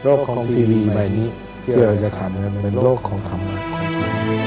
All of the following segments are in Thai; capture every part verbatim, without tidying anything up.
โลกของทีวีใบนี้ที่เราจะทำเป็นโลกของธรรมะของที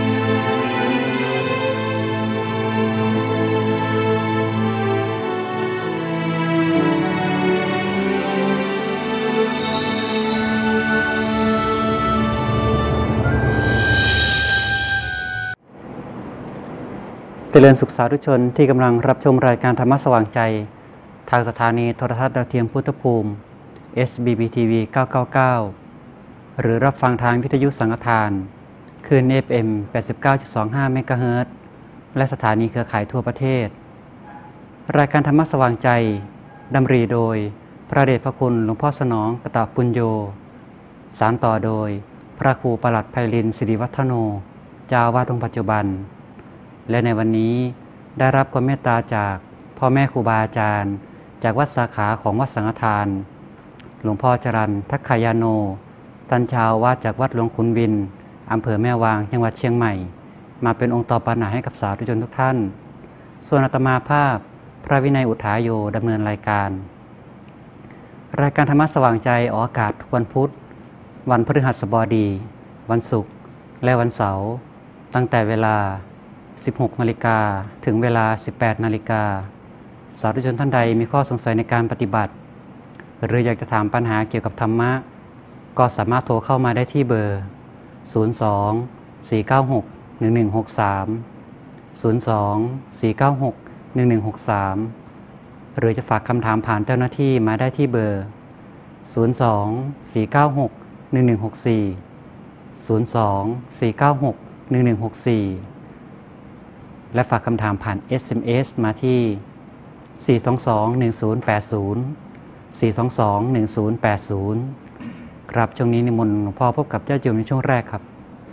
วีเจริญสุขสาธุชนที่กำลังรับชมรายการธรรมะสว่างใจทางสถานีโทรทัศน์ดาวเทียมพุทธภูมิ เอส บี บี ที วี เก้า เก้า เก้า หรือรับฟังทางวิทยุสังฆทานคลื่น เอฟ เอ็ม แปดสิบเก้าจุดสองห้า เมกะเฮิรตซ์และสถานีเครือข่ายทั่วประเทศรายการธรรมะสว่างใจดำริโดยพระเดชพระคุณหลวงพ่อสนองกตปุญโญสานต่อโดยพระครูปลัดไพลินศิริวัฒโนเจ้าอาวาสองค์ปัจจุบันและในวันนี้ได้รับความเมตตาจากพ่อแม่ครูบาอาจารย์จากวัดสาขาของวัดสังฆทานหลวงพ่อจรัญทักขายาโนท่านเจ้าอาวาสจากวัดหลวงขุนวินอำเภอแม่วางจังหวัดเชียงใหม่มาเป็นองค์ต่อปัญหาให้กับสาธุชนทุกท่านส่วนอาตมาภาพพระวินัยอุทาโยดำเนินรายการรายการธรรมะสว่างใจออกอากาศทุกวันพุธวันพฤหัสบดีวันศุกร์และวันเสาร์ตั้งแต่เวลาสิบหกนาฬิกาถึงเวลาสิบแปดนาฬิกาสาธุชนท่านใดมีข้อสงสัยในการปฏิบัติหรืออยากจะถามปัญหาเกี่ยวกับธรรมะก็สามารถโทรเข้ามาได้ที่เบอร์ศูนย์ สอง สี่ เก้า หก หนึ่ง หนึ่ง หก สาม ศูนย์ สอง สี่ เก้า หก หนึ่ง หนึ่ง หก สามหรือจะฝากคำถามผ่านเจ้าหน้าที่มาได้ที่เบอร์ศูนย์ สอง สี่ เก้า หก หนึ่ง หนึ่ง หก สี่ ศูนย์ สอง สี่ เก้า หก หนึ่ง หนึ่ง หก สี่และฝากคำถามผ่าน เอส เอ็ม เอส มาที่ สี่ สอง สอง หนึ่ง ศูนย์ แปด ศูนย์ สี่ สอง สอง หนึ่ง ศูนย์ แปด ศูนย์ครับช่วงนี้นิมนต์หลวงพ่อพบกับญาติโยมในช่วงแรกครับ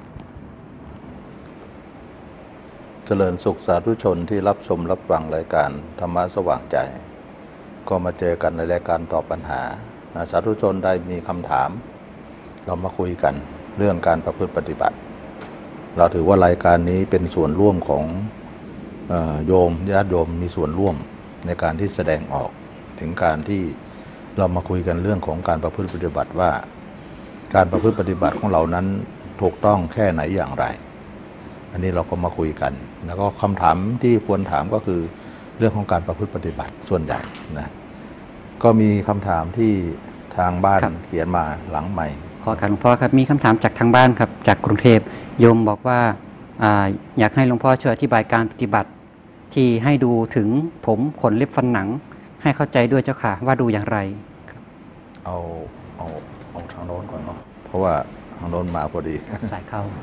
เจริญสุขสาธุชนที่รับชมรับฟังรายการธรรมะสว่างใจก็มาเจอกันในรายการตอบปัญหาสาธุชนได้มีคำถามเรามาคุยกันเรื่องการประพฤติปฏิบัติเราถือว่ารายการนี้เป็นส่วนร่วมของโยมญาติโยมมีส่วนร่วมในการที่แสดงออกถึงการที่เรามาคุยกันเรื่องของการประพฤติปฏิบัติว่าการประพฤติปฏิบัติของเรานั้นถูกต้องแค่ไหนอย่างไรอันนี้เราก็มาคุยกันแล้วก็คำถามที่ควรถามก็คือเรื่องของการประพฤติปฏิบัติส่วนใหญ่นะก็มีคำถามที่ทางบ้านเขียนมาหลังใหม่ขอการหลวงพ่อครับมีคำถามจากทางบ้านครับจากกรุงเทพโยมบอกว่า อ, อยากให้หลวงพ่อช่วยอธิบายการปฏิบัติที่ให้ดูถึงผมขนเล็บฟันหนังให้เข้าใจด้วยเจ้าค่ะว่าดูอย่างไรเอาเอาเอาทางโน้นก่อนเนาะเพราะว่าทางโน้นมาพอดีสายเข้า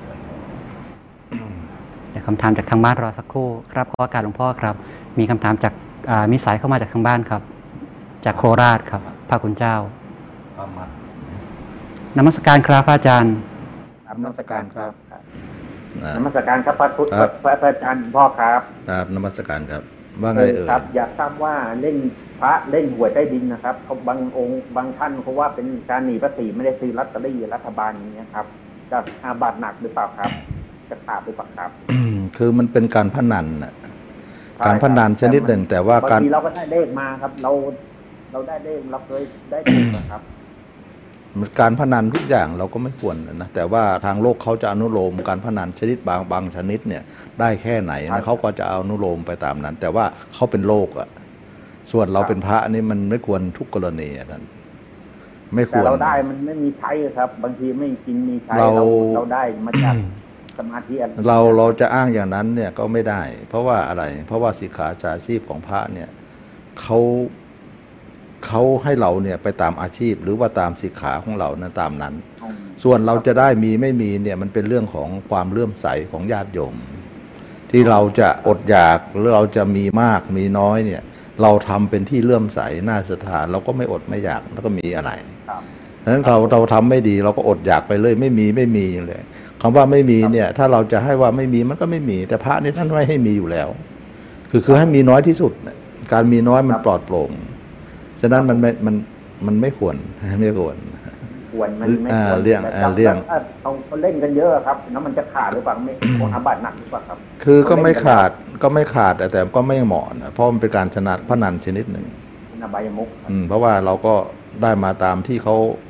เดี๋ยวคำถามจากทางบ้านรอสักครู่ครับขอการหลวงพ่อครับมีคำถามจากมีสายเข้ามาจากทางบ้านครับจากโคราชครับพระคุณเจ้านมัสการครับพระอาจารย์นมัสการครับนมัสการครับพระพุทธพระอาจารย์พ่อครับครับนมัสการครับว่าไงเอ่ยครับอยากทราบว่าเล่นพระเล่นหวยใต้ดินนะครับเขาบางองค์บางท่านเขาว่าเป็นการหนีภาษีไม่ได้ซื้อลอตเตอรี่รัฐบาลอย่างเงี้ยครับจะอาบัติหนักหรือเปล่าครับจะขาดหรือเปล่าครับคือมันเป็นการพนันน่ะการพนันชนิดหนึ่งแต่ว่าการบางทีเราก็ได้เลขมาครับเราเราได้เลขเราเคยได้ถูกนะครับการพนันทุกอย่างเราก็ไม่ควรนะแต่ว่าทางโลกเขาจะอนุโลมการพนันชนิดบางบางชนิดเนี่ยได้แค่ไหนนะเขาก็จะเอาอนุโลมไปตามนั้นแต่ว่าเขาเป็นโลกอ่ะส่วนเราเป็นพระนี่มันไม่ควรทุกกรณีอ่ะท่านไม่ควรแต่เราได้มันไม่มีใช้ครับบางทีไม่จริงมีใช้เราเราได้มาจากสมาธิเราเราจะอ้างอย่างนั้นเนี่ยก็ไม่ได้เพราะว่าอะไรเพราะว่าสิกขาจาชีพของพระเนี่ยเขาเขาให้เราเนี่ยไปตามอาชีพหรือว่าตามสิกขาของเรานะตามนั้นส่วนเราจะได้มีไม่มีเนี่ยมันเป็นเรื่องของความเลื่อมใสของญาติโยมที่เราจะอดอยากหรือเราจะมีมากมีน้อยเนี่ยเราทำเป็นที่เลื่อมใสน่าศรัทธาเราก็ไม่อดไม่อยากแล้วก็มีอะไรดังนั้นเราเราทำไม่ดีเราก็อดอยากไปเลยไม่มีไม่มีเลยคำว่าไม่มีเนี่ยถ้าเราจะให้ว่าไม่มีมันก็ไม่มีแต่พระนี่ท่านไม่ให้มีอยู่แล้วคือคือให้มีน้อยที่สุดการมีน้อยมันปลอดโปร่งฉะนั้นมันไม่มันมันไม่ควรไม่ควรควรมันไม่ควรเรื่องเรื่องเขาเล่นกันเยอะครับแล้วมันจะขาดหรือเปล่าไม่อาบัติหนักหรือเปล่าครับคือก็ไม่ขาดก็ไม่ขาดแต่ก็ไม่เหมาะนะเพราะมันเป็นการชนะพนันชนิดหนึ่งเป็นอบายมุขอืมเพราะว่าเราก็ได้มาตามที่เขา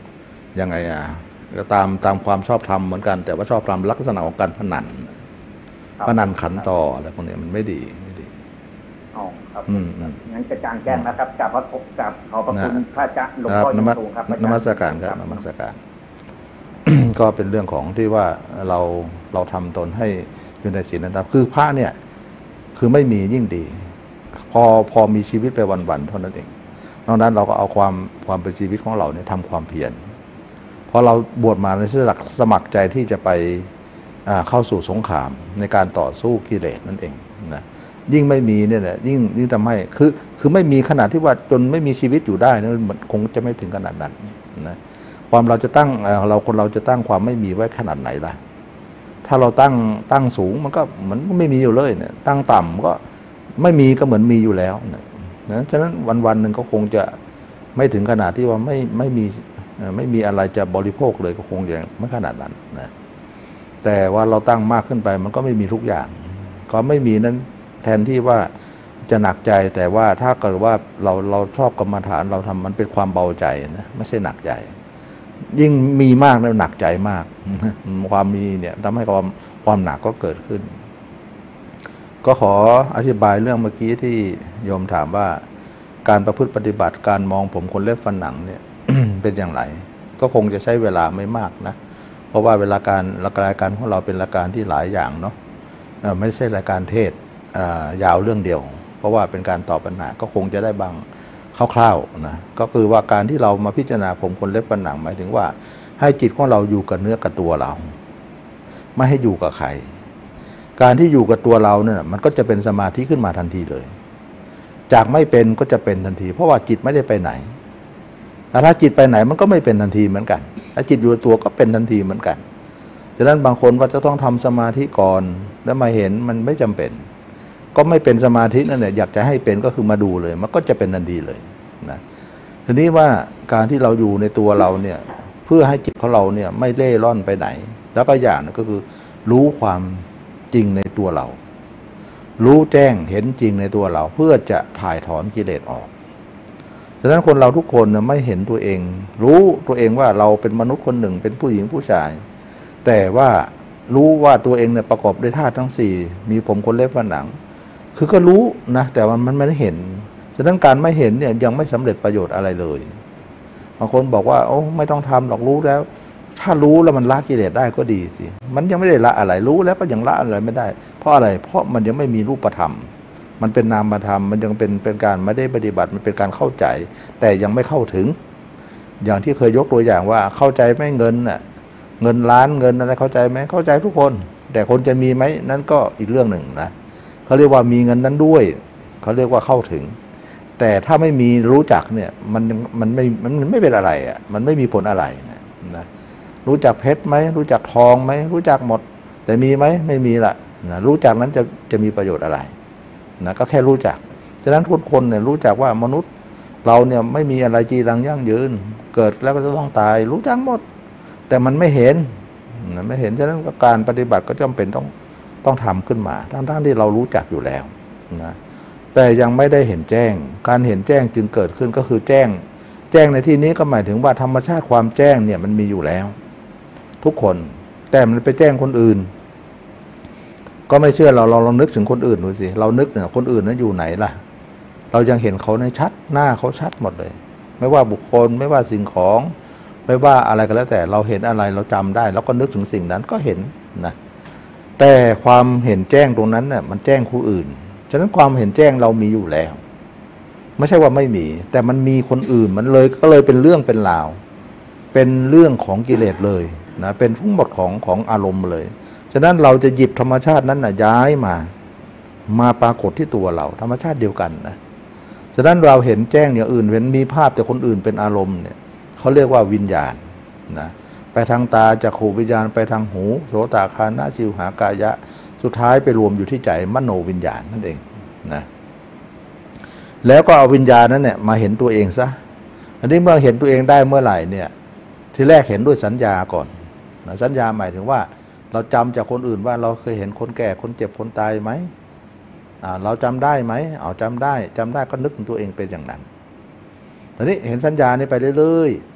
ยังไงอ่ะก็ตามตามความชอบธรรมเหมือนกัน แต่ว่าชอบธรรมลักษณะของการพนันพนันขันต่ออะไรพวกนี้มันไม่ดีไม่ดีอ๋อครับอืมอืมงั้นกระจ่างแจ้งนะครับกราบพระกราบขอบพระคุณพระอาจารย์หลวงพ่อนมัสสูงครับนมัสการครับนมัสการ ก็เป็นเรื่องของที่ว่าเราเราทำตนให้อยู่ในศีลนะครับคือพระเนี่ยคือไม่มียิ่งดี พอพอมีชีวิตไปวันๆเท่านั้นเองนอกนั้นเราก็เอาความความเป็นชีวิตของเราเนี่ยทำความเพียรพอเราบวชมาในสมัครสมัครใจที่จะไปเข้าสู่สงครามในการต่อสู้กิเลสนั่นเองนะยิ่งไม่มีเนี่ยแหละยิ่งยิ่งทำให้คือคือไม่มีขนาดที่ว่าจนไม่มีชีวิตอยู่ได้นะมันคงจะไม่ถึงขนาดนั้นนะความเราจะตั้งเราคนเราจะตั้งความไม่มีไว้ขนาดไหนล่ะถ้าเราตั้งตั้งสูงมันก็เหมือนไม่มีอยู่เลยเนี่ยตั้งต่ำก็ไม่มีก็เหมือนมีอยู่แล้วนะนะฉะนั้นวันวันหนึ่งก็คงจะไม่ถึงขนาดที่ว่าไม่ไม่มีไม่มีอะไรจะบริโภคเลยก็คงจะไม่ขนาดนั้นนะแต่ว่าเราตั้งมากขึ้นไปมันก็ไม่มีทุกอย่างก็ไม่มีนั้นแทนที่ว่าจะหนักใจแต่ว่าถ้าเกิดว่าเราเราชอบกรรมฐานเราทำมันเป็นความเบาใจนะไม่ใช่หนักใจยิ่งมีมากแล้วหนักใจมากความมีเนี่ยทำให้ความความหนักก็เกิดขึ้นก็ขออธิบายเรื่องเมื่อกี้ที่โยมถามว่าการประพฤติปฏิบัติการมองผมขนเล็บฟันหนังเนี่ย เป็นอย่างไรก็คงจะใช้เวลาไม่มากนะเพราะว่าเวลาการรายการของเราเป็นรายการที่หลายอย่างเนาะไม่ใช่รายการเทศยาวเรื่องเดียวเพราะว่าเป็นการตอบปัญหาก็คงจะได้บางคร่าวๆนะก็คือว่าการที่เรามาพิจารณาผมขนเล็บฟันหนังหมายถึงว่าให้จิตของเราอยู่กับเนื้อกับตัวเราไม่ให้อยู่กับใครการที่อยู่กับตัวเราเนี่ยมันก็จะเป็นสมาธิขึ้นมาทันทีเลยจากไม่เป็นก็จะเป็นทันทีเพราะว่าจิตไม่ได้ไปไหนถ้าจิตไปไหนมันก็ไม่เป็นทันทีเหมือนกันถ้าจิตอยู่ตัวก็เป็นทันทีเหมือนกันฉะนั้นบางคนว่าจะต้องทำสมาธิก่อนแล้วมาเห็นมันไม่จำเป็นก็ไม่เป็นสมาธินั่นแหละอยากจะให้เป็นก็คือมาดูเลยมันก็จะเป็นทันทีเลยนะทีนี้ว่าการที่เราอยู่ในตัวเราเนี่ยเพื่อให้จิตของเราเนี่ยไม่เล่ร่อนไปไหนแล้วก็อย่างนึงก็คือรู้ความจริงในตัวเรารู้แจ้งเห็นจริงในตัวเราเพื่อจะถ่ายถอนกิเลสออกฉะนั้นคนเราทุกคนเนี่ยไม่เห็นตัวเองรู้ตัวเองว่าเราเป็นมนุษย์คนหนึ่งเป็นผู้หญิงผู้ชายแต่ว่ารู้ว่าตัวเองเนี่ยประกอบด้วยธาตุทั้งสี่มีผมขนเล็บฟันหนังคือก็รู้นะแต่ว่ามันไม่ได้เห็นฉะนั้นการไม่เห็นเนี่ยยังไม่สำเร็จประโยชน์อะไรเลยบางคนบอกว่าโอ้ไม่ต้องทำหรอกรู้แล้วถ้ารู้แล้วมันละกิเลสได้ก็ดีสิมันยังไม่ได้ละอะไรรู้แล้วก็ยังละอะไรไม่ได้เพราะอะไรเพราะมันยังไม่มีรูปธรรมมันเป็นนามธรรมมันยังเป็นเป็นการไม่ได้ปฏิบัติมันเป็นการเข้าใจแต่ยังไม่เข้าถึงอย่างที่เคยยกตัวอย่างว่าเข้าใจไหมเงินน่ะเงินล้านเงินอะไรเข้าใจไหมเข้าใจทุกคนแต่คนจะมีไหมนั่นก็อีกเรื่องหนึ่งนะเขาเรียกว่ามีเงินนั้นด้วยเขาเรียกว่าเข้าถึงแต่ถ้าไม่มีรู้จักเนี่ยมันมันไม่มันไม่เป็นอะไรอ่ะมันไม่มีผลอะไรนะนะรู้จักเพชรไหมรู้จักทองไหมรู้จักหมดแต่มีไหมไม่มีละนะรู้จักนั้นจะจะมีประโยชน์อะไรนะก็แค่รู้จักฉะนั้นทุกคนเนี่ยรู้จักว่ามนุษย์เราเนี่ยไม่มีอะไรจีรังยั่งยืนเกิดแล้วก็จะต้องตายรู้จักหมดแต่มันไม่เห็นนะไม่เห็นฉะนั้นการปฏิบัติก็จำเป็นต้องต้องทำขึ้นมาทั้งๆที่เรารู้จักอยู่แล้วนะแต่ยังไม่ได้เห็นแจ้งการเห็นแจ้งจึงเกิดขึ้นก็คือแจ้งแจ้งในที่นี้ก็หมายถึงว่าธรรมชาติความแจ้งเนี่ยมันมีอยู่แล้วทุกคนแต่มันไปแจ้งคนอื่นก็ไม่เชื่อเราเราลองนึกถึงคนอื่นดูสิเรานึกเนี่ยคนอื่นนั้นอยู่ไหนล่ะเรายังเห็นเขาในชัดหน้าเขาชัดหมดเลยไม่ว่าบุคคลไม่ว่าสิ่งของไม่ว่าอะไรก็แล้วแต่เราเห็นอะไรเราจำได้แล้วก็นึกถึงสิ่งนั้นก็เห็นนะแต่ความเห็นแจ้งตรงนั้นเนี่ยมันแจ้งผู้อื่นฉะนั้นความเห็นแจ้งเรามีอยู่แล้วไม่ใช่ว่าไม่มีแต่มันมีคนอื่นมันเลยก็เลยเป็นเรื่องเป็นราวเป็นเรื่องของกิเลสเลยนะเป็นทั้งหมดของของอารมณ์เลยฉะนั้นเราจะหยิบธรรมชาตินั้นนะย้ายมามาปรากฏที่ตัวเราธรรมชาติเดียวกันนะฉะนั้นเราเห็นแจ้งอย่างอื่นเว้นมีภาพแต่คนอื่นเป็นอารมณ์เนี่ยเขาเรียกว่าวิญญาณนะไปทางตาจักขุวิญญาณไปทางหูโสตคานะชิวหากายะสุดท้ายไปรวมอยู่ที่ใจมโนวิญญาณนั่นเองนะแล้วก็เอาวิญญาณนั้นเนี่ยมาเห็นตัวเองซะอันนี้เมื่อเห็นตัวเองได้เมื่อไหร่เนี่ยที่แรกเห็นด้วยสัญญาก่อนนะสัญญาหมายถึงว่าเราจำจากคนอื่นว่าเราเคยเห็นคนแก่คนเจ็บคนตายไหมอ่าเราจำได้ไหมเอาจำได้จำได้ก็นึกถึงตัวเองเป็นอย่างนั้นตอนนี้เห็นสัญญานี้ไปเรื่อยๆ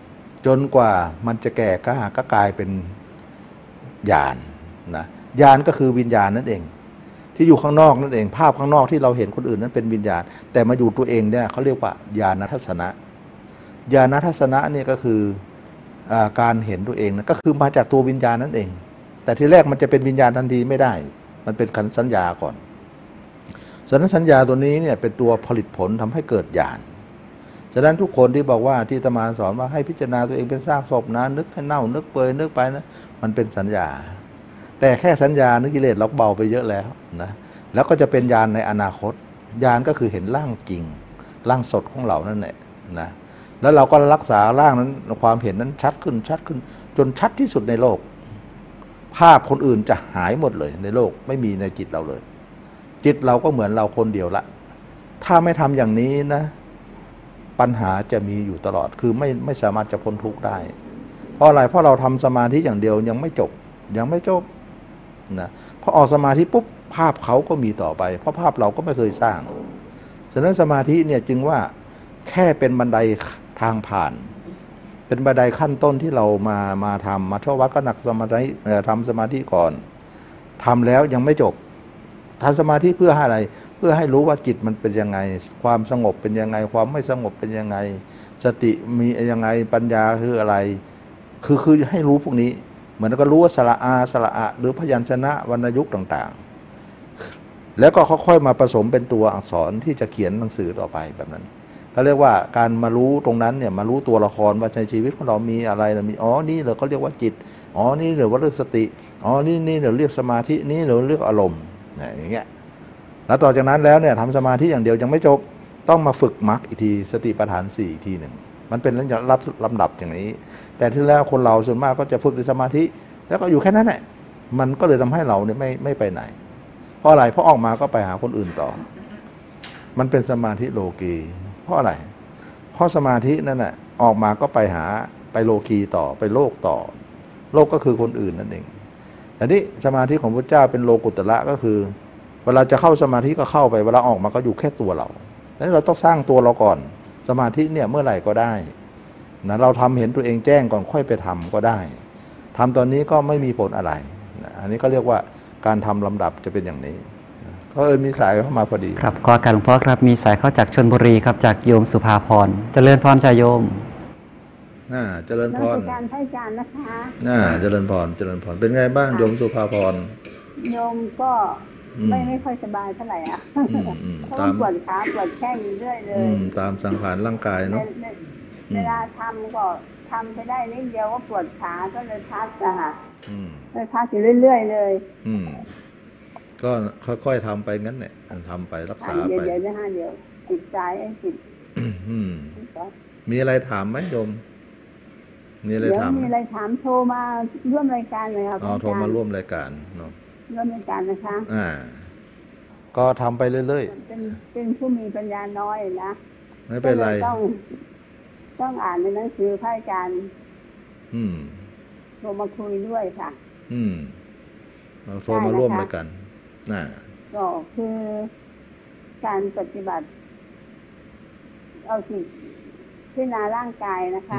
จนกว่ามันจะแก่กล้าก็กลายเป็นญาณนะญาณก็คือวิญญาณนั่นเองที่อยู่ข้างนอกนั่นเองภาพข้างนอกที่เราเห็นคนอื่นนั้นเป็นวิญญาณแต่มาอยู่ตัวเองเนี่ยเขาเรียกว่าญาณทัศนะญาณทัศนะเนี่ยก็คืออาการเห็นตัวเองนะก็คือมาจากตัววิญญาณนั่นเองแต่ที่แรกมันจะเป็นวิญญาณทันทีไม่ได้มันเป็นขันธ์สัญญาก่อนฉะนั้นสัญญาตัวนี้เนี่ยเป็นตัวผลิตผลทำให้เกิดญาณฉะนั้นทุกคนที่บอกว่าที่อาตมาสอนว่าให้พิจารณาตัวเองเป็นซากศพนะนึกให้เน่านึกเปื่อยนึกไปนะมันเป็นสัญญาแต่แค่สัญญานึกกิเลสเราเบาไปเยอะแล้วนะแล้วก็จะเป็นญาณในอนาคตญาณก็คือเห็นร่างจริงร่างสดของเรานั่นแหละนะแล้วเราก็รักษาร่างนั้นความเห็นนั้นชัดขึ้นชัดขึ้นจนชัดที่สุดในโลกภาพคนอื่นจะหายหมดเลยในโลกไม่มีในจิตเราเลยจิตเราก็เหมือนเราคนเดียวละถ้าไม่ทำอย่างนี้นะปัญหาจะมีอยู่ตลอดคือไม่ไม่สามารถจะพ้นทุกข์ได้เพราะอะไรเพราะเราทำสมาธิอย่างเดียวยังไม่จบยังไม่จบนะพอออกสมาธิปุ๊บภาพเขาก็มีต่อไปเพราะภาพเราก็ไม่เคยสร้างฉะนั้นสมาธิเนี่ยจึงว่าแค่เป็นบันไดทางผ่านเป็นบันไดขั้นต้นที่เรามามาทำมาเข้าวัดก็หนักสมาธิทำสมาธิก่อนทำแล้วยังไม่จบทำสมาธิเพื่อให้อะไรเพื่อให้รู้ว่าจิตมันเป็นยังไงความสงบเป็นยังไงความไม่สงบเป็นยังไงสติมียังไงปัญญาคืออะไรคือคือให้รู้พวกนี้เหมือนก็รู้ว่าสระอาสระอะหรือพยัญชนะวรรณยุกต์ต่างๆแล้วก็ค่อยๆมาผสมเป็นตัวอักษรที่จะเขียนหนังสือต่อไปแบบนั้นก็เรียกว่าการมารู้ตรงนั้นเนี่ยมารู้ตัวละครว่าในชีวิตของเรามีอะไรนะมีอ๋อนี่เราก็เรียกว่าจิตอ๋อนี่เรียกว่าเรื่องสติอ๋อนี่นี่เราเรียกสมาธินี่เราเรียกอารมณ์อย่างเงี้ยแล้วต่อจากนั้นแล้วเนี่ยทำสมาธิอย่างเดียวยังไม่จบต้องมาฝึกมรรคอีกทีสติปัฏฐานสี่อีกทีหนึ่งมันเป็นรับลำดับอย่างนี้แต่ที่แล้วคนเราส่วนมากก็จะฝึกในสมาธิแล้วก็อยู่แค่นั้นแหละมันก็เลยทำให้เราเนี่ยไม่ไม่ไปไหนเพราะอะไรเพราะออกมาก็ไปหาคนอื่นต่อมันเป็นสมาธิโลกีเพราะอะไรเพราะสมาธินั่นแหละออกมาก็ไปหาไปโลกีต่อไปโลกต่อโลกก็คือคนอื่นนั่นเองแต่นี้สมาธิของพระเจ้าเป็นโลกุตระก็คือเวลาจะเข้าสมาธิก็เข้าไปเวลาออกมาก็อยู่แค่ตัวเราแล้วเราต้องสร้างตัวเราก่อนสมาธิเนี่ยเมื่อไหร่ก็ได้นะเราทำเห็นตัวเองแจ้งก่อนค่อยไปทำก็ได้ทำตอนนี้ก็ไม่มีผลอะไรนะอันนี้ก็เรียกว่าการทำลำดับจะเป็นอย่างนี้ก็เออมีสายเข้ามาพอดีครับขอการหลวงพ่อครับมีสายเข้าจากชลบุรีครับจากโยมสุภาพรเจริญพรจ่าโยมน่าเจริญพรการให้การนะคะน่าเจริญพรเจริญพรเป็นไงบ้างโยมสุภาพรโยมก็ไม่ไม่ค่อยสบายเท่าไหร่อ่ะเพราะปวดขาปวดแข้งเรื่อยเลยตามสังขารร่างกายเนาะเวลาทำก็ทำไปได้นิดเดียวก็ปวดขาก็เลยพักอะค่ะเลยพักอยู่เรื่อยๆเลยก็ค่อยๆทำไปงั้นแหละทำไปรักษาไปเดี๋ยวๆนะฮะเดี๋ยวจิตใจไอ้จิตมีอะไรถามไหมโยมมีอะไรถามมีอะไรถามโทรมาร่วมรายการเลยครับอ๋อโทรมาร่วมรายการเนาะร่วมรายการนะคะอ่าก็ทำไปเรื่อยๆเป็นเป็นผู้มีปัญญาน้อยนะไม่เป็นไรต้องต้องอ่านในหนังสือพระอาจารย์อืมโทรมาคุยด้วยค่ะอืมเราโทรมาร่วมรายการน่ะก็คือการปฏิบัติเอาจิตพิจารณาร่างกายนะคะ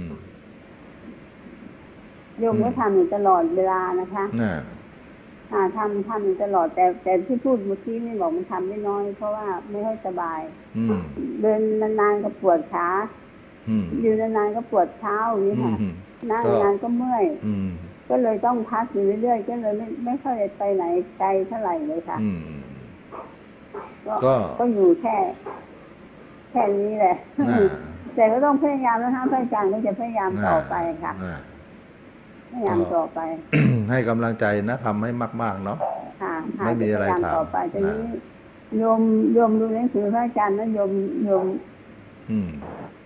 โยมก็ทำอยู่ตลอดเวลานะคะอ่าทำทำอยู่ตลอดแต่แต่ที่พูดเมื่อกี้นี่บอกมันทำได้น้อยเพราะว่าไม่ค่อยสบายเดินนานๆก็ปวดขายืนนานๆก็ปวดเท้าอย่างนี้ค่ะนั่งนานก็เมื่อยก็เลยต้องพักอยู่เรื่อยๆก็เลยไม่ไม่ค่อยไปไหนไกลเท่าไหร่เลยค่ะก็ก็อยู่แค่แค่นี้แหละแต่ก็ต้องพยายามนะคะพระอาจารย์ก็จะพยายามต่อไปค่ะพยายามต่อไปให้กำลังใจนะทำให้มากๆเนาะไม่มีอะไรถามต่อไปทีนี้โยมโยมดูหนังสือพระอาจารย์นะโยมโยมอืม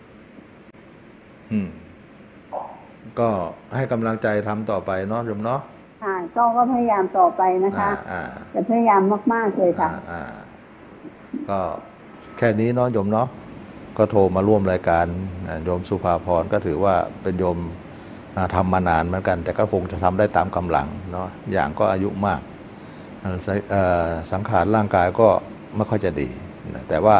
อืมก็ให้กำลังใจทำต่อไปเนาะโยมเนาะค่ะก็ก็พยายามต่อไปนะคะจะพยายามมากๆเลยค่ะอ่าก็แค่นี้เนาะโยมเนาะก็โทรมาร่วมรายการโยมสุภาพรก็ถือว่าเป็นโยมทำมานานเหมือนกันแต่ก็คงจะทำได้ตามกำลังเนาะอย่างก็อายุมากสังขารร่างกายก็ไม่ค่อยจะดีแต่ว่า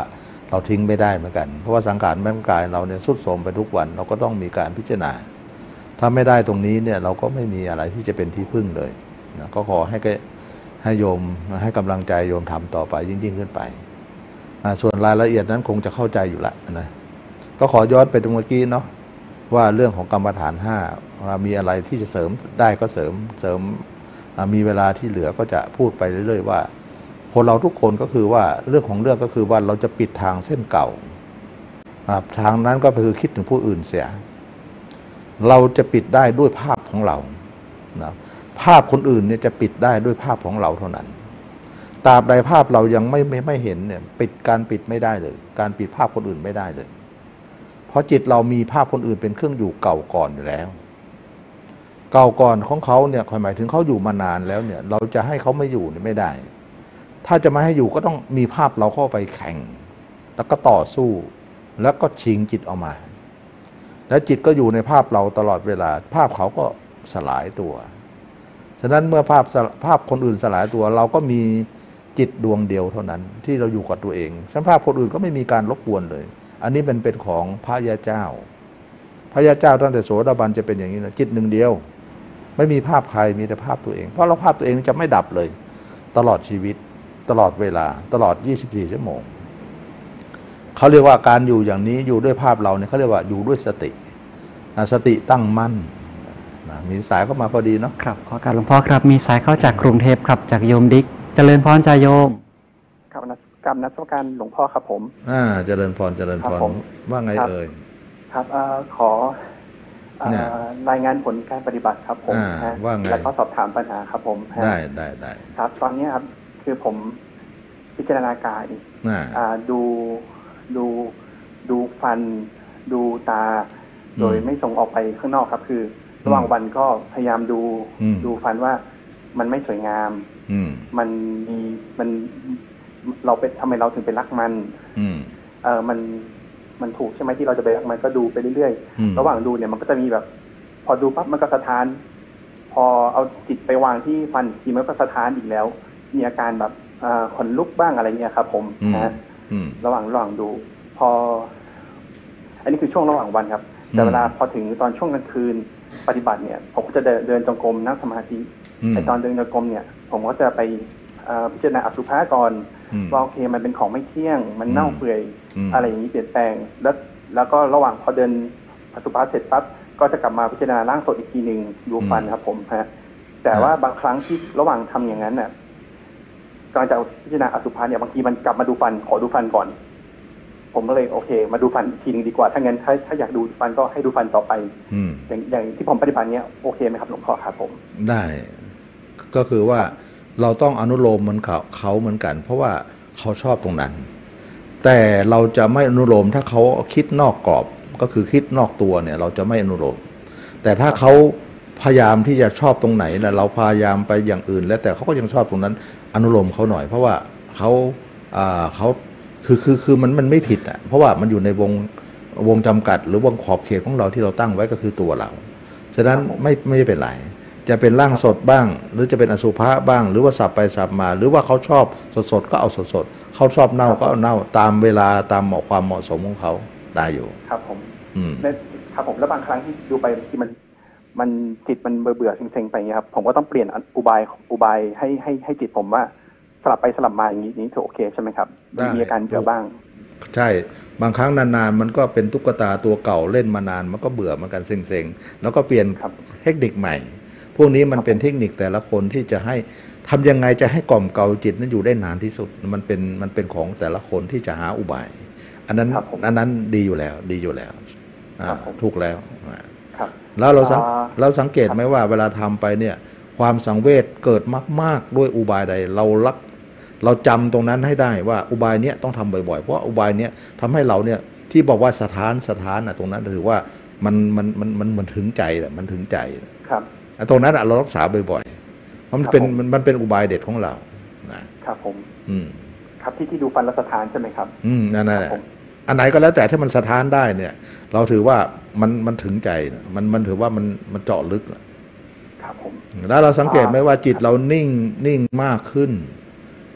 เราทิ้งไม่ได้เหมือนกันเพราะว่าสังขารร่างกายเราเนี่ยทรุดโทรมไปทุกวันเราก็ต้องมีการพิจารณาถ้าไม่ได้ตรงนี้เนี่ยเราก็ไม่มีอะไรที่จะเป็นที่พึ่งเลยนะก็ขอให้ให้โยมให้กำลังใจโยมทำต่อไปยิ่งยิ่งขึ้นไปส่วนรายละเอียดนั้นคงจะเข้าใจอยู่ละนะก็ขอย้อนไปตรงเมื่อกี้เนาะว่าเรื่องของกรรมฐานห้ามีอะไรที่จะเสริมได้ก็เสริมเสริมมีเวลาที่เหลือก็จะพูดไปเรื่อยๆว่าคนเราทุกคนก็คือว่าเรื่องของเรื่องก็คือว่าเราจะปิดทางเส้นเก่าทางนั้นก็คือคิดถึงผู้อื่นเสียเราจะปิดได้ด้วยภาพของเรานะภาพคนอื่นเนี่ยจะปิดได้ด้วยภาพของเราเท่านั้นตราบใดภาพเรายังไม่ไม่ไม่เห็นเนี่ยปิดการปิดไม่ได้เลยการปิดภาพคนอื่นไม่ได้เลยเพราะจิตเรามีภาพคนอื่นเป็นเครื่องอยู่เก่าก่อนอยู่แล้วเก่าก่อนของเขาเนี่ยหมายถึงเขาอยู่มานานแล้วเนี่ยเราจะให้เขาไม่อยู่เนี่ยไม่ได้ถ้าจะมาให้อยู่ก็ต้องมีภาพเราเข้าไปแข่งแล้วก็ต่อสู้แล้วก็ชิงจิตออกมาและจิตก็อยู่ในภาพเราตลอดเวลาภาพเขาก็สลายตัวฉะนั้นเมื่อภาพภาพคนอื่นสลายตัวเราก็มีจิตดวงเดียวเท่านั้นที่เราอยู่กับตัวเองฉะนั้นภาพคนอื่นก็ไม่มีการรบกวนเลยอันนี้เป็นเป็นของพระยาเจ้าพระยาเจ้าตั้งแต่โสดาบันจะเป็นอย่างนี้นะจิตหนึ่งเดียวไม่มีภาพใครมีแต่ภาพตัวเองเพราะเราภาพตัวเองจะไม่ดับเลยตลอดชีวิตตลอดเวลาตลอดยี่สิบสี่ชั่วโมงเขาเรียกว่าการอยู่อย่างนี้อยู่ด้วยภาพเราเนี่ยเขาเรียกว่าอยู่ด้วยสติสติตั้งมั่นมีสายเข้ามาพอดีเนาะครับขอการหลวงพ่อครับมีสายเข้าจากกรุงเทพครับจากโยมดิ๊กเจริญพรใจโยมครับกรรมนักการหลวงพ่อครับผมอ่าเจริญพรเจริญพรว่าไงเอ่ยครับขอรายงานผลการปฏิบัติครับผมว่าไงแล้วก็สอบถามปัญหาครับผมได้ได้ได้ครับตอนนี้ครับคือผมพิจารณากายดูดูดูฟันดูตาโดยไม่ส่งออกไปข้างนอกครับคือระหว่างวันก็พยายามดูดูฟันว่ามันไม่สวยงามมันมีมันเราเป็นทำไมเราถึงเป็นรักมันเออมันมันถูกใช่ไหมที่เราจะไปรักมันก็ดูไปเรื่อยๆระหว่างดูเนี่ยมันก็จะมีแบบพอดูปั๊บมันก็สะท้านพอเอาจิตไปวางที่ฟันทีมันก็สะท้านอีกแล้วมีอาการแบบขนลุกบ้างอะไรเงี้ยครับผมนะระหว่างระหว่างดูพออันนี้คือช่วงระหว่างวันครับแต่เวลาพอถึงตอนช่วงกลางคืนปฏิบัติเนี่ยผมก็จะเดินจงกรมนั่งสมาธิในตอนเดินจงกรมเนี่ยผมก็จะไปพิจารณาอสุภะก่อนว่าโอเคมันเป็นของไม่เที่ยงมันเน่าเปื่อยอะไรอย่างนี้เปลี่ยนแปลงแล้วแล้วก็ระหว่างพอเดินอสุภะเสร็จปั๊บก็จะกลับมาพิจารณาร่างสดอีกทีหนึ่งดูฟันครับผมฮะแต่ว่าบางครั้งที่ระหว่างทำอย่างนั้นเนี่ยก่อนจะพิจารณาอสุภะเนี่ยบางทีมันกลับมาดูฟันขอดูฟันก่อนผมก็เลยโอเคมาดูฟันอีกทีหนึ่งดีกว่าถ้างั้นถ้าถ้าอยากดูฟันก็ให้ดูฟันต่อไปอย่างอย่างที่ผมปฏิบัติเนี้ยโอเคไหมครับหลวงพ่อครับผมได้ก็คือว่าเราต้องอนุโลมเหมือนเขาเขาเหมือนกันเพราะว่าเขาชอบตรงนั้นแต่เราจะไม่อนุโลมถ้าเขาคิดนอกกรอบก็คือคิดนอกตัวเนี่ยเราจะไม่อนุโลมแต่ถ้าเขาพยายามที่จะชอบตรงไหนแล้วเราพยายามไปอย่างอื่นแล้วแต่เขาก็ยังชอบตรงนั้นอนุโลมเขาหน่อยเพราะว่าเขาอ่าเขาคือคือคือมันมันไม่ผิดอ่ะเพราะว่ามันอยู่ในวงวงจำกัดหรือวงขอบเขตของเราที่เราตั้งไว้ก็คือตัวเราฉะนั้นไม่ไม่เป็นไรจะเป็นร่างสดบ้างหรือจะเป็นอสุภะบ้างหรือว่าสับไปสับมาหรือว่าเขาชอบสดๆก็เอาสดๆเขาชอบเน่าก็เอาเน่าตามเวลาตามเหมาะความเหมาะสมของเขาได้อยู่ครับผมอืมครับผมแล้วบางครั้งที่ดูไปที่มันมันจิตมันเบื่อเบื่อเซ็งๆไปเงี้ยครับผมก็ต้องเปลี่ยนอุบายอุบายให้ให้ให้จิตผมว่าสลับไปสลับมาอย่างนี้นี้ถือโอเคใช่ไหมครับมีอาการเบื่อบ้างใช่บางครั้งนานๆมันก็เป็นตุ๊กตาตัวเก่าเล่นมานานมันก็เบื่อเหมือนกันเซ็งๆแล้วก็เปลี่ยนเทคนิคใหม่พวกนี้มันเป็นเทคนิคแต่ละคนที่จะให้ทำยังไงจะให้กล่อมเกลาจิตนั้นอยู่ได้นานที่สุดมันเป็นมันเป็นของแต่ละคนที่จะหาอุบายอันนั้นอันนั้นดีอยู่แล้วดีอยู่แล้วถูกแล้วแล้วเราเราสังเกตไหมว่าเวลาทำไปเนี่ยความสังเวชเกิดมากๆด้วยอุบายใดเราลักเราจำตรงนั้นให้ได้ว่าอุบายเนี้ยต้องทำบ่อยๆเพราะอุบายเนี้ยทำให้เราเนี่ยที่บอกว่าสถานสถานอ่ะตรงนั้นถือว่ามันมันมันมันมันถึงใจแหละมันถึงใจครับตรงนั้นเรารักษาบ่อยๆเพราะมันเป็นมันเป็นอุบายเด็ดของเรานะครับผมอืมครับที่ที่ดูฟันและสถานใช่ไหมครับอืมนั่นแหละอันไหนก็แล้วแต่ที่มันสถานได้เนี่ยเราถือว่ามันมันถึงใจมันมันถือว่ามันมันเจาะลึกครับผมแล้วเราสังเกตไหมว่าจิตเรานิ่งนิ่งมากขึ้น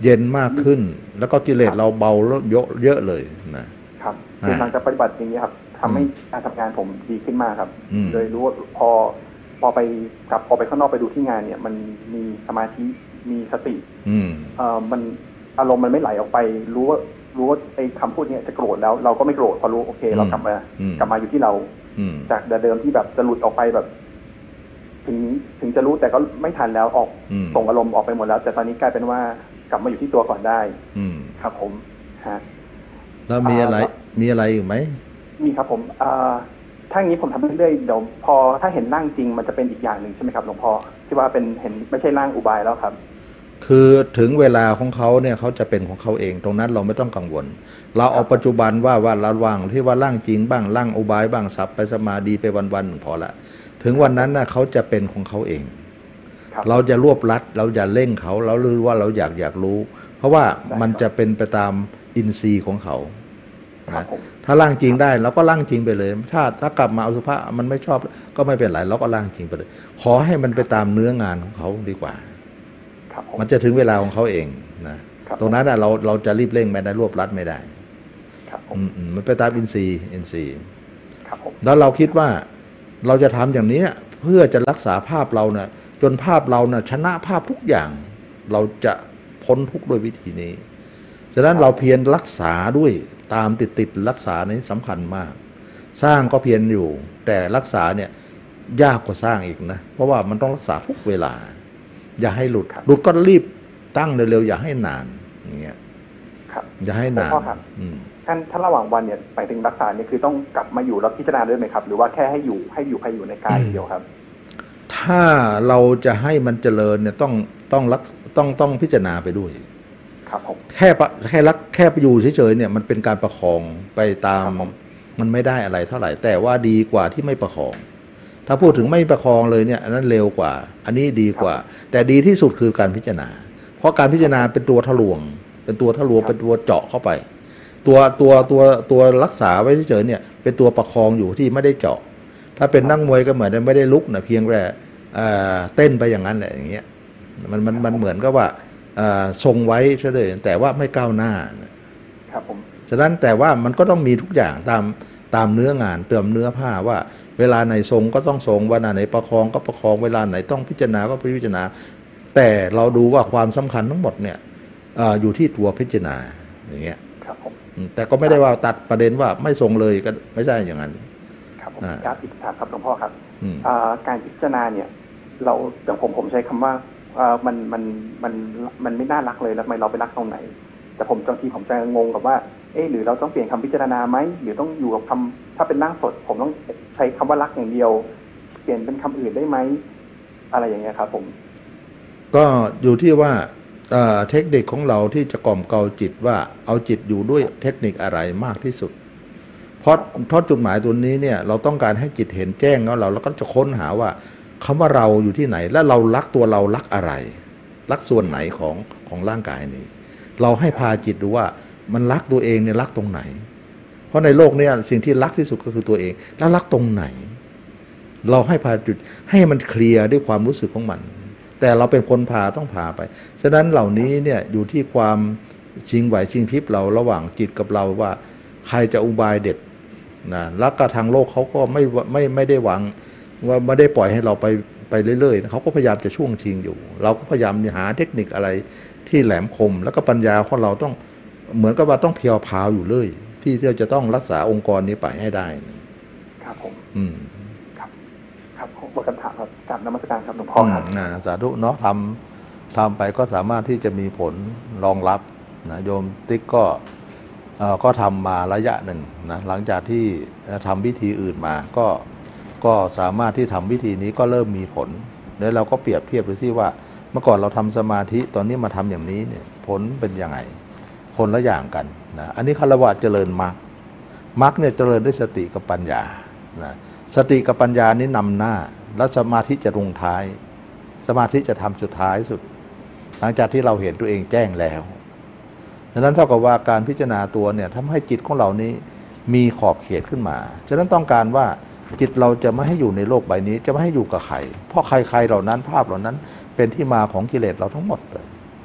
เย็นมากขึ้น แล้วก็กิเลสเราเบาลดเยอะเยอะเลยนะครับคือหลังจากปฏิบัติอย่างนี้ครับทำให้การทำงานผมดีขึ้นมากครับโดยรู้ว่าพอพอไปกลับพอไปข้างนอกไปดูที่งานเนี่ยมันมีสมาธิมีสติเอ่อมันอารมณ์มันไม่ไหลออกไปรู้ว่ารู้ว่าไอ้คำพูดนี้จะโกรธแล้วเราก็ไม่โกรธพอรู้โอเคเรากลับมากลับมาอยู่ที่เราจากเดิมที่แบบจะหลุดออกไปแบบถึงถึงจะรู้แต่ก็ไม่ทันแล้วออกส่งอารมณ์ออกไปหมดแล้วแต่ตอนนี้กลายเป็นว่ากลับมาอยู่ที่ตัวก่อนได้ครับผมฮะแล้วมีอะไรมีอะไรอีกไหมมีครับผมถ้าอย่างนี้ผมทำไปเรื่อยๆเดี๋ยวพอถ้าเห็นร่างจริงมันจะเป็นอีกอย่างหนึ่งใช่ไหมครับหลวงพ่อที่ว่าเป็นเห็นไม่ใช่ร่างอุบายแล้วครับคือถึงเวลาของเขาเนี่ยเขาจะเป็นของเขาเองตรงนั้นเราไม่ต้องกังวลเราเอาปัจจุบันว่าว่าระวังที่ว่าร่างจริงบ้างร่างอุบายบ้างสับไปสมาดีไปวันๆพอละถึงวันนั้นน่ะเขาจะเป็นของเขาเองเราจะรวบรัดเราอย่าเร่งเขาเราหรือว่าเราอยากอยากรู้เพราะว่ามันจะเป็นไปตามอินทรีย์ของเขานะถ้าร่างจริงได้เราก็ร่างจริงไปเลยถ้าถ้ากลับมาอสุภะมันไม่ชอบก็ไม่เป็นไรเราก็ร่างจริงไปเลยขอให้มันไปตามเนื้องานของเขาดีกว่ามันจะถึงเวลาของเขาเองนะตรงนั้นเราเราจะรีบเร่งไม่ได้รวบรัดไม่ได้อืมมันไปตามอินทรีย์อินทรีย์แล้วเราคิดว่าเราจะทำอย่างนี้เพื่อจะรักษาภาพเราเนี่ยจนภาพเราเนี่ยชนะภาพทุกอย่างเราจะพ้นทุกข์ด้วยวิธีนี้ฉะนั้นเราเพียรรักษาด้วยตามติดติดรักษานี้สำคัญมากสร้างก็เพียรอยู่แต่รักษาเนี่ยยากกว่าสร้างอีกนะเพราะว่ามันต้องรักษาทุกเวลาอย่าให้หลุดหลุดก็รีบตั้งเร็วๆอย่าให้นานอย่างเงี้ยอย่าให้นานท่านถ้าระหว่างวันเนี่ยไปถึงรักษาเนี่ยคือต้องกลับมาอยู่แล้วพิจารณาด้วยไหมครับหรือว่าแค่ให้อยู่ให้อยู่ให้อยู่ในกายเดียวครับถ้าเราจะให้มันเจริญเนี่ยต้องต้องรักต้องต้องพิจารณาไปด้วยครับผมแค่แค่รักแค่ไปอยู่เฉยๆเนี่ยมันเป็นการประคองไปตามมันไม่ได้อะไรเท่าไหร่แต่ว่าดีกว่าที่ไม่ประคองถ้าพูดถึงไม่ประคองเลยเนี่ยอันนั้นเร็วกว่าอันนี้ดีกว่าแต่ดีที่สุดคือการพิจารณาเพราะการพิจารณาเป็นตัวทะลวงเป็นตัวทะลวงเป็นตัวเจาะเข้าไปตัวตัวตัวตัวรักษาไว้เฉยๆเนี่ยเป็นตัวประคองอยู่ที่ไม่ได้เจาะถ้าเป็นนักมวยก็เหมือนไม่ได้ลุกนะเพียงแค่เต้นไปอย่างนั้นแหละอย่างเงี้ยมันมันมันเหมือนกับว่าทรงไว้เฉยๆแต่ว่าไม่ก้าวหน้าครับผมฉะนั้นแต่ว่ามันก็ต้องมีทุกอย่างตามตามเนื้องานเติมเนื้อผ้าว่าเวลาไหนทรงก็ต้องทรงเวลาไหนประคองก็ประคองเวลาไหนต้องพิจารณาก็พิจารณาแต่เราดูว่าความสำคัญทั้งหมดเนี่ยอยู่ที่ตัวพิจารณาอย่างเงี้ยครับผมแต่ก็ไม่ได้ว่าตัดประเด็นว่าไม่ทรงเลยก็ไม่ใช่อย่างนั้นครับผมการอีกถามครับหลวงพ่อครับการพิจารณาเนี่ยเราอย่างผมผมใช้คำว่ามันมันมันมันไม่น่ารักเลยแล้วทำไมเราไปรักตรงไหนแต่ผมบางทีผมจะงงกับว่าเอ๊ะหรือเราต้องเปลี่ยนคำพิจารณาไหมหรือต้องอยู่กับคำถ้าเป็นร่างสดผมต้องใช้คำว่ารักอย่างเดียวเปลี่ยนเป็นคำอื่นได้ไหมอะไรอย่างเงี้ยครับผมก็อยู่ที่ว่าเทคนิคของเราที่จะกล่อมเกลาจิตว่าเอาจิตอยู่ด้วยเทคนิคอะไรมากที่สุดเพราะเพราะจุดหมายตัวนี้เนี่ยเราต้องการให้จิตเห็นแจ้งแล้วเราแล้วก็จะค้นหาว่าคำว่าเราอยู่ที่ไหนและเรารักตัวเรารักอะไรรักส่วนไหนของของร่างกายนี้เราให้พาจิตดูว่ามันรักตัวเองเนี่ยรักตรงไหนเพราะในโลกนี้สิ่งที่รักที่สุดก็คือตัวเองแล้วรักตรงไหนเราให้พาจุดให้มันเคลียร์ด้วยความรู้สึกของมันแต่เราเป็นคนพาต้องพาไปฉะนั้นเหล่านี้เนี่ยอยู่ที่ความชิงไหวชิงพริบเราระหว่างจิตกับเราว่าใครจะอุบายเด็ดนะแล้วก็ทางโลกเขาก็ไม่ไม่ไม่ได้หวังว่าไม่ได้ปล่อยให้เราไปไปเรื่อยๆเขาก็พยายามจะช่วงชิงอยู่เราก็พยายามหาเทคนิคอะไรที่แหลมคมแล้วก็ปัญญาของเราต้องเหมือนกับว่าต้องเพียวพาวอยู่เลยที่ที่จะต้องรักษาองค์กรนี้ไปให้ได้ครับผมอืมครับครับหมดคำถามครับกราบนมัสการครับหลวงพ่อครับสาธุเนาะทำทำไปก็สามารถที่จะมีผลรองรับนะโยมติ๊กก็ก็ทำมาระยะหนึ่งนะหลังจากที่ทำวิธีอื่นมาก็ก็สามารถที่ทำวิธีนี้ก็เริ่มมีผลแล้วเราก็เปรียบเทียบดูซิว่าเมื่อก่อนเราทำสมาธิตอนนี้มาทำอย่างนี้เนี่ยผลเป็นยังไงคนละอย่างกันนะอันนี้คารวะเจริญมรรคมรรคเนี่ยเจริญด้วยสติกับปัญญานะสติกับปัญญานี้นำหน้าแล้วสมาธิจะลงท้ายสมาธิจะทำสุดท้ายสุดหลังจากที่เราเห็นตัวเองแจ้งแล้วดังนั้นเท่ากับว่าการพิจารณาตัวเนี่ยทำให้จิตของเรานี้มีขอบเขตขึ้นมาฉะนั้นต้องการว่าจิตเราจะไม่ให้อยู่ในโลกใบนี้จะไม่ให้อยู่กับใครเพราะใครๆเหล่านั้นภาพเหล่านั้นเป็นที่มาของกิเลสเราทั้งหมดเลย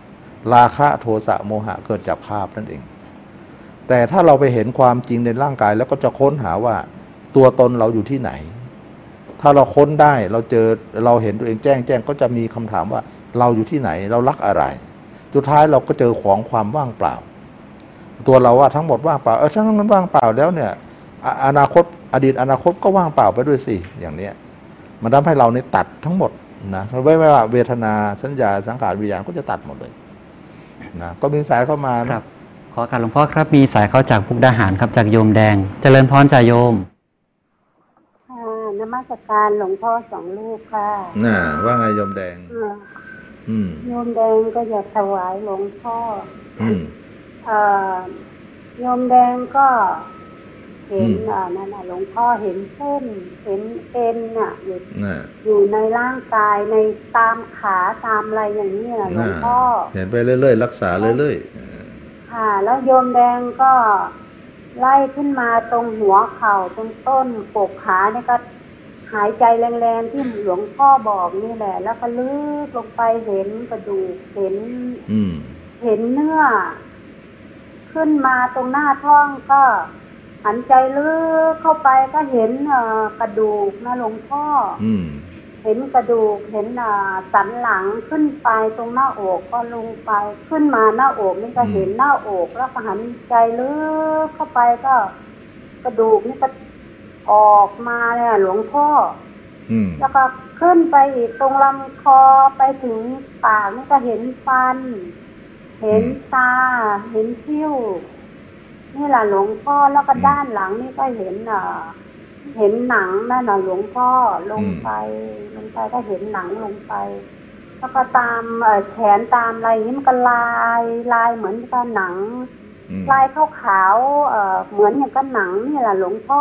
ราคะโทสะโมหะเกิดจากภาพนั่นเองแต่ถ้าเราไปเห็นความจริงในร่างกายแล้วก็จะค้นหาว่าตัวตนเราอยู่ที่ไหนถ้าเราค้นได้เราเจอเราเห็นตัวเองแจ้งแจ้งก็จะมีคำถามว่าเราอยู่ที่ไหนเรารักอะไรสุดท้ายเราก็เจอของความว่างเปล่าตัวเราว่าทั้งหมดว่างเปล่าเออทั้งนั้นว่างเปล่าแล้วเนี่ยอนาคตอดีตอนาคตก็ว่างเปล่าไปด้วยสิอย่างเนี้ยมันทำให้เราในตัดทั้งหมดนะไม่ว่าเวทนาสัญญาสังขารวิญญาณก็จะตัดหมดเลยนะก็มีสายเข้ามาครับขอการหลวงพ่อครับมีสายเข้าจากมุกดาหารครับจากโยมแดงเจริญพรจ่าโยมนมัสการหลวงพ่อสองลูกค่ะน่ะว่าไงโยมแดงอืมโยมแดงก็อยากถวายหลวงพ่ออืมเอ่อโยมแดงก็เห็นอ่านั่นน่ะหลวงพ่อเห็นเส้นเห็นเอ็นน่ะอยู่อยู่ในร่างกายในตามขาตามอะไรอย่างนี้น่ะหลวงพ่อเห็นไปเรื่อยๆรักษาเรื่อยๆค่ะแล้วโยมแดงก็ไล่ขึ้นมาตรงหัวเข่าตรงต้นปกขาเนี่ยก็หายใจแรงๆที่หลวงพ่อบอกนี่แหละแล้วก็ลึกลงไปเห็นกระดูกเห็นเห็นเนื้อขึ้นมาตรงหน้าท้องก็หันใจลึกเข้าไปก็เห็นกระดูกนะหลวงพ่อเห็นกระดูกเห็นสันหลังขึ้นไปตรงหน้าอกก็ลงไปขึ้นมาหน้าอกนี่ก็เห็นหน้าอกแล้วก็หันใจลึกเข้าไปก็กระดูกนี่ก็ออกมาเนี่ยหลวงพ่อแล้วก็ขึ้นไปอีกตรงลำคอไปถึงปากนี่ก็เห็นฟันเห็นตาเห็นคิ้วนี่แหละหลวงพ่อแล้วก็ด้านหลังนี่ก็เห็นอ่ะเห็นหนังนั่นน่ะหลวงพ่อลงไปลงไปก็เห็นหนังลงไปแล้วก็ตามแขนตามอะไรนี่มันก็ลายลายเหมือนกับหนังลายขาวๆเอ่อเหมือนอย่างกับหนังนี่แหละหลวงพ่อ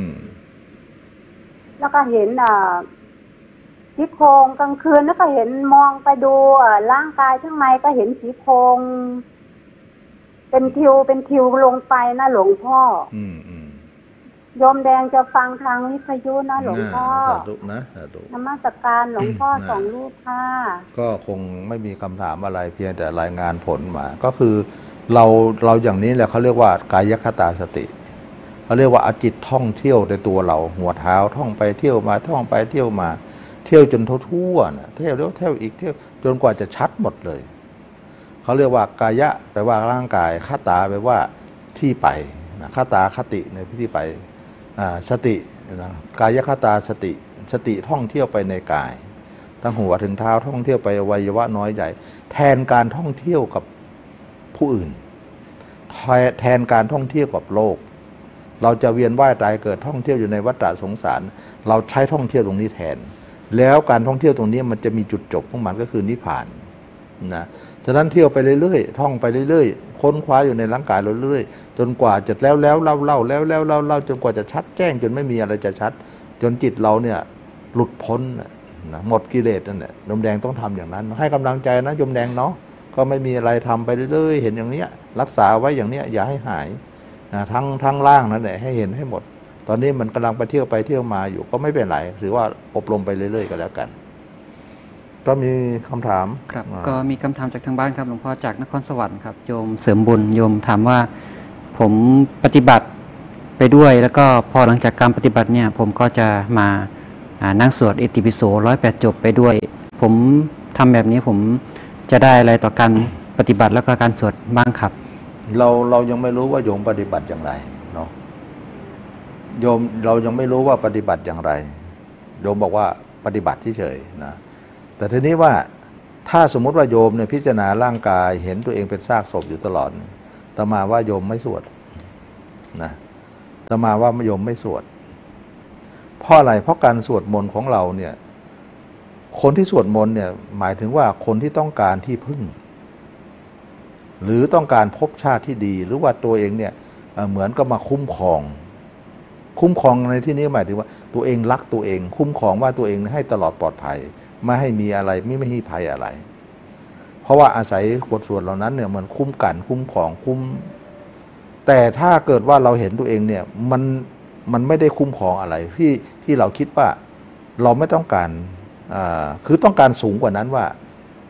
แล้วก็เห็นอ่าซี่โครงกลางคืนแล้วก็เห็นมองไปดูอ่าร่างกายข้างในก็เห็นซี่โครงเป็นทิวเป็นทิวลงไปนะหลวงพ่อโยมแดงจะฟังทางวิทยุนะหลวงพ่อสาธุนะสาธุนมัสการหลวงพ่อสองรูปค่ะก็คงไม่มีคำถามอะไรเพียงแต่รายงานผลมาก็คือเราเราอย่างนี้แหละเขาเรียกว่ากายคตาสติเขาเรียกว่าเอาจิตท่องเที่ยวในตัวเราหัวเท้าท่องไปเที่ยวมาท่องไปเที่ยวมาเที่ยวจนทั่วๆนะเที่ยวแล้วเที่ยวอีกเที่ยวจนกว่าจะชัดหมดเลยเขาเรียกว่ากายะแปลว่าร่างกายคตาแปลว่าที่ไปนะคตาคติในที่ไปสตินะกายคตาสติสติท่องเที่ยวไปในกายทั้งหัวถึงเท้าท่องเที่ยวไปอวัยวะน้อยใหญ่แทนการท่องเที่ยวกับผู้อื่นแทนการท่องเที่ยวกับโลกเราจะเวียนว่ายตายเกิดท่องเที่ยวอยู่ในวัฏสงสารเราใช้ท่องเที่ยวตรงนี้แทนแล้วการท่องเที่ยวตรงนี้มันจะมีจุดจบของมันก็คือนิพพานนะฉะนั้นเที่ยวไปเรื่อยๆท่องไปเรื่อยๆค้นคว้าอยู่ในร่างกายเราเรื่อยๆจนกว่าจะแล้วแล้วเล่าเล่าแล้วแล้วเล่าเล่าจนกว่าจะชัดแจ้งจนไม่มีอะไรจะชัดจนจิตเราเนี่ยหลุดพ้นนะหมดกิเลสนั่นแหละโยมแดงต้องทำอย่างนั้นให้กำลังใจนะโยมแดงเนาะก็ไม่มีอะไรทำไปเรื่อยๆเห็นอย่างเนี้ยรักษาไว้อย่างเนี้ยอย่าให้หายนะทั้งทั้งล่างนั่นแหละให้เห็นให้หมดตอนนี้มันกำลังไปเที่ยวไปเที่ยวมาอยู่ก็ไม่เป็นไรถือว่าอบรมไปเรื่อยๆก็แล้วกันก็มีคำถามครับก็มีคำถามจากทางบ้านครับหลวงพ่อจากนครสวรรค์ครับโยมเสริมบุญโยมถามว่าผมปฏิบัติไปด้วยแล้วก็พอหลังจากการปฏิบัติเนี่ยผมก็จะมานั่งสวดอิติปิโสร้อยแปดจบไปด้วยผมทำแบบนี้ผมจะได้อะไรต่อการปฏิบัติแล้วก็การสวดบ้างครับเราเรายังไม่รู้ว่าโยมปฏิบัติอย่างไรเนาะโยมเรายังไม่รู้ว่าปฏิบัติอย่างไรโยมบอกว่าปฏิบัติเฉยๆนะแต่ทีนี้ว่าถ้าสมมติว่าโยมเนี่ยพิจารณาร่างกายเห็นตัวเองเป็นซากศพอยู่ตลอดอาตมาว่าโยมไม่สวดนะอาตมาว่าโยมไม่สวดเพราะอะไรเพราะการสวดมนต์ของเราเนี่ยคนที่สวดมนต์เนี่ยหมายถึงว่าคนที่ต้องการที่พึ่งหรือต้องการภพชาติที่ดีหรือว่าตัวเองเนี่ยเหมือนก็มาคุ้มครองคุ้มครองในที่นี้หมายถึงว่าตัวเองรักตัวเองคุ้มครองว่าตัวเองให้ตลอดปลอดภัยไม่ให้มีอะไรไม่ไม่ให้ภัยอะไรเพราะว่าอาศัยบทสวดเหล่านั้นเนี่ยเหมือนคุ้มกันคุ้มครองคุ้มแต่ถ้าเกิดว่าเราเห็นตัวเองเนี่ยมันมันไม่ได้คุ้มครองอะไรที่ที่เราคิดว่าเราไม่ต้องการอ่าคือต้องการสูงกว่านั้นว่า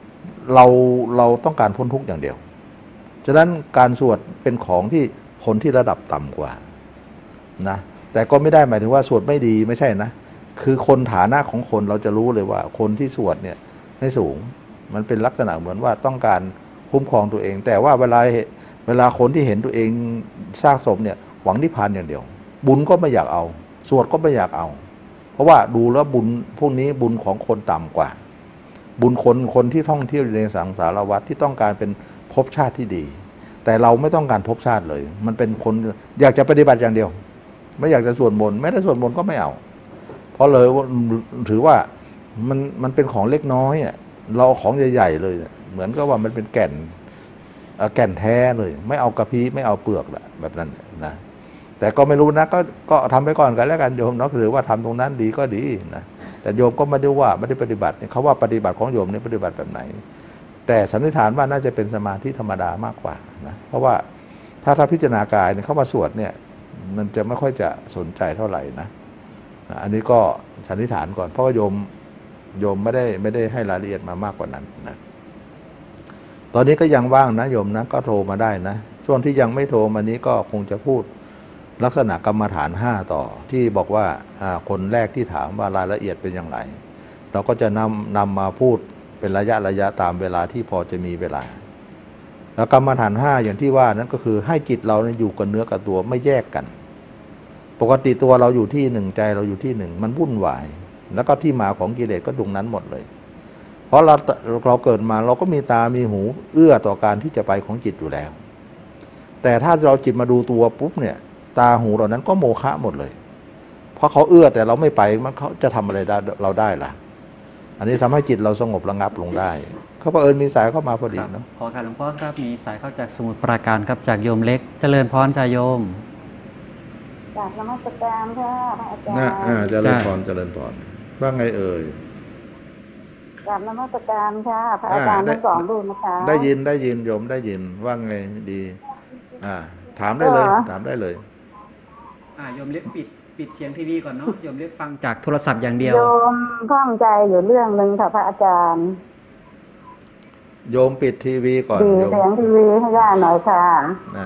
เราเราต้องการพ้นทุกข์อย่างเดียวฉะนั้นการสวดเป็นของที่คนที่ระดับต่ำกว่านะแต่ก็ไม่ได้หมายถึงว่าสวดไม่ดีไม่ใช่นะคือคนฐานะของคนเราจะรู้เลยว่าคนที่สวดเนี่ยไม่สูงมันเป็นลักษณะเหมือนว่าต้องการคุ้มครองตัวเองแต่ว่าเวลาเวลาคนที่เห็นตัวเองซากศพเนี่ยหวังนิพพานอย่างเดียวบุญก็ไม่อยากเอาสวดก็ไม่อยากเอาเพราะว่าดูแล้วบุญพวกนี้บุญของคนต่ำกว่าบุญคนคนที่ท่องเที่ยวอยู่ในสังสารวัฏที่ต้องการเป็นภพชาติที่ดีแต่เราไม่ต้องการภพชาติเลยมันเป็นคนอยากจะปฏิบัติอย่างเดียวไม่อยากจะสวดมนต์แม้แต่สวดมนต์ก็ไม่เอาเพราะเลยถือว่ามันมันเป็นของเล็กน้อยอ่ะเราของใหญ่ๆเลยเหมือนกับว่ามันเป็นแก่นแก่นแท้เลยไม่เอากระพี้ไม่เอาเปลือกแหละแบบนั้นนะแต่ก็ไม่รู้นะก็ก็ทำไปก่อนกันแล้วกันโยมเนาะหรือว่าทำตรงนั้นดีก็ดีนะแต่โยมก็ไม่ได้ว่าไม่ได้ปฏิบัติเขาว่าปฏิบัติของโยมนี่ปฏิบัติแบบไหนแต่สันนิษฐานว่าน่าจะเป็นสมาธิธรรมดามากกว่านะเพราะว่าถ้าถ้าพิจารณากายเนี่ยเข้ามาสวดเนี่ยมันจะไม่ค่อยจะสนใจเท่าไหร่นะอันนี้ก็สันนิษฐานก่อนเพราะว่าโยมโยมไม่ได้ไม่ได้ให้รายละเอียดมามากกว่านั้นนะตอนนี้ก็ยังว่างนะโยมนะก็โทรมาได้นะช่วงที่ยังไม่โทรมานี้ก็คงจะพูดลักษณะกรรมฐานห้าต่อที่บอกว่าคนแรกที่ถามว่ารายละเอียดเป็นอย่างไรเราก็จะนำนำมาพูดเป็นระยะระยะตามเวลาที่พอจะมีเวลาแล้วกรรมฐานห้าอย่างที่ว่านั้นก็คือให้จิตเราเนี่ยอยู่กับเนื้อกับตัวไม่แยกกันปกติตัวเราอยู่ที่หนึ่งใจเราอยู่ที่หนึ่งมันวุ่นวายแล้วก็ที่มาของกิเลสก็ตรงนั้นหมดเลยเพราะเราเราเกิดมาเราก็มีตามีหูเอื้อต่อการที่จะไปของจิตอยู่แล้วแต่ถ้าเราจิตมาดูตัวปุ๊บเนี่ยตาหูเหล่านั้นก็โมฆะหมดเลยเพราะเขาเอื้อแต่เราไม่ไปมันเขาจะทำอะไรได้เราได้ล่ะอันนี้ทำให้จิตเราสงบระงับลงได้เขาเผอิญมีสายเข้ามาพอดีเนาะขอการหลวงพ่อครับมีสายเข้าจากสมุทรปราการครับจากโยมเล็กเจริญพรจ่าโยมจากนมัสการค่ะพระอาจารย์นะอ่าเจริญพรเจริญพรว่าไงเอ่ยจากนมัสการค่ะพระอาจารย์ทั้งสองรูปนะคะได้ยินได้ยินโยมได้ยินว่าไงดีอ่าถามได้เลยถามได้เลยอ่าโยมเล็กปิดปิดเสียงทีวีก่อนเนาะโยมเล็กฟังจากโทรศัพท์อย่างเดียวโยมข้องใจอยู่เรื่องนึงค่ะพระอาจารย์โยมปิดทีวีก่อนปิดเสียงทีวีให้ย่าหน่อยค่ะอ่า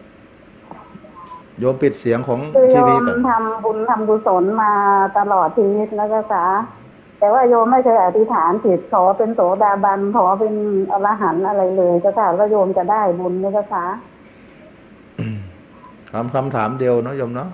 โยมปิดเสียงของทีวีก่อนทำบุญทำกุศลมาตลอดชีวิตนะเจ้าค่ะแต่ว่าโยมไม่เคยอธิษฐานจิตขอเป็นโสดาบันขอเป็นอรหันต์อะไรเลยเจ้าค่ะแล้วโยมจะได้บุญไหมเจ้าค่ะคำคำถามเดียวเนาะโยมเนาะ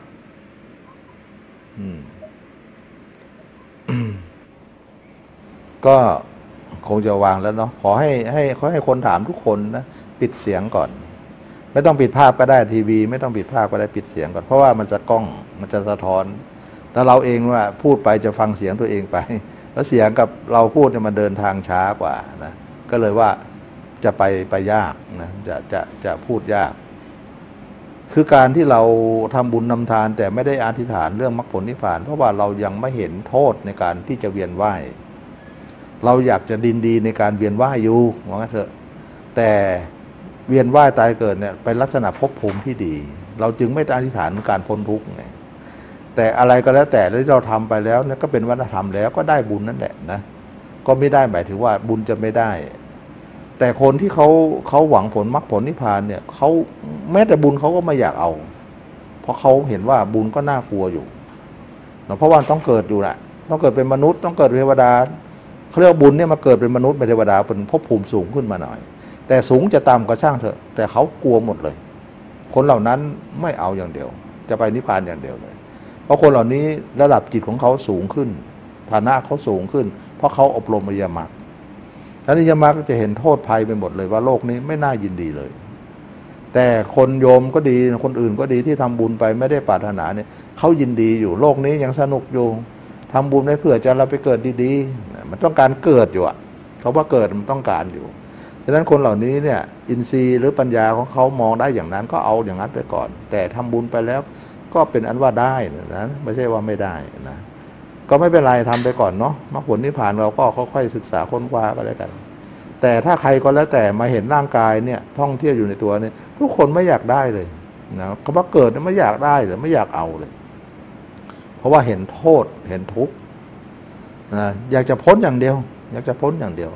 ก็คงจะวางแล้วเนาะขอให้ให้ขอให้คนถามทุกคนนะปิดเสียงก่อนไม่ต้องปิดภาพก็ได้ทีวีไม่ต้องปิดภาพก็ได้ปิดเสียงก่อนเพราะว่ามันจะกล้องมันจะสะท้อนแล้วเราเองว่าพูดไปจะฟังเสียงตัวเองไปแล้วเสียงกับเราพูดเนี่ยมันเดินทางช้ากว่านะก็เลยว่าจะไปไปยากนะจะจะจะพูดยากคือการที่เราทำบุญนำทานแต่ไม่ได้อธิษฐานเรื่องมรรคผลนิพพานเพราะว่าเรายังไม่เห็นโทษในการที่จะเวียนว่ายเราอยากจะดินดีในการเวียนว่ายอยู่ว่างั้นเถอะแต่เวียนว่ายตายเกิดเนี่ยเป็นลักษณะภพภูมิที่ดีเราจึงไม่อธิษฐานการพ้นทุกข์ไงแต่อะไรก็แล้วแต่ที่เราทำไปแล้วเนี่ยก็เป็นวัฒนธรรมแล้วก็ได้บุญนั่นแหละนะก็ไม่ได้หมายถึงว่าบุญจะไม่ได้แต่คนที่เขาเขาหวังผลมรรคผลนิพพานเนี่ยเขาแม้แต่บุญเขาก็ไม่อยากเอาเพราะเขาเห็นว่าบุญก็น่ากลัวอยู่เพราะว่าต้องเกิดอยู่นะต้องเกิดเป็นมนุษย์ต้องเกิดเป็นเทวดาเขาเรียกบุญเนี่ยมาเกิดเป็นมนุษย์เป็นเทวดาเป็นภพภูมิสูงขึ้นมาหน่อยแต่สูงจะต่ำก็ช่างเถอะแต่เขากลัวหมดเลยคนเหล่านั้นไม่เอาอย่างเดียวจะไปนิพพานอย่างเดียวเลยเพราะคนเหล่านี้ระดับจิตของเขาสูงขึ้นฐานะเขาสูงขึ้นเพราะเขาอบรมอริยมรรคอริยมรรคจะเห็นโทษภัยไปหมดเลยว่าโลกนี้ไม่น่ายินดีเลยแต่คนโยมก็ดีคนอื่นก็ดีที่ทำบุญไปไม่ได้ปรารถนาเนี่ยเขายินดีอยู่โลกนี้ยังสนุกอยู่ทำบุญได้เพื่อจะเราไปเกิดดีๆมันต้องการเกิดอยู่อะเขาว่าเกิดมันต้องการอยู่ฉะนั้นคนเหล่านี้เนี่ยอินทรีย์หรือปัญญาของเขามองได้อย่างนั้นก็เอาอย่างนั้นไปก่อนแต่ทำบุญไปแล้วก็เป็นอันว่าได้นะไม่ใช่ว่าไม่ได้นะก็ไม่เป็นไรทำไปก่อนเนาะมรรคผลนิพพานเราก็ค่อยๆศึกษาค้นคว้าก็แล้วกันแต่ถ้าใครก็แล้วแต่มาเห็นร่างกายเนี่ยท่องเที่ยวอยู่ในตัวเนี่ยทุกคนไม่อยากได้เลยนะคำว่าเกิดเนี่ยไม่อยากได้หรือไม่อยากเอาเลยเพราะว่าเห็นโทษเห็นทุกข์นะอยากจะพ้นอย่างเดียวอยากจะพ้นอย่างเดียว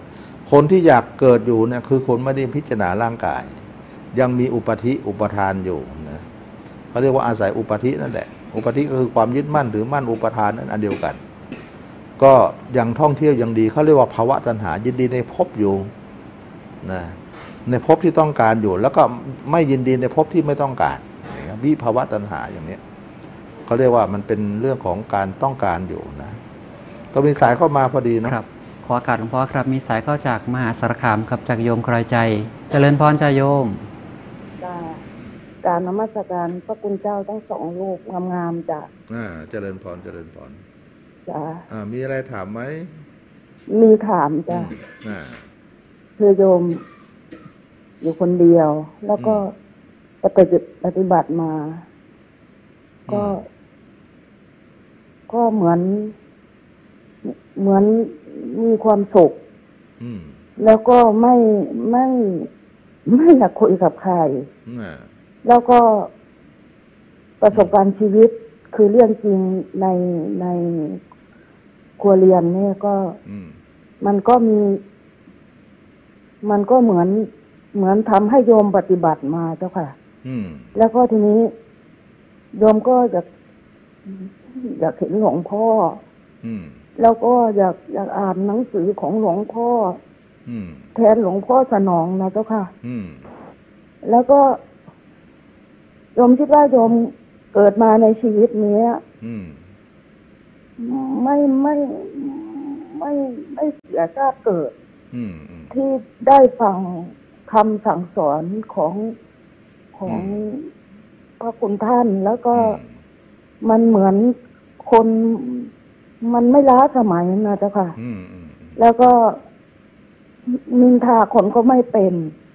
คนที่อยากเกิดอยู่เนี่ยคือคนไม่ได้พิจารณาร่างกายยังมีอุปธิอุปทานอยู่นะเขาเรียกว่าอาศัยอุปธินั่นแหละอุปธิก็คือความยึดมั่นหรือมั่นอุปทานนั้นอันเดียวกันก็ยังท่องเที่ยวยังดีเขาเรียกว่าภาวะตัณหายินดีในภพอยู่นะในภพที่ต้องการอยู่แล้วก็ไม่ยินดีในภพที่ไม่ต้องการวิภาวะตัณหาอย่างนี้เขาเรียกว่ามันเป็นเรื่องของการต้องการอยู่นะก็มีสายเข้ามาพอดีนะครับขออากาศหลวงพ่อครับมีสายเข้าจากมหาสารคามครับจากโยมกรอยใจเจริญพรจ้าโยมการนมัสการพระคุณเจ้าทั้งสองรูปงามๆจ้ะอ่าเจริญพรเจริญพรจ้ะอ่ามีอะไรถามไหมมีถามจ้ะอ่าคือโยมอยู่คนเดียวแล้วก็ปฏิปฏิบัติมาก็ก็เหมือนเหมือนมีความสุขแล้วก็ไม่ไม่ไม่อยากคุยกับใครแล้วก็ประสบการณ์ชีวิตคือเรื่องจริงในในครัวเรือนเนี่ยก็มันก็มีมันก็เหมือนเหมือนทำให้โยมปฏิบัติมาเจ้าค่ะแล้วก็ทีนี้โยมก็อยากอยากเห็นหลวงพ่อแล้วก็อยากอยากอ่านหนังสือของหลวงพ่อแทนหลวงพ่อสนองนะเจ้าค่ะแล้วก็โยมคิดว่าโยมเกิดมาในชีวิตนี้ไม่ไม่ไม่ไม่เสียชาติเกิดที่ได้ฟังคำสั่งสอนของของพระคุณท่านแล้วก็มันเหมือนคนมันไม่ล้าสมัยนะเจ้าค่ะแล้วก็นินทาคนก็ไม่เป็น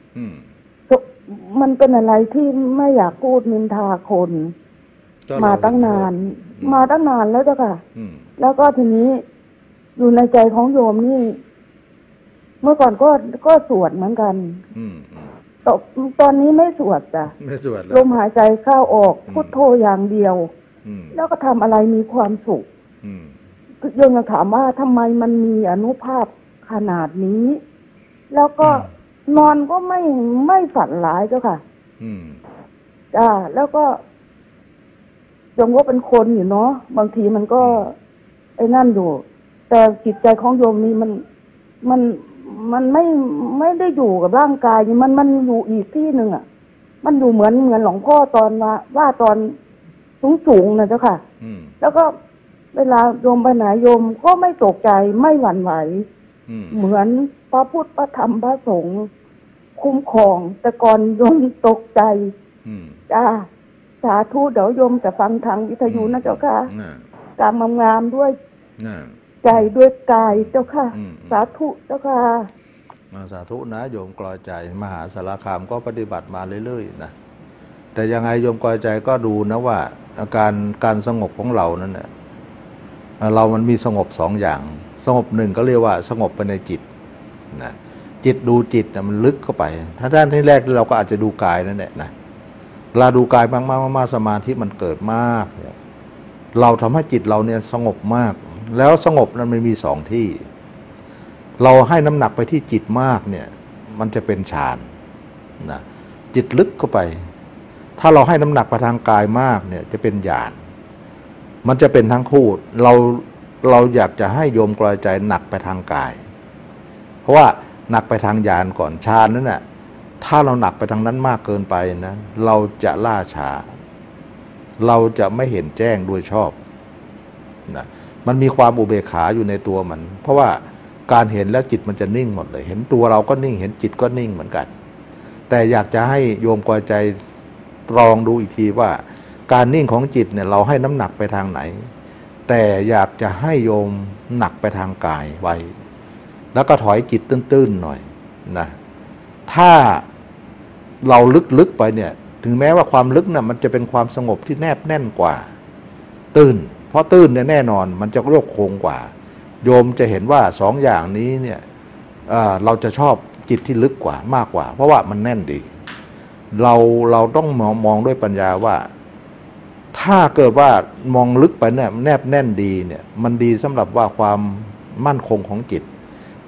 มันเป็นอะไรที่ไม่อยากพูดนินทาคนมาตั้งนานมาตั้งนานแล้วเจ้าค่ะแล้วก็ทีนี้อยู่ในใจของโยมนี่เมื่อก่อนก็ก็สวดเหมือนกันตอนตอนนี้ไม่สวดจ้ะไม่สวดลมหายใจเข้าออกพุทโธอย่างเดียวแล้วก็ทำอะไรมีความสุขโยมถามว่าทำไมมันมีอานุภาพขนาดนี้แล้วก็นอนก็ไม่ไม่ฝันร้ายเจ้าค่ะจ้าแล้วก็โยมก็เป็นคนอยู่เนาะบางทีมันก็ไอ้นั่นอยู่แต่จิตใจของโยมนี่มันมันมันไม่ไม่ได้อยู่กับร่างกายมันมันอยู่อีกที่หนึ่งอ่ะมันอยู่เหมือนเหมือนหลวงพ่อตอนว่าว่าตอนสูงสูงนะเจ้าค่ะแล้วก็เวลาโยมไปไหนโยมก็ไม่ตกใจไม่หวั่นไหวเหมือนพระพุทธพระธรรมพระสงฆ์คุ้มครองแต่ก่อนโยมตกใจจ้าสาธุเดี๋ยวโยมจะฟังทางวิทยุนะเจ้าค่ะการงามๆด้วยใจด้วยกายเจ้าค่ะสาธุเจ้าค่ะสาธุนะโยมกลอยใจมหาสารคามก็ปฏิบัติมาเรื่อยๆนะแต่ยังไงโยมกลอยใจก็ดูนะว่าอาการการสงบของเรานั้นเนี่ยเรามันมีสงบสองอย่างสงบหนึ่งก็เรียกว่าสงบไปในจิตนะจิตดูจิตนะมันลึกเข้าไปถ้าด้านที่แรกเราก็อาจจะดูกายนั่นแหละนะเวลาดูกายมากๆมากๆสมาธิมันเกิดมากเนี่ยเราทำให้จิตเราเนี่ยสงบมากแล้วสงบนั้นมันมีสองที่เราให้น้ำหนักไปที่จิตมากเนี่ยมันจะเป็นฌานนะจิตลึกเข้าไปถ้าเราให้น้ำหนักไปทางกายมากเนี่ยจะเป็นญาณมันจะเป็นทั้งคู่เราเราอยากจะให้โยมกลอยใจหนักไปทางกายเพราะว่าหนักไปทางญาณก่อนฌานนั้นน่ะถ้าเราหนักไปทางนั้นมากเกินไปนะเราจะล่าช้าเราจะไม่เห็นแจ้งโดยชอบนะมันมีความอุเบกขาอยู่ในตัวมันเพราะว่าการเห็นแล้วจิตมันจะนิ่งหมดเลยเห็นตัวเราก็นิ่งเห็นจิตก็นิ่งเหมือนกันแต่อยากจะให้โยมกลอยใจตรองดูอีกทีว่าการนิ่งของจิตเนี่ยเราให้น้ำหนักไปทางไหนแต่อยากจะให้โยมหนักไปทางกายไว้แล้วก็ถอยจิตตื้นๆหน่อยนะถ้าเราลึกๆไปเนี่ยถึงแม้ว่าความลึกน่ะมันจะเป็นความสงบที่แนบแน่นกว่าตื้นเพราะตื้นเนี่ยแน่นอนมันจะโยกโคงกว่าโยมจะเห็นว่าสองอย่างนี้เนี่ย เอ่อ เราจะชอบจิตที่ลึกกว่ามากกว่าเพราะว่ามันแน่นดีเราเราต้องมองมองด้วยปัญญาว่าถ้าเกิดว่ามองลึกไปเนี่ยแนบแน่นดีเนี่ยมันดีสำหรับว่าความมั่นคงของจิต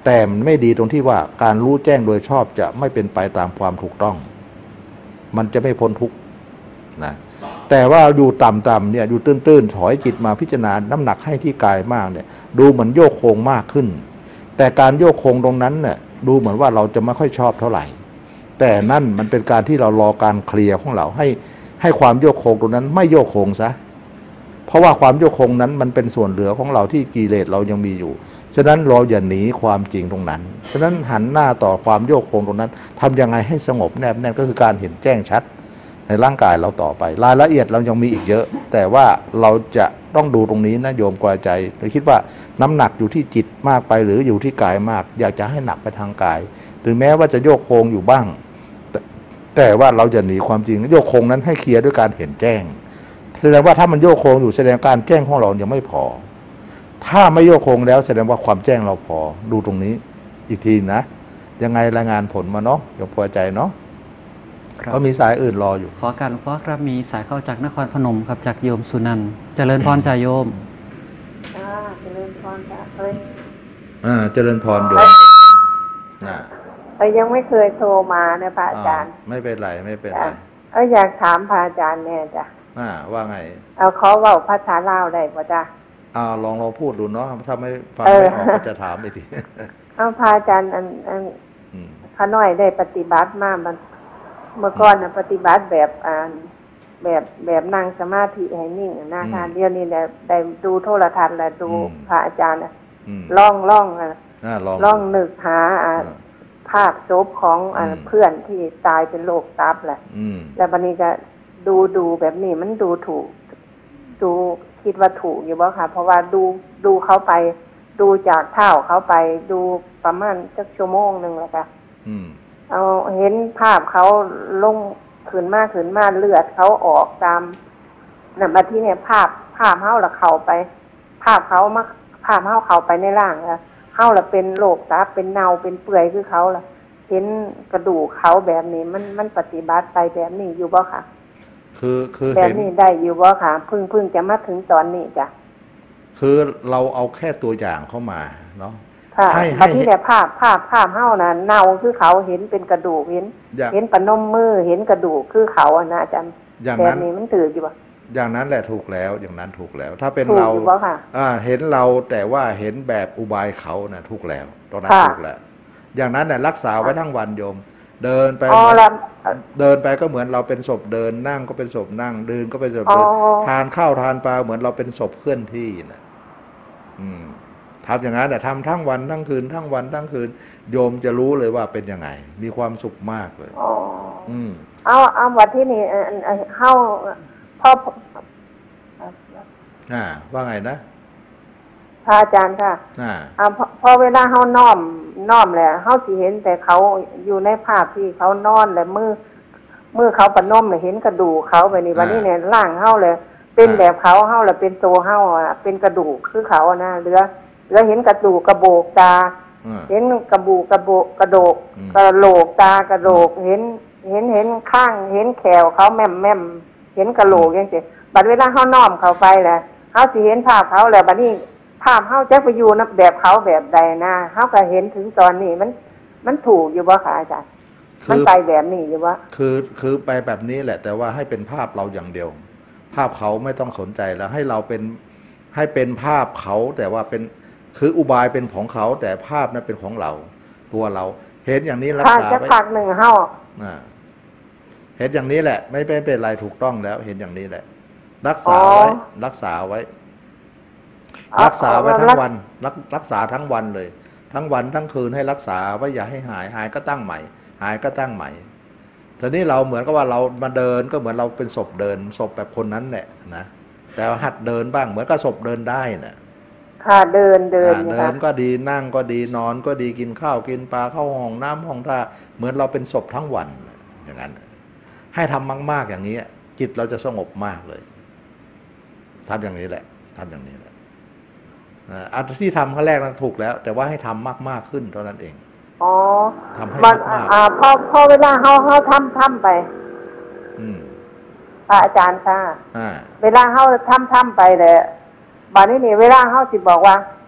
แต่มันไม่ดีตรงที่ว่าการรู้แจ้งโดยชอบจะไม่เป็นไปตามความถูกต้องมันจะไม่พ้นทุกข์นะแต่ว่าอยู่ต่ำๆเนี่ยอยู่ตื้นๆถอยจิตมาพิจารณาน้ำหนักให้ที่กายมากเนี่ยดูเหมือนโยกโคงมากขึ้นแต่การโยกโคงตรงนั้นเนี่ยดูเหมือนว่าเราจะไม่ค่อยชอบเท่าไหร่แต่นั่นมันเป็นการที่เรารอการเคลียร์ของเราให้ให้ความโยกโคงตรงนั้นไม่โยกโคงซะเพราะว่าความโยกโคงนั้นมันเป็นส่วนเหลือของเราที่กิเลสเรายังมีอยู่ฉะนั้นเราอย่าหนีความจริงตรงนั้นฉะนั้นหันหน้าต่อความโยกโคงตรงนั้นทำยังไงให้สงบแนบแน่นก็คือการเห็นแจ้งชัดในร่างกายเราต่อไปรายละเอียดเรายังมีอีกเยอะแต่ว่าเราจะต้องดูตรงนี้นะโยมกลายใจโดยคิดว่าน้ำหนักอยู่ที่จิตมากไปหรืออยู่ที่กายมากอยากจะให้หนักไปทางกายถึงแม้ว่าจะโยกโคงอยู่บ้างแต่ว่าเราจะหนีความจริงโยกโคงนั้นให้เคลียร์ด้วยการเห็นแจ้งแสดงว่าถ้ามันโยกโคงอยู่แสดงการแจ้งของเรายังไม่พอถ้าไม่โยกโคงแล้วแสดงว่าความแจ้งเราพอดูตรงนี้อีกทีนะยังไงรายงานผลมาเนาะโยมพอใจเนาะก็มีสายอื่นรออยู่ขอการหลวงพ่อครับมีสายเข้าจากนครพนมครับจากโยมสุนันท์เจริญพรจ่าโยมอ่าเจริญพรจ้ะเอ้ยอ่าเจริญพรโยมน่ะเอ้ยยังไม่เคยโทรมานะพระอาจารย์ไม่เป็นไรไม่เป็นไรเอ้ยอยากถามพระอาจารย์เนี่ยจ้ะอ่าว่าไงเอาเขาเว้าภาษาลาวได้ป่ะจ้ะอ่าลองลองพูดดูเนาะถ้าไม่ฟังไม่ออกก็จะถามอีกทีเอาพระอาจารย์อันอันข้าน้อยได้ปฏิบัติมามันเมื่อก่อนนะปฏิบัติแบบอ่าแบบแบบนั่งสมาธิให้นิ่งนะคะเดี๋ยวนี้ได้ได้ดูโทรทัศน์และดูพระอาจารย์ล่องล่องอ่ะล่องนึกหาอ่าภาพศพของอ่าเพื่อนที่ตายเป็นโรคตับแหละแล้ววันนี้ก็ดูดูแบบนี้มันดูถูกดูคิดว่าถูกอยู่บ่ค่ะเพราะว่าดูดูเขาไปดูจากเท้าเขาไปดูประมาณสักชั่วโมงนึงแล้วค่ะเอาเห็นภาพเขาลงขืนมาขืนมาเลือดเขาออกตามนั่นมาที่เนี่ยภาพภาพเฮาละเข้าไปภาพเขามาภาพเฮาเข้าไปในร่างแล้วเฮาละเป็นโรคตับเป็นเน่าเป็นเปื่อยคือเขาล่ะเห็นกระดูกเขาแบบนี้มันมันปฏิบัติไปแบบนี้อยู่บ่ค่ะคือคือแบบนี้ได้อยู่บ่ค่ะเพิ่งเพิ่งจะมาถึงตอนนี้จ้ะคือเราเอาแค่ตัวอย่างเข้ามาเนาะให้ให้ที่เนี่ยภาพภาพภาพเฮาน่ะเน่าคือเขาเห็นเป็นกระดูกเห็นเห็นปนมมือเห็นกระดูกคือเขาอ่ะนะอาจารย์แบบนี้มันถืออยู่บ่อย่างนั้นแหละถูกแล้วอย่างนั้นถูกแล้วถ้าเป็นเราอ่าเห็นเราแต่ว่าเห็นแบบอุบายเขาน่ะถูกแล้วตรงนั้นถูกแล้วอย่างนั้นเนี่ยรักษาไว้ทั้งวันโยมเดินไปเดินไปก็เหมือนเราเป็นศพเดินนั่งก็เป็นศพนั่งเดินก็เป็นศพเดินทานข้าวทานปลาเหมือนเราเป็นศพเคลื่อนที่น่ะอืมทำอย่างนั้นแต่ทำทั้งวันทั้งคืนทั้งวันทั้งคืนโยมจะรู้เลยว่าเป็นยังไงมีความสุขมากเลยอ๋ออืมเอาเอาวันที่นี่เข้าพ่ออ่าว่าไงนะพระอาจารย์ค่ะอ่าอ่าพอเวลาเขาน้อมน้อมแหละเขาสิเห็นแต่เขาอยู่ในภาพที่เขานอนและมือมือเขาปนมเลยเห็นกระดูกเขาไปนี่วันนี้เนี่ยร่างเขาเลยเป็นแบบเขาเขาเลยเป็นโตเขาอ่ะเป็นกระดูกคือเขาอ่ะนะเหลือเหลือเห็นกระดูกกระโบกตาเห็นกระบูกระโบกกระโดกกระโหลกตากระโหลกเห็นเห็นเห็นข้างเห็นแขวเขาแม่มแม่มเห็นกระโหลกยังไงบัดเวลาเขาน้อมเขาไปแหละเขาสิเห็นภาพเขาแหละบัดนี้ภาพเขาจะไปอยู่นะแบบเขาแบบใดนะเขาก็เห็นถึงตอนนี้มันมันถูกอยู่บ่คะอาจารย์มันไปแบบนี้อยู่บ่คือคือไปแบบนี้แหละแต่ว่าให้เป็นภาพเราอย่างเดียวภาพเขาไม่ต้องสนใจแล้วให้เราเป็นให้เป็นภาพเขาแต่ว่าเป็นคืออุบายเป็นของเขาแต่ภาพนั้นเป็นของเราตัวเราเห็นอย่างนี้รักษาไว้จะพักหนึ่งเฮาอ่าเห็นอย่างนี้แหละไม่เป็นเป็นไรถูกต้องแล้วเห็นอย่างนี้แหละรักษาไว้รักษาไว้รักษาไว้ทั้งวันรักรักษาทั้งวันเลยทั้งวันทั้งคืนให้รักษาไว้อย่าให้หายหายก็ตั้งใหม่หายก็ตั้งใหม่ทีนี้เราเหมือนกับว่าเรามาเดินก็เหมือนเราเป็นศพเดินศพแบบคนนั้นแหละนะแต่หัดเดินบ้างเหมือนกับศพเดินได้น่ะค่ะเดินเดินเดินก็ดีนั่งก็ดีนอนก็ดีกินข้าวกินปลาเข้าห้องน้ำห้องท่าเหมือนเราเป็นศพทั้งวันอย่างนั้นให้ทำมากๆอย่างนี้จิตเราจะสงบมากเลยทำอย่างนี้แหละทำอย่างนี้แหละอันที่ทำครั้งแรกนั้นถูกแล้วแต่ว่าให้ทำมากๆขึ้นเท่านั้นเองอ๋อทำให้มากๆอ่าพอพอเวลาเขาเขาทำทำไปอืมอาจารย์ค่ะอ่าเวลาเขาทำทำไปเลยบัดนี้นี่เวลาเขาสิบอกว่า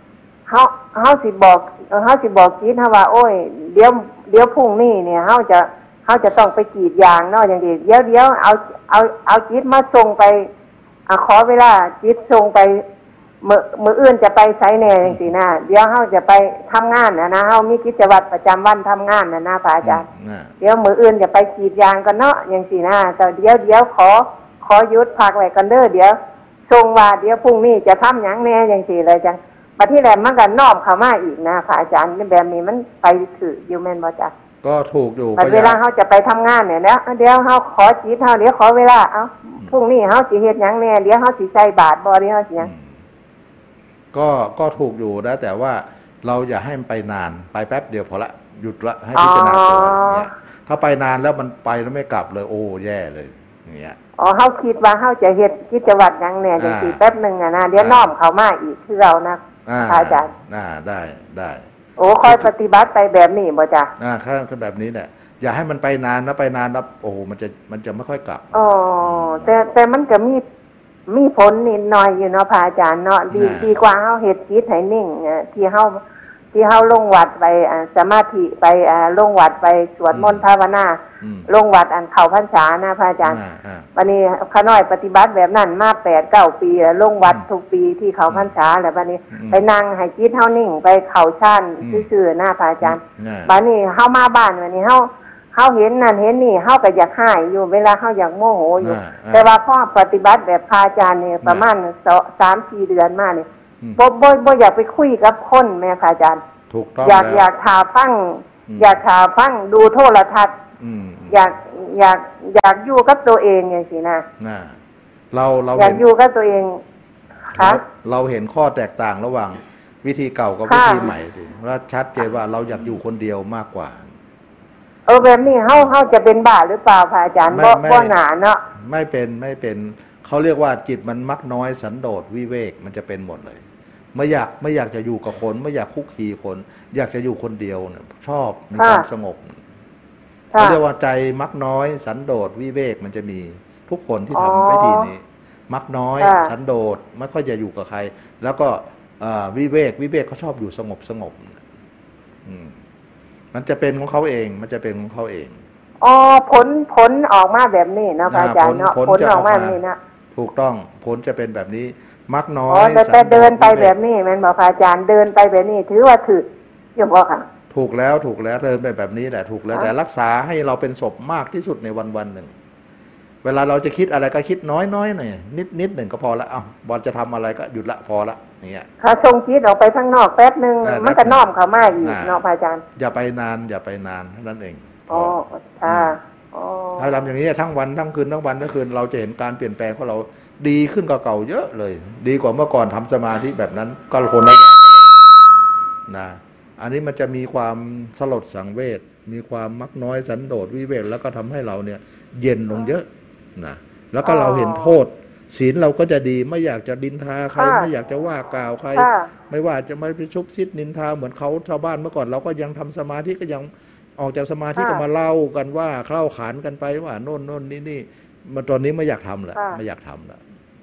เขาเขาสิบอกเขาสิบอกจิตเขาว่าโอ้ยเดี๋ยวเดี๋ยวพรุ่งนี้เนี่ยเขาจะเขาจะต้องไปกรีดยางเนาะอย่างเดียวเดี๋ยวเดี๋ยวเอาเอาเอาจิตมาส่งไปอ่ะขอเวลาจิตส่งไปมือมืออื่นจะไปไสแน่จังซี่นะเดี๋ยวเขาจะไปทำงานนะนะเขามีกิจวัตรประจำวันทำงานนะนะพระอาจารย์เดี๋ยวมืออื่นจะไปกรีดยางกันเนาะอย่างซี่นะแต่เดี๋ยวเดี๋ยวขอขอหยุดพักไว้กันเด้อเดี๋ยวส่งว่าเดี๋ยวพรุ่งนี้จะทำหยังแน่อย่างซี่เลยจังบัดที่แลมันก็น้อมเข้ามาอีกนะพระอาจารย์แบบนี้มันไปถืออยู่แม่นบ่จ๊ะก็ถูกอยู่บัดเวลาเขาจะไปทำงานเนี่ยนะเดี๋ยวเขาขอจิตเขาเดี๋ยวขอเวลาเอ้าพรุ่งนี้เขาสิเฮ็ดหยังแน่เดี๋ยวเขาสิใส่บาตรบ่เดี๋ยวเขาสิหยังก็ก็ถูกอยู่นะแต่ว่าเราอย่าให้มันไปนานไปแป๊บเดียวพอละหยุดละให้พิจารณาตัวเนี่ยถ้าไปนานแล้วมันไปแล้วไม่กลับเลยโอ้แย่เลยอย่างเงี้ยอ๋อเขาคิดว่าเขาจะเฮ็ดกิจวัตรหยังแน่จังซี่แป๊บนึงอ่ะนะเดี๋ยวน้อมเข้ามาอีกคือเรานะอาจารย์อ่าได้ได้โอ้ค่อยปฏิบัติไปแบบนี้บ่จ๊ะอ่าค่อยแบบนี้แหละอย่าให้มันไปนานนะไปนานแล้วโอ้มันจะมันจะไม่ค่อยกลับอ๋อแต่แต่มันก็มีมีผลนิดหน่อยอยู่เนาะพระอาจารย์เนาะดีดีกว่าเฮาเฮ็ดจิตให้นิ่งที่เฮาที่เฮาลงวัดไปสมาธิไปลงวัดไปสวดมนต์ภาวนาลงวัดอันเข้าพรรษานะพระอาจารย์วันนี้ข้าน้อยปฏิบัติแบบนั้นมาแปดเก้าปีลงวัดทุกปีที่เข้าพรรษาแล้วบัดนี้ไปนั่งให้จิตเฮานิ่งไปเข้าฌานซื่อๆนะพระอาจารย์บัดนี้เฮามาบ้านวันนี้เฮาเฮาเห็นนั่นเห็นนี่เฮาก็อยากหายอยู่เวลาเฮาอยากโมโหอยู่แต่ว่าพอปฏิบัติแบบพระอาจารย์เนี่ยประมาณสามสี่เดือนมาเนี่ยบ่บ่บ่อยากไปคุยกับคนแม่พระอาจารย์ถูกต้องอยากอยากหาฟังอยากหาฟังดูโทรทัศน์อยากอยากอยากอยู่กับตัวเองอย่างสินะเราเราอยากอยู่กับตัวเองค่ะเราเห็นข้อแตกต่างระหว่างวิธีเก่ากับวิธีใหม่ดิว่าชัดเจนว่าเราอยากอยู่คนเดียวมากกว่าเออแบบนี้เฮาเฮาจะเป็นบ้าหรือเปล่าพระอาจารย์บ่บ่หนาเนาะไม่เป็นไม่เป็นเขาเรียกว่าจิตมันมักน้อยสันโดษวิเวกมันจะเป็นหมดเลยไม่อยากไม่อยากจะอยู่กับคนไม่อยากคุกคีคน อยากจะอยู่คนเดียวเนี่ยชอบมีความสงบเขาเรียกว่าใจมักน้อยสันโดษวิเวกมันจะมีทุกคนที่ทำวิธีนี้มักน้อยสันโดษไม่ค่อยจะอยู่กับใครแล้วก็วิเวกวิเวกเขาชอบอยู่สงบสงบอืมมันจะเป็นของเขาเองมันจะเป็นของเขาเองอ๋อผลผลออกมาแบบนี้นะอาจารย์เนาะผลออกมาแบบนี้นะถูกต้องผลจะเป็นแบบนี้มักน้อยอ๋อแต่เดินไปแบบนี้แม่นบอกอาจารย์เดินไปแบบนี้ถือว่าถือยังบอกค่ะถูกแล้วถูกแล้วเดินไปแบบนี้แหละถูกแล้วแต่รักษาให้เราเป็นศพมากที่สุดในวันวันหนึ่งเวลาเราจะคิดอะไรก็คิดน้อยน้อยหน่อยนิดนิดหนึ่งก็พอละอ้าวบอลจะทำอะไรก็หยุดละพอละเนี่ยถ้าส่งคิดออกไปข้างนอกแป๊บนึงมันก็น้อมเข้ามาอีกเนาะอาจารย์อย่าไปนานอย่าไปนานเท่านั้นเองอ๋อค่ะถ้าทำอย่างนี้ทั้งวันทั้งคืนทั้งวันทั้งคืนเราจะเห็นการเปลี่ยนแปลงของเราดีขึ้นกว่าเก่าเยอะเลยดีกว่าเมื่อก่อนทำสมาธิแบบนั้นก็คนละอย่างนะอันนี้มันจะมีความสลดสังเวชมีความมักน้อยสันโดษวิเวกแล้วก็ทำให้เราเนี่ยเย็นลงเยอะนะแล้วก็เราเห็นโทษศีลเราก็จะดีไม่อยากจะดินทาใครไม่อยากจะว่ากล่าวใครไม่ว่าจะไม่ไปชุบซิดนินทาเหมือนเขาชาวบ้านเมื่อก่อนเราก็ยังทำสมาธิก็ยังออกจากสมาธิก็มาเล่ากันว่าเล่าขานกันไปว่าโน่นโน่นนี่นี่มาตอนนี้ไม่อยากทำแล้วไม่อยากทำแล้ว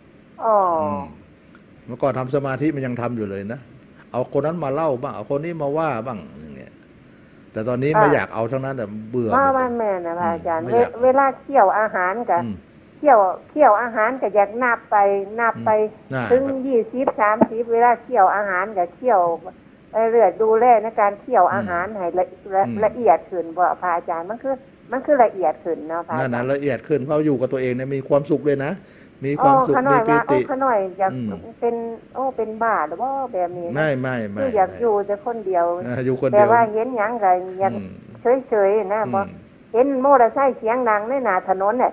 เมื่อก่อนทำสมาธิมันยังทำอยู่เลยนะเอาคนนั้นมาเล่าบ้างเอาคนนี้มาว่าบ้างอย่างเงี้ยแต่ตอนนี้ไม่อยากเอาทั้งนั้นแต่เบื่อว่าว่าแม่นะอาจารย์เวลาเคี่ยวอาหารกันเคี่ยวเคี่ยวอาหารก็อยากนับไปนับไปถึงยี่สิบสามสิบเวลาเคี่ยวอาหารก็เคี่ยวไปเรื่อยดูแลในการเคี่ยวอาหารให้ละเอียดขึ้นบ่พระอาจารย์มันคือมันคือละเอียดขึ้นเนาะพระอาจารย์นั่นละเอียดขึ้นเพราะอยู่กับตัวเองเนี่ยมีความสุขเลยนะมีความสุขมีปิติขน่อยอยากเป็นโอ้เป็นบ้าหรือว่าแบบนี้ไม่ไม่ไม่อยากอยู่แต่คนเดียวอยู่คนเดียวแต่ว่าเห็นหยังก็อยากเฉยๆนะบ่เห็นมอเตอร์ไซค์เสียงดังในหน้าถนนเนี่ย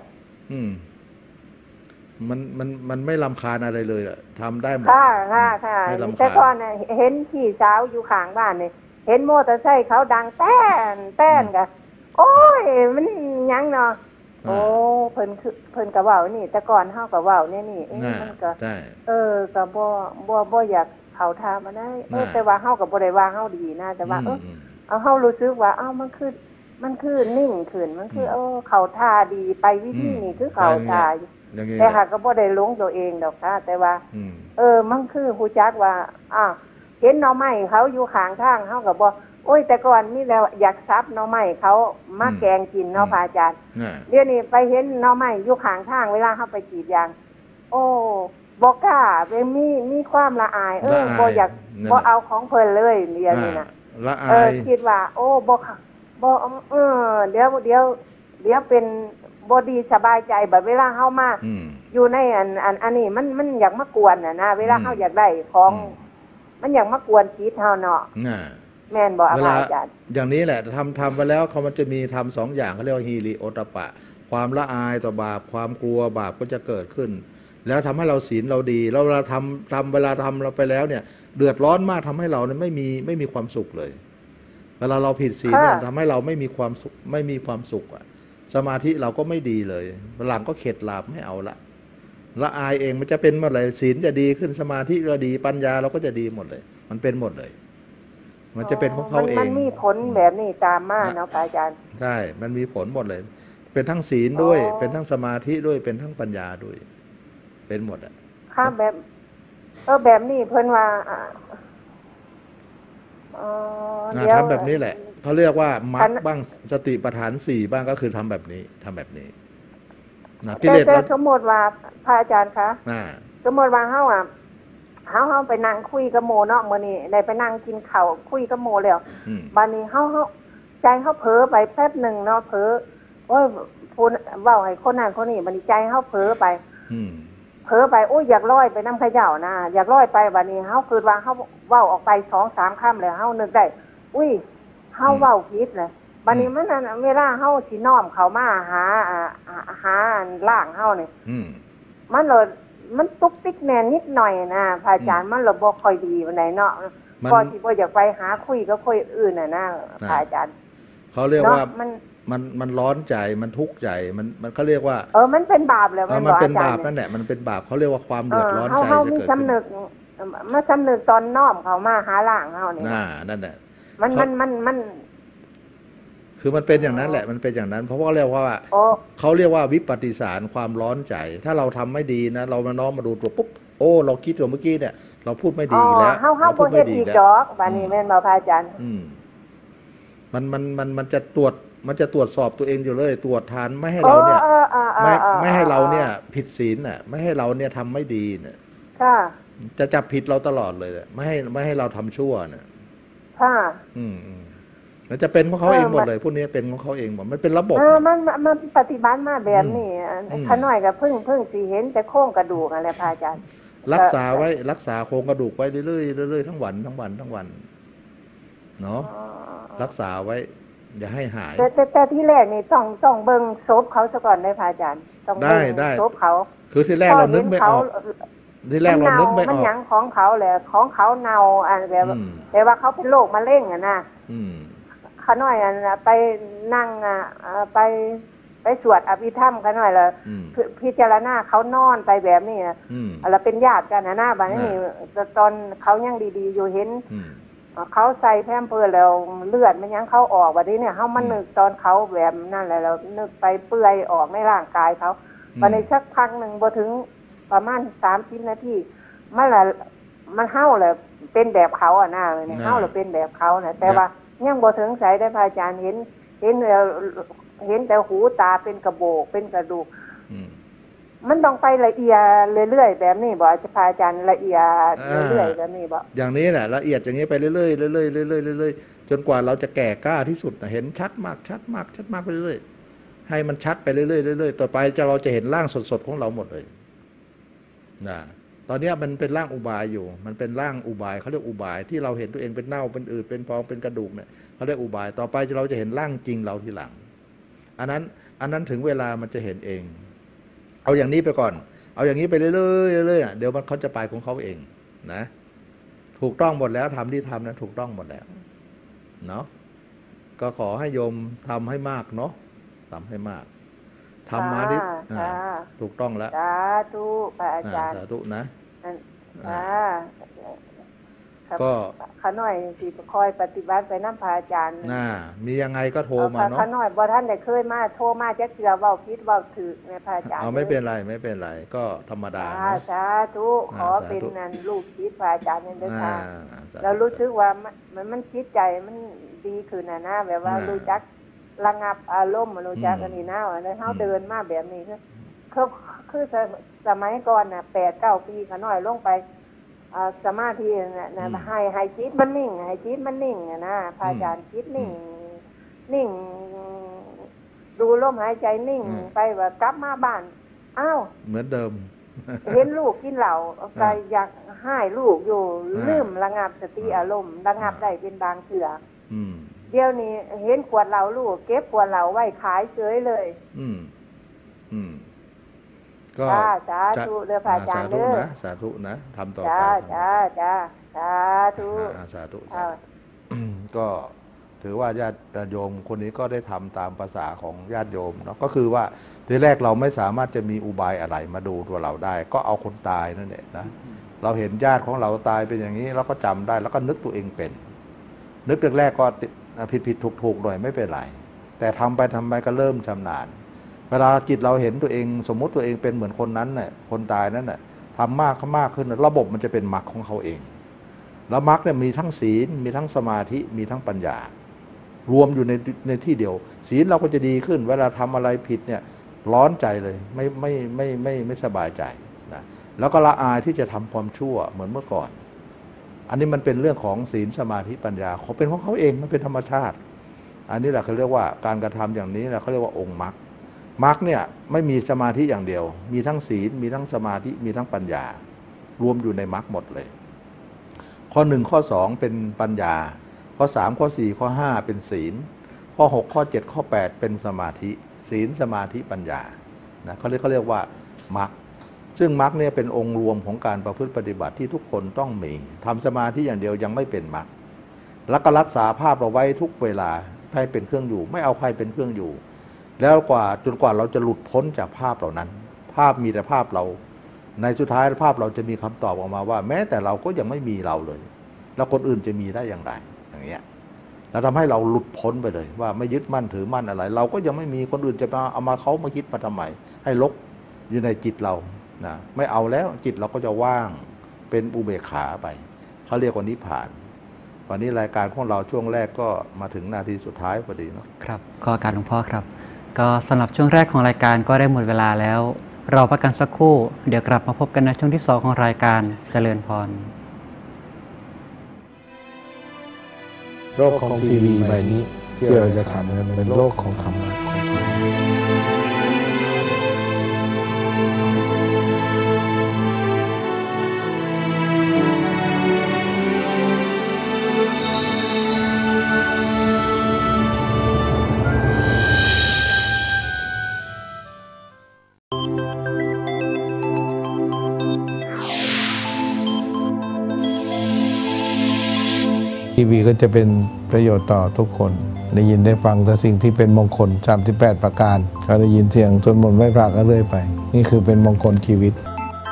มันมันมันไม่รำคาญอะไรเลยอะทำได้หมดค่ะค่ะค่ะแต่ก่อนเห็นพี่สาวอยู่ข้างบ้านเนี่ยเห็นมอเตอร์ไซค์เขาดังแต้นแต้นกันโอ้ยมันยังเนาะโอ้เพิ่นคือเพิ่นกะเว้านี่แต่ก่อนเฮาก็เว้าเนี่ยนี่มันก็เออก็บ่บ่บ่อยากเข้าท่ามาได้เออแต่ว่าเฮาก็บ่ได้ว่าเฮาดีนะแต่ว่าเออเอาเฮารู้สึกว่าเอ้ามันคือมันคือนิ่งขึ้นมันคือเออเข้าท่าดีไปวิธีนี้คือเข้าท่าแต่หากก็บ่ได้หลงตัวเองดอกค่ะแต่ว่าเออมันคือฮู้จักว่าอ้าวเห็นหน่อไม้เขาอยู่ข้างทางเขาก็บอกโอ้ยแต่ก่อนนี่แล้วอยากซับหน่อไม้เขามาแกงกินเนาะพระอาจารย์เดี๋ยวนี้ไปเห็นหน่อไม้อยู่ข้างทางเวลาเขาไปกรีดยางโอ้บอกกล้าเป็นมีมีความละอายเออบ่อยากบ่เอาของเพิ่นเลยเดี๋ยวนี้นะละอาเออย คิดว่าโอ้บ่บ่เออเดี๋ยวเดี๋ยวเดี๋ยวเป็นบ่ดีสบายใจแบบเวลาเฮามาอยู่ในอันอันอันนี้มันมันอยากมากวนน่ะนะเวลาเฮาอยากได้ของมันอยากมากวนจิตเฮาเนาะแม่นบ่อาจารย์อย่างนี้แหละทำทำไปแล้วเขามันจะมีทำสองอย่างเขาเรียกว่าฮีริโอตปะความละอายต่อบาปความกลัวบาปก็จะเกิดขึ้นแล้วทำให้เราศีลเราดีแล้วเวลาทำทำเวลาทำเราไปแล้วเนี่ยเดือดร้อนมากทำให้เราเนี่ยไม่มีไม่มีความสุขเลยเวลาเราผิดศีลเนี่ยทำให้เราไม่มีความสุขไม่มีความสุขอะสมาธิเราก็ไม่ดีเลยหลังก็เข็ดหลาบไม่เอาละละอายเองมันจะเป็นหมดเลยศีลจะดีขึ้นสมาธิก็ดีปัญญาเราก็จะดีหมดเลยมันเป็นหมดเลยมันจะเป็นของเขาเองมันมีผลแบบนี้ตามมาเนาะอาจารย์ใช่มันมีผลหมดเลยเป็นทั้งศีลด้วยเป็นทั้งสมาธิด้วยเป็นทั้งปัญญาด้วยเป็นหมดอ่ะค่ะแบบเออแบบนี้เพิ่นว่าอ๋อทำแบบนี้แหละเขาเรียกว่ามรรคบ้างสติปัฏฐานสี่บ้างก็คือทำแบบนี้ทำแบบนี้นะที่เรียกว่าสมมติว่าพระอาจารย์คะสมมติว่าเฮาอ่ะเฮาเฮาไปนั่งคุยกับโมเนาะมื้อนี้ได้ไปนั่งกินข้าวคุยกับโมแล้วบัดนี้เฮาเฮาใจเฮาเผลอไปแป๊บนึงเนาะเผลอโอ้ยพูดเว้าให้คนนั้นคนนี้บัดนี้ใจเฮาเผลอไปเผลอไปโอ้ยอยากลอยไปน้ำขย่านะอยากลอยไปบัดนี้เฮาคือว่าเฮาเว้าออกไป สองสาม คำแล้วเฮานึกได้อุ้ยเฮาเว้าผิดเลยบัดนี้มันนั่นเวลาเฮาสิน้อมเข้ามาหาหาล่างเฮานี่มันเลยมันตุ๊กติ๊กแน่นิดหน่อยนะพระอาจารย์มันระบบค่อยดีวันไหนเนาะพอที่ว่าอยากไปหาคุยก็คุยอื่นน่ะนะพระอาจารย์เขาเรียกว่ามันมันมันร้อนใจมันทุกข์ใจมันมันเขาเรียกว่าเออมันเป็นบาปแล้วมันเป็นบาปนั่นแหละมันเป็นบาปเขาเรียกว่าความเดือดร้อนใจจะเกิดขึ้นสำนึกมาสำนึกตอนน้อมเขามาหาล่างเฮานี่น่านั่นแหละมันมันมันมันคือมันเป็นอย่างนั้นแหละมันเป็นอย่างนั้นเพราะว่าเรียกว่าเขาเรียกว่าวิปฏิสารความร้อนใจถ้าเราทำไม่ดีนะเรามาน้อมมาดูตัวปุ๊บโอ้เราคิดว่าเมื่อกี้เนี่ยเราพูดไม่ดีแล้วเราพูดไม่ดีแล้วบัดนี้แม่นบ่พระอาจารย์อืมมันมันมันมันจะตรวจมันจะตรวจสอบตัวเองอยู่เลยตรวจทานไม่ให้เราเนี่ยไม่ไม่ให้เราเนี่ยผิดศีลน่ะไม่ให้เราเนี่ยทำไม่ดีเนี่ยค่ะจะจับผิดเราตลอดเลยไม่ให้ไม่ให้เราทำชั่วเนี่ยค่ะอืมมันจะเป็นของเขาเองหมดเลยพวกนี้เป็นของเขาเองหมดมันเป็นระบบเออมันมันปฏิบัติมาแบบนี้ขาน้อยกับพึ่งพึ่งสีเห็นแต่โค้งกระดูกอะไรพระอาจารย์รักษาไว้รักษาโครงกระดูกไว้เรื่อยๆเรื่อยๆทั้งวันทั้งวันทั้งวันเนาะรักษาไว้อย่าให้หายแต่แต่ที่แรกนี่ต้องต้องเบิ่งศพเขาซะก่อนเลยพระอาจารย์ต้องได้ได้ศพเขาคือที่แรกเรานึกไม่ออกที่แรกเรานึกไม่ออกมันหยังของเขาแหละของเขาเน่าอันแบบแต่ว่าเขาเป็นโรคมะเร็งอ่ะนะขาน้อยอันไปนั่งอ่ะไปไปสวดอภิธรรมกันหน่อยละพิจารณาเขานอนไปแบบนี้อะไรเป็นญาติกันนะหน้าบ้านนี่ตอนเขายังดีๆอยู่เห็นเขาใส่แพมเพิร์สแล้วเลือดมันยังเข้าออกวันนี้เนี่ยเขามันนึกตอนเขาแบบนั่นแหละเรานึกไปเปื่อยออกในร่างกายเขาวันในสักพักหนึ่งพอถึงประมาณสามสิบนาทีมันละมันเห่าเลยเป็นแบบเขาอ่ะหน้าเลยเนี่ยเห่าเลยเป็นแบบเขานะแต่ว่ายังบ่ถึงใส่ได้พระอาจารย์เห็นเห็นแล้วเห็นแต่หูตาเป็นกระโบกเป็นกระดูกมันต้องไปละเอียดเรื่อยๆแบบนี้บ่จะพระอาจารย์ละเอียดเรื่อยๆแบบนี้บ่อย่างนี้แหละละเอียดอย่างนี้ไปเรื่อยๆเรื่อยๆเรื่อยๆเรื่อยๆจนกว่าเราจะแก่กล้าที่สุดเห็นชัดมากชัดมากชัดมากไปเรื่อยๆให้มันชัดไปเรื่อยๆเรื่อยๆต่อไปจะเราจะเห็นร่างสดๆของเราหมดเลยนะตอนนี้มันเป็นร่างอุบายอยู่มันเป็นร่างอุบายเขาเรียกอุบายที่เราเห็นตัวเองเป็นเน่าเป็นอืดเป็นพองเป็นกระดูกเนี่ยเขาเรียกอุบายต่อไปเราจะเห็นร่างจริงเราทีหลังอันนั้นอันนั้นถึงเวลามันจะเห็นเองเอาอย่างนี้ไปก่อนเอาอย่างนี้ไปเรื่อยๆเรื่อยๆเดี๋ยวมันเขาจะไปของเขาเองนะถูกต้องหมดแล้วทำที่ทำนะถูกต้องหมดแล้วเนาะก็ขอให้โยมทำให้มากเนาะทำให้มากทำมาดิถูกต้องแล้วสาธุพระอาจารย์สาธุนะอ่าคก็ข้าน้อยสิคอยปฏิบัติไปน้ำพระอาจารย์น่ามียังไงก็โทรมาเนาะข้าน้อยบ่ท่านได้เคยมาโทรมาจักเทื่อเว้าผิดเว้าถูกในพระอาจารย์เอาไม่เป็นไรไม่เป็นไรก็ธรรมดาเนาะสาธุขอเป็นนันลูกศิษย์พระอาจารย์นั่นเด้อค่ะแล้วรู้สึกว่ามันมันจิตใจมันดีขึ้นน่ะนะแบบว่ารู้จักระงับอารมณ์รู้จักอันนี้นะว่าเฮาเดินมาแบบนี้คือคือคือสมัยก่อนน่ะแปดเก้าปีข้าน้อยลงไปสมาธิเนี่ยนะให้ให้จิตมันนิ่งให้จิตมันนิ่งนะพระอาจารย์จิตนิ่งนิ่งดูลมหายใจนิ่งไปว่ากลับมาบ้านอ้าวเหมือนเดิมเห็นลูกกินเหล้าก็อยากให้ลูกอยู่ลืมระงับสติอารมณ์ระงับได้เป็นบางเทื่อเดี๋ยวนี้เห็นขวดเหล้าลูกเก็บขวดเหล้าไว้ขายเฉยเลยอืมอืมก็สาธุเด้อพระอาจารย์เด้อสาธุนะทำต่อไปจ้าจ้าจ้าสาธุสาธุก็ถือว่าญาติโยมคนนี้ก็ได้ทำตามภาษาของญาติโยมเนาะก็คือว่าทีแรกเราไม่สามารถจะมีอุบายอะไรมาดูตัวเราได้ก็เอาคนตายนั่นแหละนะเราเห็นญาติของเราตายเป็นอย่างนี้เราก็จำได้แล้วก็นึกตัวเองเป็นนึกแรกๆก็ผิดผิดถูกถูกหน่อยไม่เป็นไรแต่ทำไปทำไปก็เริ่มชำนาญเวลาจิตเราเห็นตัวเองสมมุติตัวเองเป็นเหมือนคนนั้นน่ะคนตายนั้นน่ะทำมากมากขึ้นระบบมันจะเป็นมรรคของเขาเองแล้วมรรคเนี่ยมีทั้งศีลมีทั้งสมาธิมีทั้งปัญญารวมอยู่ในในที่เดียวศีลเราก็จะดีขึ้นเวลาทำอะไรผิดเนี่ยร้อนใจเลยไม่ไม่ไม่ไม่ไม่สบายใจนะแล้วก็ละอายที่จะทำความชั่วเหมือนเมื่อก่อนอันนี้มันเป็นเรื่องของศีลสมาธิปัญญาเขาเป็นของเขาเองมันเป็นธรรมชาติอันนี้แหละเขาเรียกว่าการกระทำอย่างนี้แหละเขาเรียกว่าองค์มรรคมรรคเนี่ยไม่มีสมาธิอย่างเดียวมีทั้งศีลมีทั้งสมาธิมีทั้งปัญญารวมอยู่ในมรรคหมดเลยข้อหนึ่งข้อสองเป็นปัญญาข้อสามข้อสี่ข้อห้าเป็นศีลข้อหกข้อเจ็ดข้อแปดเป็นสมาธิศีลสมาธิปัญญานะเขาเรียกเขาเรียกว่ามรรคซึ่งมรรคเนี่ยเป็นองค์รวมของการประพฤติปฏิบัติที่ทุกคนต้องมีทำสมาธิอย่างเดียวยังไม่เป็นมรรคแล้วก็รักษาภาพเราไว้ทุกเวลาให้เป็นเครื่องอยู่ไม่เอาใครเป็นเครื่องอยู่แล้วกว่าจนกว่าเราจะหลุดพ้นจากภาพเหล่านั้นภาพมีแต่ภาพเราในสุดท้ายภาพเราจะมีคำตอบออกมาว่าแม้แต่เราก็ยังไม่มีเราเลยแล้วคนอื่นจะมีได้อย่างไรอย่างเงี้ยแล้วทำให้เราหลุดพ้นไปเลยว่าไม่ยึดมั่นถือมั่นอะไรเราก็ยังไม่มีคนอื่นจะมาเอามาเขามาคิดมาทำไมให้ลบอยู่ในจิตเรานะไม่เอาแล้วจิตเราก็จะว่างเป็นอุเบกขาไปเขาเรียกว่านิพพานวันนี้รายการของเราช่วงแรกก็มาถึงนาทีสุดท้ายพอดีเนาะครับก็การหลวงพ่อครับก็สำหรับช่วงแรกของรายการก็ได้หมดเวลาแล้วเราพักกันสักครู่เดี๋ยวกลับมาพบกันในช่วงที่สองของรายการเจริญพรโลกของทีวีใบนี้ที่เราจะทำกันเป็นโลกของธรรมะของธรรทีวีก็จะเป็นประโยชน์ต่อทุกคนได้ยินได้ฟังแต่สิ่งที่เป็นมงคลสามสิบแปดประการเขาได้ยินเสียงสวดมนต์ไหว้พระก็เรื่อยไปนี่คือเป็นมงคลชีวิต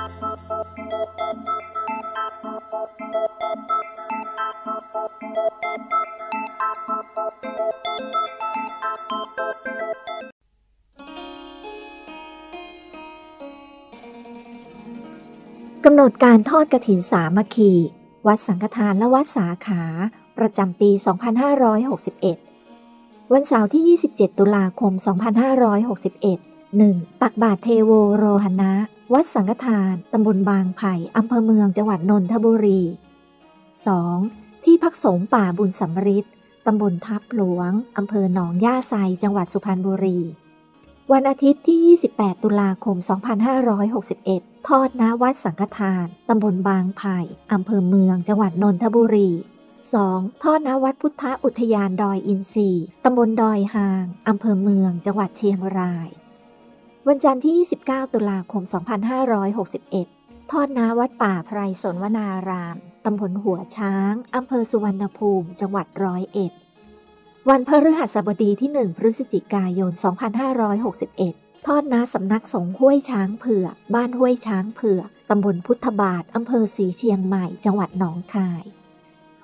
กำหนดการทอดกฐินสามัคคีวัดสังฆทานและวัดสาขาประจำปี สองพันห้าร้อยหกสิบเอ็ด วันเสาร์ที่ ยี่สิบเจ็ด ตุลาคม สองพันห้าร้อยหกสิบเอ็ด หนึ่ง. ตักบาตรเทโวโรหณะวัดสังฆทานตำบลบางไผ่อำเภอเมืองจังหวัดนนทบุรี สอง. ที่พักสงฆ์ป่าบุญสำริดตำบลทับหลวงอำเภอหนองย่าไซจังหวัดสุพรรณบุรีวันอาทิตย์ที่ ยี่สิบแปด ตุลาคม สองพันห้าร้อยหกสิบเอ็ด ทอดณวัดสังฆทานตำบลบางไผ่อำเภอเมืองจังหวัดนนทบุรี สอง. ทอดณวัดพุทธอุทยานดอยอินทรีตำบลดอยหางอำเภอเมืองจังหวัดเชียงรายวันจันทร์ที่ ยี่สิบเก้า ตุลาคม สองพันห้าร้อยหกสิบเอ็ด ทอดณวัดป่าไพรสนวนารามตำบลหัวช้างอำเภอสุวรรณภูมิจังหวัดร้อยเอ็ดวันพฤหัสบดีที่ หนึ่ง พฤศจิกายน สองพันห้าร้อยหกสิบเอ็ด ทอดณสำนักสงฆ์ห้วยช้างเผือกบ้านห้วยช้างเผือกตำบลพุทธบาทอำเภอศรีเชียงใหม่จังหวัดหนองคาย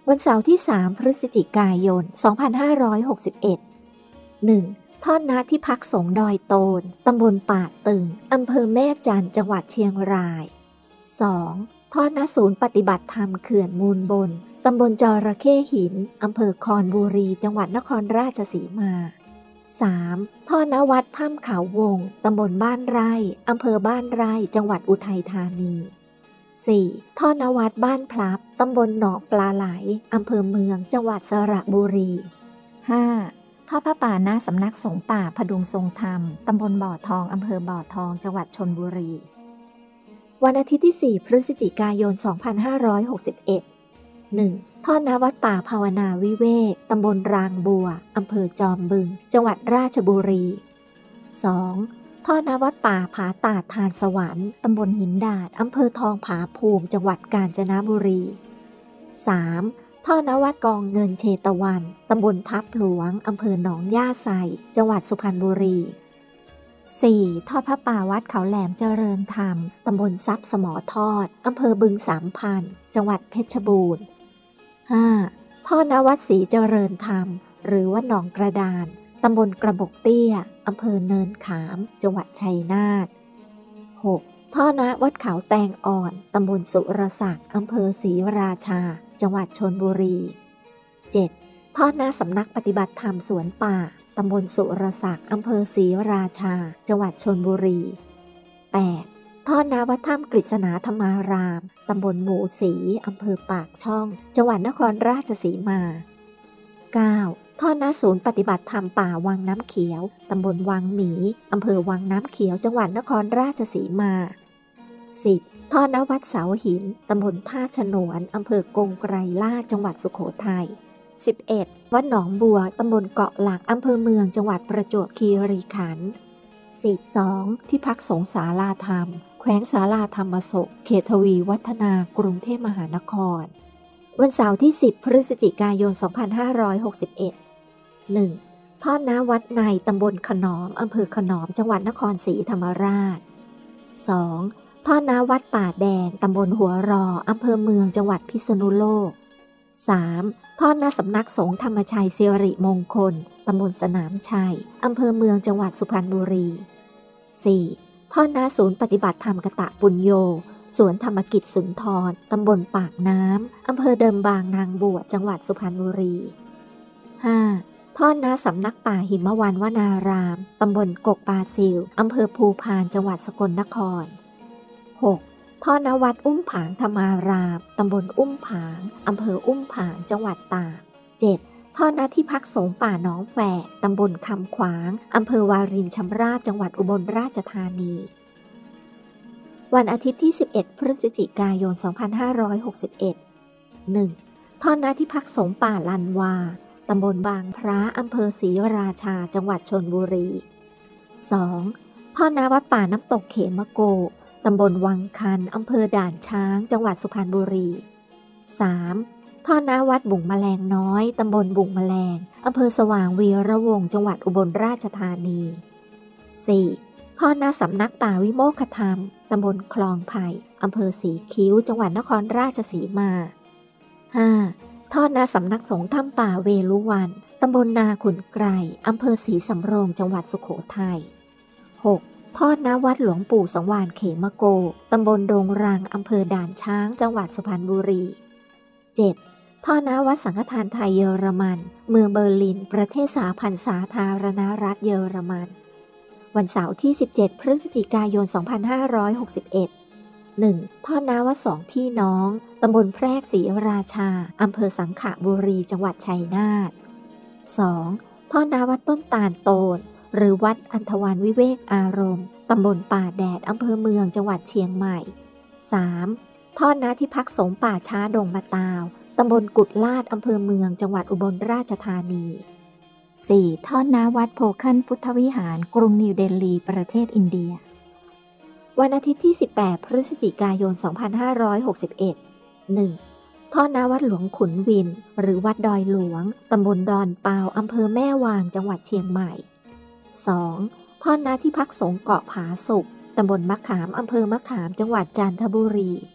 วันเสาร์ที่สามพฤศจิกายนสองพันห้าร้อยหกสิบเอ็ด หนึ่ง. ทอดนาที่พักสงฆ์ดอยโตนตำบลป่าตึงอำเภอแม่จันทร์จังหวัดเชียงราย สอง. ทอดนาศูนย์ปฏิบัติธรรมเขื่อนมูลบนตำบลจระเข้หินอำเภอคอนบุรีจังหวัดนครราชสีมา สาม. ทอดนาวัดถ้ำเขาวงตำบลบ้านไร่อำเภอบ้านไร่จังหวัดอุทัยธานี สี่. ทอดนาวัดบ้านพลับตำบลหนองปลาไหลอำเภอเมืองจังหวัดสระบุรี ห้า. ทอดผ้าป่าหน้าสำนักสงฆ์ป่าพดุงทรงธรรมตำบลบ่อทองอำเภอบ่อทองจังหวัดชลบุรี วันอาทิตย์ที่สี่พฤศจิกายนสองพันห้าร้อยหกสิบเอ็ด หนึ่ง. ทอดนาวัดป่าภาวนาวิเวกตำบลรางบัวอำเภอจอมบึงจังหวัดราชบุรี สอง. ทอดนาวัดป่าผาตาดทานสวรรค์ตำบลหินดาดอำเภอทองผาภูมิจังหวัดกาญจนบุรี สาม. ทอดนาวัดกองเงินเชตวันตำบลทับหลวงอำเภอหนองย่าไซจังหวัดสุพรรณบุรี สี่. ทอดพระป่าวัดเขาแหลมเจริญธรรมตำบลทรัพย์สมอทอดอำเภอบึงสามพันจังหวัดเพชรบูรณ์ ห้า. ทอดนาวัดศรีเจริญธรรมหรือวัดหนองกระดานตำบลกระบอกเตี้ยอำเภอเนินขามจังหวัดชัยนาท หก. ทอดนาวัดเขาแตงอ่อนตำบลสุรศักดิ์อำเภอศรีราชาจังหวัดชลบุรี เจ็ด. ทอดนาสำนักปฏิบัติธรรมสวนป่าตำบลสุรศักดิ์อำเภอศรีราชาจังหวัดชลบุรี แปด. ทอดนาวัดถ้ำกฤษณาธรรมารามตำบลหมูศรีอำเภอปากช่องจังหวัดนครราชสีมา เก้า. ทอดนาศูนย์ปฏิบัติธรรมป่าวังน้ำเขียวตำบลวังหมีอำเภอวังน้ำเขียวจังหวัดนครราชสีมา สิบ. ทอดนาวัดเสาหินตำบลท่าฉนวนอำเภอกงไกรลาดจังหวัดสุโขทัย สิบเอ็ด. วัดหนองบัวตำบลเกาะหลักอำเภอเมืองจังหวัดประจวบคีรีขันธ์ สิบสอง. ที่พักสงฆ์ศาลาธรรมแขวงศาลาธรรมศกเขตทวีวัฒนากรุงเทพมหานคร วันเสาร์ที่สิบพฤศจิกายนสองพันห้าร้อยหกสิบเอ็ด หนึ่ง. ทอดนาวัดในตำบลขนอมอำเภอขนอมจังหวัดนครศรีธรรมราช สอง. ทอดนาวัดป่าแดงตำบลหัวรออำเภอเมืองจังหวัดพิษณุโลก สาม. ทอดนาสำนักสงฆ์ธรรมชัยสิริมงคลตำบลสนามชัยอำเภอเมืองจังหวัดสุพรรณบุรี สี่. ทอดนาศูนย์ปฏิบัติธรรมกตะปุญโญสวนธรรมกิจสุนทรตำบลปากน้ำอำเภอเดิมบางนางบวชจังหวัดสุพรรณบุรี ห้า. ทอดนาสำนักป่าหิมวันวนารามตำบลกกปาซิลอำเภอภูพานจังหวัดสกลนคร หก. ทอดนาวัดอุ้มผางธรรมารามตำบลอุ้มผางอำเภออุ้มผางจังหวัดตาก เจ็ด. ทอดนาที่พักสงฆ์ป่าหนองแฝกตำบลคำขวางอำเภอวารินชำราบจังหวัดอุบลราชธานี วันอาทิตย์ที่สิบเอ็ดพฤศจิกายนสองพันห้าร้อยหกสิบเอ็ด หนึ่ง. ทอดนาที่พักสงฆ์ป่าลันวาตำบลบางพระอำเภอศรีราชาจังหวัดชลบุรี สอง. ทอดนาวัดป่าน้ำตกเขมโกตำบลวังคันอำเภอด่านช้างจังหวัดสุพรรณบุรี สาม. ทอดนาวัดบุ่งแมลงน้อยตำบลบุ่งแมลงอำเภอสว่างวีระวงศ์จังหวัดอุบลราชธานี สี่. ทอดนาสำนักป่าวิโมกขธรรมตำบลคลองไผ่อำเภอสีคิ้วจังหวัดนครราชสีมา ห้า. ทอดนาสำนักสงฆ์ถ้ำป่าเวลุวันตำบลนาขุนไกรอำเภอศรีสำโรงจังหวัดสุโขทัย หก. ทอดนาวัดหลวงปู่สังวานเขมโกตำบลดงรังอำเภอด่านช้างจังหวัดสุพรรณบุรี เจ็ด. ทอดนาวัดสังฆทานไทยเยอรมันเมืองเบอร์ลินประเทศสหพันธ์สาธารณรัฐเยอรมัน วันเสาร์ที่สิบเจ็ดพฤศจิกายนสองพันห้าร้อยหกสิบเอ็ด หนึ่ง. ทอดนาวัดสองพี่น้องตำบลแพรกศรีราชาอำเภอสังขบุรีจังหวัดชัยนาท สอง. ทอดนาวัดต้นตาลโตนหรือวัดอันธวาลวิเวกอารมณ์ตำบลป่าแดดอำเภอเมืองจังหวัดเชียงใหม่ สาม. ทอดนาที่พักสงฆ์ป่าช้าดงมะตาวตำบลกุดลาดอำเภอเมืองจังหวัดอุบลราชธานี สี่. ทอดนาวัดโพคันพุทธวิหารกรุงนิวเดลีประเทศอินเดีย วันอาทิตย์ที่สิบแปดพฤศจิกายนสองพันห้าร้อยหกสิบเอ็ด หนึ่ง. ทอดนาวัดหลวงขุนวินหรือวัดดอยหลวงตำบลดอนเปาอำเภอแม่วางจังหวัดเชียงใหม่ สอง. ทอดนาที่พักสงฆ์เกาะผาสุกตำบลมะขามอำเภอมะขามจังหวัดจันทบุรี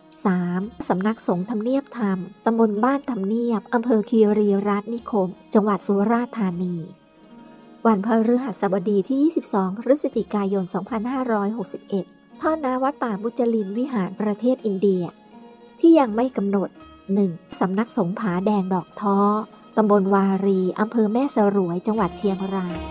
สาม สำนักสงฆ์ทำเนียบธรรมตำบลบ้านทำเนียบอำเภอคีรีรัตน์นิคมจังหวัดสุราษฎร์ธานีวันพฤหัสบดีที่ยี่สิบสองพฤศจิกายนสองพันห้าร้อยหกสิบเอ็ดทอดณวัดป่ามุจลินวิหารประเทศอินเดียที่ยังไม่กำหนด หนึ่ง สำนักสงฆ์ผาแดงดอกท้อตำบลวารีอำเภอแม่สรวยจังหวัดเชียงราย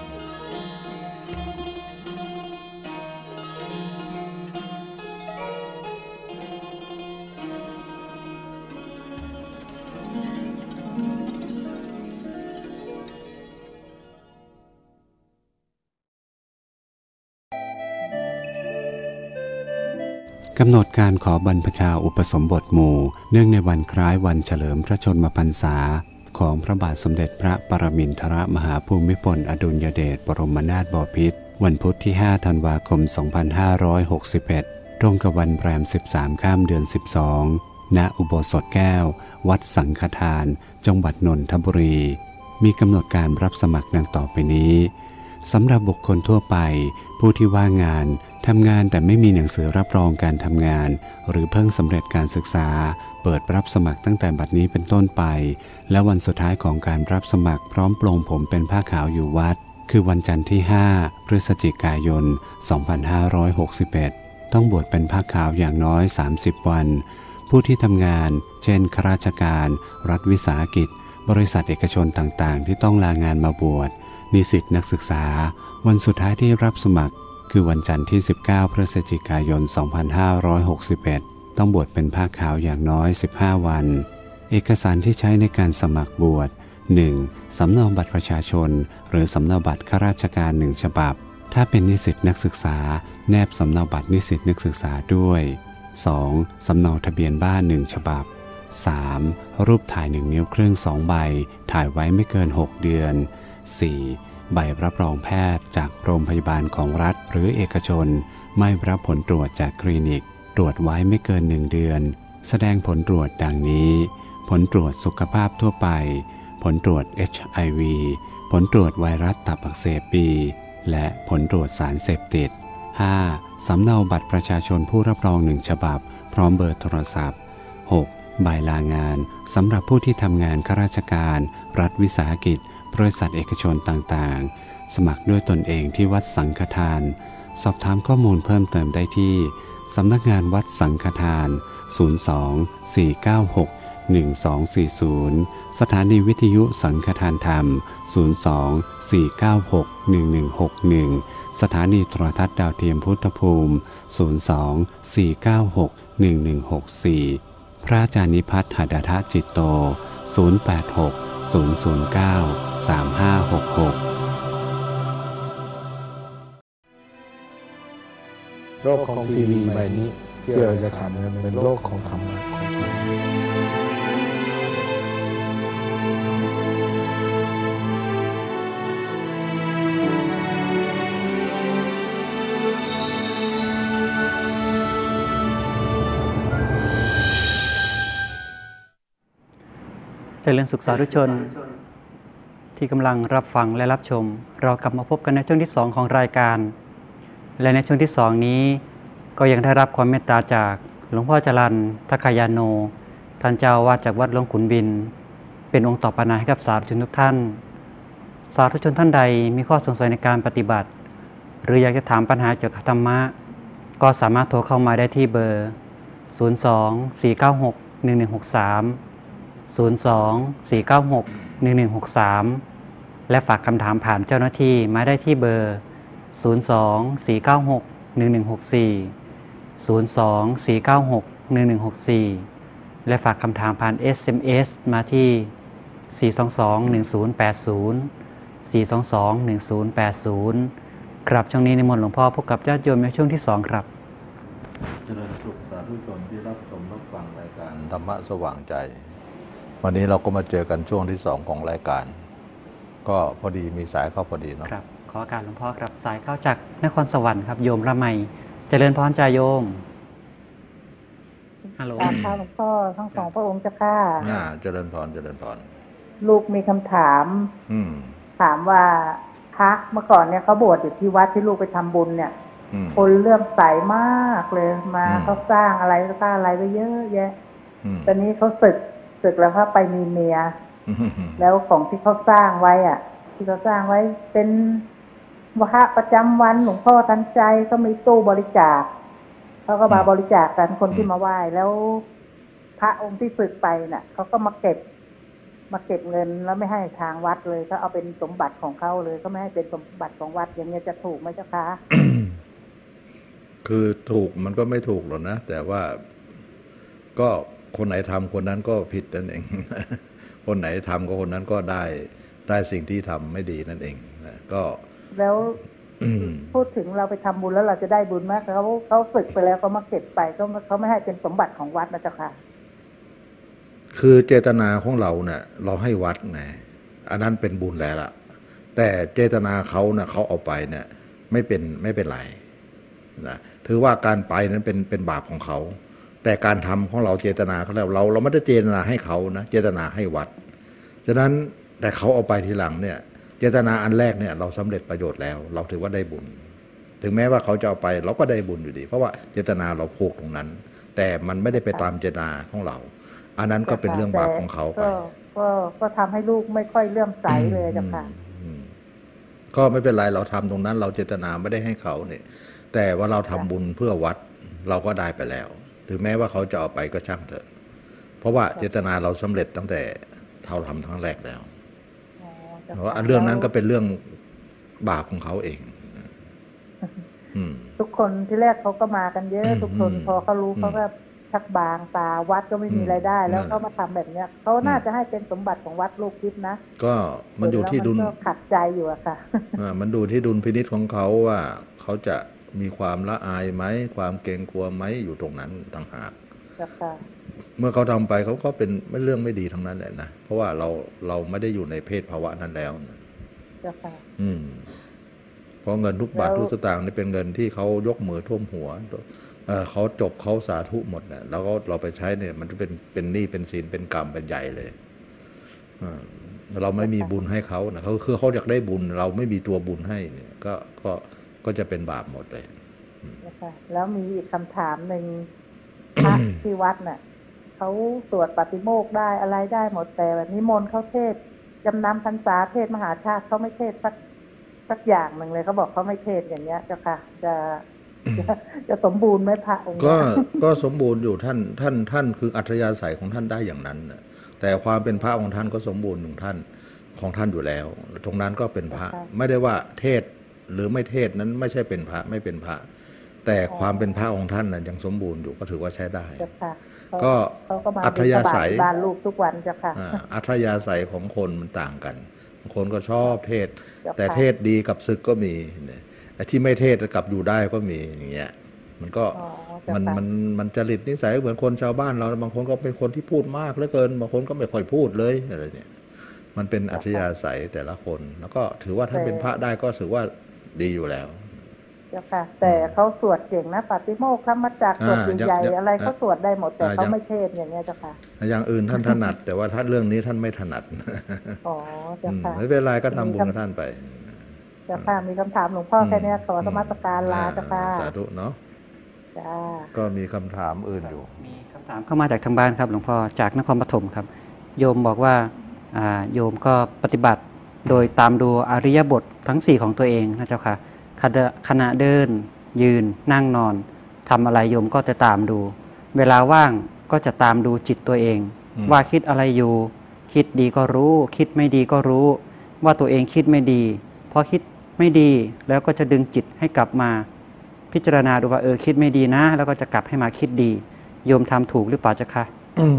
กำหนดการขอบรรพชาอุปสมบทหมู่เนื่องในวันคล้ายวันเฉลิมพระชนมพรรษาของพระบาทสมเด็จพระปรมินทรมหาภูมิพลอดุลยเดชบรมนาถบพิตรวันพุธที่ห้าธันวาคมสองพันห้าร้อยหกสิบเอ็ดตรงกับวันแรมสิบสามค่ำเดือนสิบสองณอุโบสถแก้ววัดสังฆทานจังหวัดนนทบุรีมีกำหนดการรับสมัครดังต่อไปนี้สำหรับบุคคลทั่วไปผู้ที่ว่างงานทำงานแต่ไม่มีหนังสือรับรองการทำงานหรือเพิ่งสำเร็จการศึกษาเปิดรับสมัครตั้งแต่บัดนี้เป็นต้นไปและวันสุดท้ายของการรับสมัครพร้อมปลงผมเป็นผ้าขาวอยู่วัดคือวันจันทร์ที่ห้าพฤศจิกายนสองพันห้าร้อยหกสิบเอ็ดต้องบวชเป็นผ้าขาวอย่างน้อยสามสิบวันผู้ที่ทำงานเช่นข้าราชการรัฐวิสาหกิจบริษัทเอกชนต่างๆที่ต้องลางานมาบวชนิสิตนักศึกษาวันสุดท้ายที่รับสมัครคือวันจันทร์ที่สิบเก้าพฤศจิกายนสองพันห้าร้อยหกสิบเอ็ดต้องบวชเป็นผ้าขาวอย่างน้อยสิบห้าวันเอกสารที่ใช้ในการสมัครบวช หนึ่ง สำเนาบัตรประชาชนหรือสำเนาบัตรข้าราชการหนึ่งฉบับถ้าเป็นนิสิตนักศึกษาแนบสำเนาบัตรนิสิตนักศึกษาด้วย สอง สำเนาทะเบียนบ้านหนึ่งฉบับ สาม รูปถ่ายหนึ่งนิ้วครึ่งสองใบถ่ายไว้ไม่เกินหกเดือน สี่ ใบรับรองแพทย์จากโรงพยาบาลของรัฐหรือเอกชนไม่รับผลตรวจจากคลินิกตรวจไว้ไม่เกินหนึ่งเดือนแสดงผลตรวจดังนี้ผลตรวจสุขภาพทั่วไปผลตรวจ เอช ไอ วี ผลตรวจไวรัสตับอักเสบบีและผลตรวจสารเสพติด ห้า สำเนาบัตรประชาชนผู้รับรองหนึ่งฉบับพร้อมเบอร์โทรศัพท์ หก ใบลางานสำหรับผู้ที่ทำงานข้าราชการรัฐวิสาหกิจบริษัทเอกชนต่างๆสมัครด้วยตนเองที่วัดสังฆทานสอบถามข้อมูลเพิ่มเติมได้ที่สำนักงานวัดสังฆทานศูนย์ สอง สี่ เก้า หก หนึ่ง สอง สี่ ศูนย์ สถานีวิทยุสังฆทานธรรมศูนย์ สอง สี่ เก้า หก หนึ่ง หนึ่ง หก หนึ่งสถานีโทรทัศน์ดาวเทียมพุทธภูมิศูนย์ สอง สี่ เก้า หก หนึ่ง หนึ่ง หก สี่ พระอาจารย์นิพัฒน์หดทจิตโตศูนย์ แปด หก ศูนย์ ศูนย์ เก้า สาม ห้า หก หกโลกของทีวีใบนี้ที่เราจะทำเป็นโลกของธรรมะของทีวีเจริญสุขสาธุชนที่กำลังรับฟังและรับชมเรากลับมาพบกันในช่วงที่สองของรายการและในช่วงที่สองนี้ก็ยังได้รับความเมตตาจากหลวงพ่อจรัญทัคคายาโนท่านเจ้าวาดจากวัดหลวงขุนบินเป็นองค์ต่อปนาให้กับสาธุชนทุกท่านสาธุชนท่านใดมีข้อสงสัยในการปฏิบัติหรืออยากจะถามปัญหาเกี่ยวกับธรรมะก็สามารถโทรเข้ามาได้ที่เบอร์ศูนย์ สอง สี่ เก้า หก หนึ่ง หนึ่ง หก สามศูนย์ สอง สี่ เก้า หก หนึ่ง หนึ่ง หก สามและฝากคำถามผ่านเจ้าหน้าที่มาได้ที่เบอร์ศูนย์ สอง สี่ เก้า หก หนึ่ง หนึ่ง หก สี่ ศูนย์ สอง สี่ เก้า หก หนึ่ง หนึ่ง หก สี่และฝากคำถามผ่าน เอส เอ็ม เอส มาที่ สี่ สอง สอง หนึ่ง ศูนย์ แปด ศูนย์ สี่ สอง สอง หนึ่ง ศูนย์ แปด ศูนย์ครับช่วงนี้นิมนต์หลวงพ่อพบกับญาติโยมในช่วงที่สองครับเจริญสุขสาธุชนที่รับชมรับฟังรายการธรรมะสว่างใจวันนี้เราก็มาเจอกันช่วงที่สองของรายการก็พอดีมีสายเข้าพอดีเนาะครับขอการหลวงพ่อครับสายเข้าจากนครสวรรค์ครับโยมละไมเจริญพรจ่าโยมฮัลโหลค่ะหลวงพ่อทั้งสองพระองค์เจ้าค่ะอ่าเจริญพรเจริญพรลูกมีคำถามอืมถามว่าพระเมื่อก่อนเนี่ยเขาบวชอยู่ที่วัดที่ลูกไปทำบุญเนี่ยคนเลื่อมใสมากเลยมาเขาสร้างอะไรสร้างอะไรไปเยอะแยะตอนนี้เขาศึกศึกแล้วเขาไปมีเมียแล้วของที่เขาสร้างไว้อ่ะที่เขาสร้างไว้เป็นพระประจำวันหลวงพ่อทันใจก็มีตู้บริจาคเขาก็มาบริจาคกันคนที่มาไหว้แล้วพระองค์ที่ศึกไปน่ะเขาก็มาเก็บมาเก็บเงินแล้วไม่ให้ทางวัดเลยเขาเอาเป็นสมบัติของเขาเลยก็ไม่ให้เป็นสมบัติของวัดอย่างเงี้ยจะถูกไหมเจ้าคะคือถูกมันก็ไม่ถูกหรอกนะแต่ว่าก็คนไหนทำคนนั้นก็ผิดนั่นเอง คนไหนทำก็คนนั้นก็ได้ได้สิ่งที่ทำไม่ดีนั่นเองนะก็แล้วพูดถึงเราไปทำบุญแล้วเราจะได้บุญไหมเขาเขาฝึกไปแล้วเขามาเก็บไปเขาเขาไม่ให้เป็นสมบัติของวัดนะเจ้าค่ะคือเจตนาของเราเนี่ยเราให้วัดนะอันนั้นเป็นบุญแล้วล่ะแต่เจตนาเขาเนะ่ะเขาเอาไปเนี่ยไม่เป็นไม่เป็นไรนะถือว่าการไปนั้นเป็นเป็นบาปของเขาแต่การทำของเราเจตนาเขาแล้วเราเราไม่ได้เจตนาให้เขานะเจตนาให้วัดฉะนั้นแต่เขาเอาไปทีหลังเนี่ยเจตนาอันแรกเนี่ยเราสำเร็จประโยชน์แล้วเราถือว่าได้บุญถึงแม้ว่าเขาจะเอาไปเราก็ได้บุญอยู่ดีเพราะว่าเจตนาเราผูกตรงนั้นแต่มันไม่ได้ไปตามเจตนาของเราอันนั้นก็เป็นเรื่องบาปของเขาไปก็ก็ทำให้ลูกไม่ค่อยเลื่อมใสเลยจ้ะค่ะก็ไม่เป็นไรเราทำตรงนั้นเราเจตนาไม่ได้ให้เขาเนี่ยแต่ว่าเราทำบุญเพื่อวัดเราก็ได้ไปแล้วถึงแม้ว่าเขาจะเอาไปก็ช่างเถอะเพราะว่าเจตนาเราสำเร็จตั้งแต่เราทำครั้งแรกแล้วเพราะว่าเรื่องนั้นก็เป็นเรื่องบาปของเขาเองทุกคนที่แรกเขาก็มากันเยอะทุกคนพอเขารู้เขาก็ชักบางตาวัดก็ไม่มีรายได้แล้วเขามาทำแบบเนี้ยเขาน่าจะให้เป็นสมบัติของวัดลูกคิดนะก็มันอยู่ที่ดุลขัดใจอยู่อะค่ะมันดูที่ดุลพินิจของเขาว่าเขาจะมีความละอายไหมความเกรงกลัวไหมอยู่ตรงนั้นต่างหากเมื่อเขาทำไปเขาก็เป็นไม่เรื่องไม่ดีทั้งนั้นแหละนะเพราะว่าเราเราไม่ได้อยู่ในเพศภาวะนั้นแล้วอืมเพราะเงินทุกบาททุกสตางค์นี่เป็นเงินที่เขายกมือท่วมหัวเขาจบเขาสาธุหมดเนี่ยแล้วก็เราไปใช้เนี่ยมันจะเป็นเป็นหนี้เป็นศีลเป็นกรรมเป็นใหญ่เลยเราไม่มีบุญให้เขานะเขาคือเขาอยากได้บุญเราไม่มีตัวบุญให้เนี่ยก็ก็ก็จะเป็นบาปหมดเลยแล้วมีอีกคำถามหนึ่งพระที่วัดน่ะเขาสวดปาฏิโมกข์ได้อะไรได้หมดแต่นิมนต์เขาเทศจำนำพรรษาเทศมหาชาติเขาไม่เทศสักสักอย่างหนึ่งเลยเขาบอกเขาไม่เทศอย่างเงี้ยเจ้าค่ะจะจะสมบูรณ์ไหมพระองค์ก็ก็สมบูรณ์อยู่ท่านท่านท่านคืออัธยาศัยของท่านได้อย่างนั้นแต่ความเป็นพระของท่านก็สมบูรณ์ของท่านของท่านอยู่แล้วตรงนั้นก็เป็นพระไม่ได้ว่าเทศหรือไม่เทศนั้นไม่ใช่เป็นพระไม่เป็นพระแต่ความเป็นพระของท่านนั้นยังสมบูรณ์อยู่ก็ถือว่าใช้ได้ก็อัธยาศัยบ้านลูกทุกวันจ้ะค่ะอัธยาศัยของคนมันต่างกันบางคนก็ชอบเทศแต่เทศดีกับศึกก็มีไอ้ที่ไม่เทศกับอยู่ได้ก็มีอย่างเงี้ยมันก็มันมันมันจริตนิสัยเหมือนคนชาวบ้านเราบางคนก็เป็นคนที่พูดมากเหลือเกินบางคนก็ไม่ค่อยพูดเลยอะไรเนี่ยมันเป็นอัธยาศัยแต่ละคนแล้วก็ถือว่าท่านเป็นพระได้ก็ถือว่าดีอยู่แล้วเจ้าค่ะแต่เขาสวดเก่งนะปาฏิโมกข์ธรรมจักรสวดใหญ่ๆอะไรเขาสวดได้หมดแต่เขาไม่เทศอย่างเงี้ยเจ้าค่ะอย่างอื่นท่านถนัดแต่ว่าท่านเรื่องนี้ท่านไม่ถนัดอ๋อเจ้าค่ะไม่เป็นไรก็ทำบุญกับท่านไปเจ้าค่ะมีคำถามหลวงพ่อแค่นี้ขอสมัสการลาเจ้าค่ะสาธุเนาะจ้าก็มีคำถามอื่นอยู่มีคำถามเข้ามาจากทางบ้านครับหลวงพ่อจากนครปฐมครับโยมบอกว่าโยมก็ปฏิบัติโดยตามดูอริยบททั้งสี่ของตัวเองนะเจ้าค่ะขณะเดินยืนนั่งนอนทำอะไรโยมก็จะตามดูเวลาว่างก็จะตามดูจิตตัวเองว่าคิดอะไรอยู่คิดดีก็รู้คิดไม่ดีก็รู้ว่าตัวเองคิดไม่ดีพอคิดไม่ดีแล้วก็จะดึงจิตให้กลับมาพิจารณาดูว่าเออคิดไม่ดีนะแล้วก็จะกลับให้มาคิดดีโยมทำถูกหรือเปล่าเจ้าค่ะ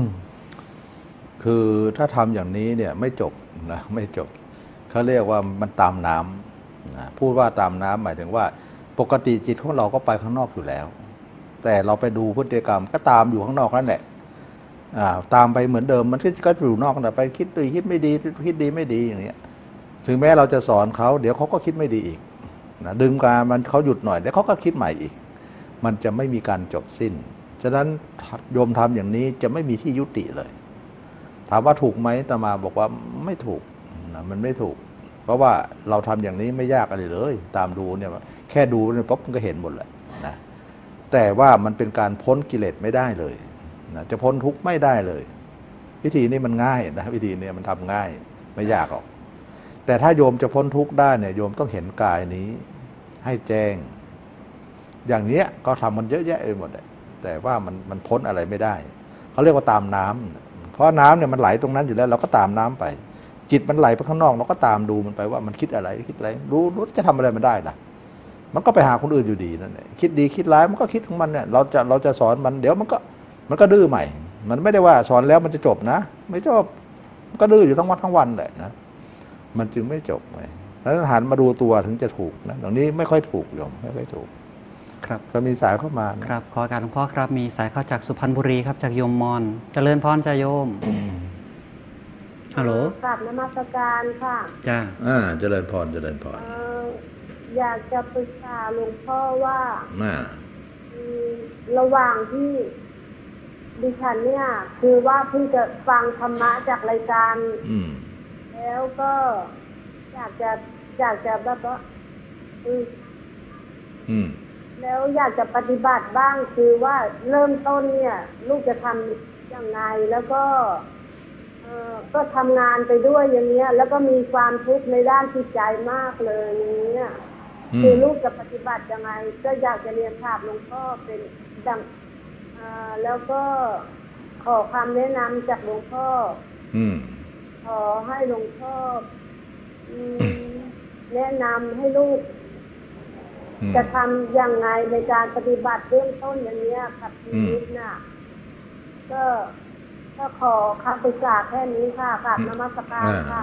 คือถ้าทำอย่างนี้เนี่ยไม่จบนะไม่จบเขาเรียกว่ามันตามน้ำนะพูดว่าตามน้ำหมายถึงว่าปกติจิตของเราก็ไปข้างนอกอยู่แล้วแต่เราไปดูพฤติกรรมก็ตามอยู่ข้างนอกนั่นแหละตามไปเหมือนเดิมมันก็อยู่นอกแต่ไปคิดดีคิดไม่ดีคิดดีไม่ดีอย่างเนี้ยถึงแม้เราจะสอนเขาเดี๋ยวเขาก็คิดไม่ดีอีกนะดึงการมันเขาหยุดหน่อยเดี๋ยวเขาก็คิดใหม่อีกมันจะไม่มีการจบสิ้นฉะนั้นโยมทำอย่างนี้จะไม่มีที่ยุติเลยถามว่าถูกไหมอาตมาบอกว่าไม่ถูกนะมันไม่ถูกเพราะว่าเราทำอย่างนี้ไม่ยากอะไรเลยตามดูเนี่ยแค่ดูเนี่ยปุ๊บมันก็เห็นหมดแหละนะแต่ว่ามันเป็นการพ้นกิเลสไม่ได้เลยนะจะพ้นทุกข์ไม่ได้เลยวิธีนี้มันง่ายนะวิธีนี้มันทำง่ายไม่ยากหรอกแต่ถ้าโยมจะพ้นทุกข์ได้เนี่ยโยมต้องเห็นกายนี้ให้แจ้งอย่างเนี้ยก็ทำมันเยอะแยะไปหมดเลยแต่ว่ามันมันพ้นอะไรไม่ได้เขาเรียกว่าตามน้ำเพราะน้ำเนี่ยมันไหลตรงนั้นอยู่แล้วเราก็ตามน้ำไปจิตมันไหลไปข้างนอกเราก็ตามดูมันไปว่ามันคิดอะไรคิดอะไรรู้รู้จะทำอะไรมันได้ล่ะมันก็ไปหาคนอื่นอยู่ดีนั่นแหละคิดดีคิดร้ายมันก็คิดของมันเนี่ยเราจะเราจะสอนมันเดี๋ยวมันก็มันก็ดื้อใหม่มันไม่ได้ว่าสอนแล้วมันจะจบนะไม่จบมันก็ดื้ออยู่ทั้งวันทั้งวันแหละนะมันจึงไม่จบไงแล้วหันมาดูตัวถึงจะถูกนะตรงนี้ไม่ค่อยถูกโยมไม่ค่อยถูกครับก็มีสายเข้ามานะครับขอการหลวงพ่อครับมีสายเข้าจากสุพรรณบุรีครับจากโยมมอนเจริญพรจ้าโยมฮัลโหลกราบนมัสการค่ะจ้าอ่าเจริญพรเจริญพรอยากจะปรึกษาหลวงพ่อว่าอ่าระหว่างที่ดิฉันเนี่ยคือว่าเพิ่งจะฟังธรรมะจากรายการแล้วก็อยากจะอยากจะแบบว่าแล้วอยากจะปฏิบัติบ้างคือว่าเริ่มต้นเนี่ยลูกจะทำยังไงแล้วก็เออก็ทำงานไปด้วยอย่างเงี้ยแล้วก็มีความทุกข์ในด้านจิตใจมากเลยอย่างเงี้ยคือลูกจะปฏิบัติยังไงก็อยากจะเรียนถามหลวงพ่อเป็นดังแล้วก็ขอคำแนะนำจากหลวงพ่อขอให้หลวงพ่อแนะนำให้ลูกจะทำอย่างไรในการปฏิบัติเบื้องต้นอย่างนี้ครับชีวิตน่ะก็ก็ขอคำปรึกษาแค่นี้ค่ะกราบนมัสการค่ะ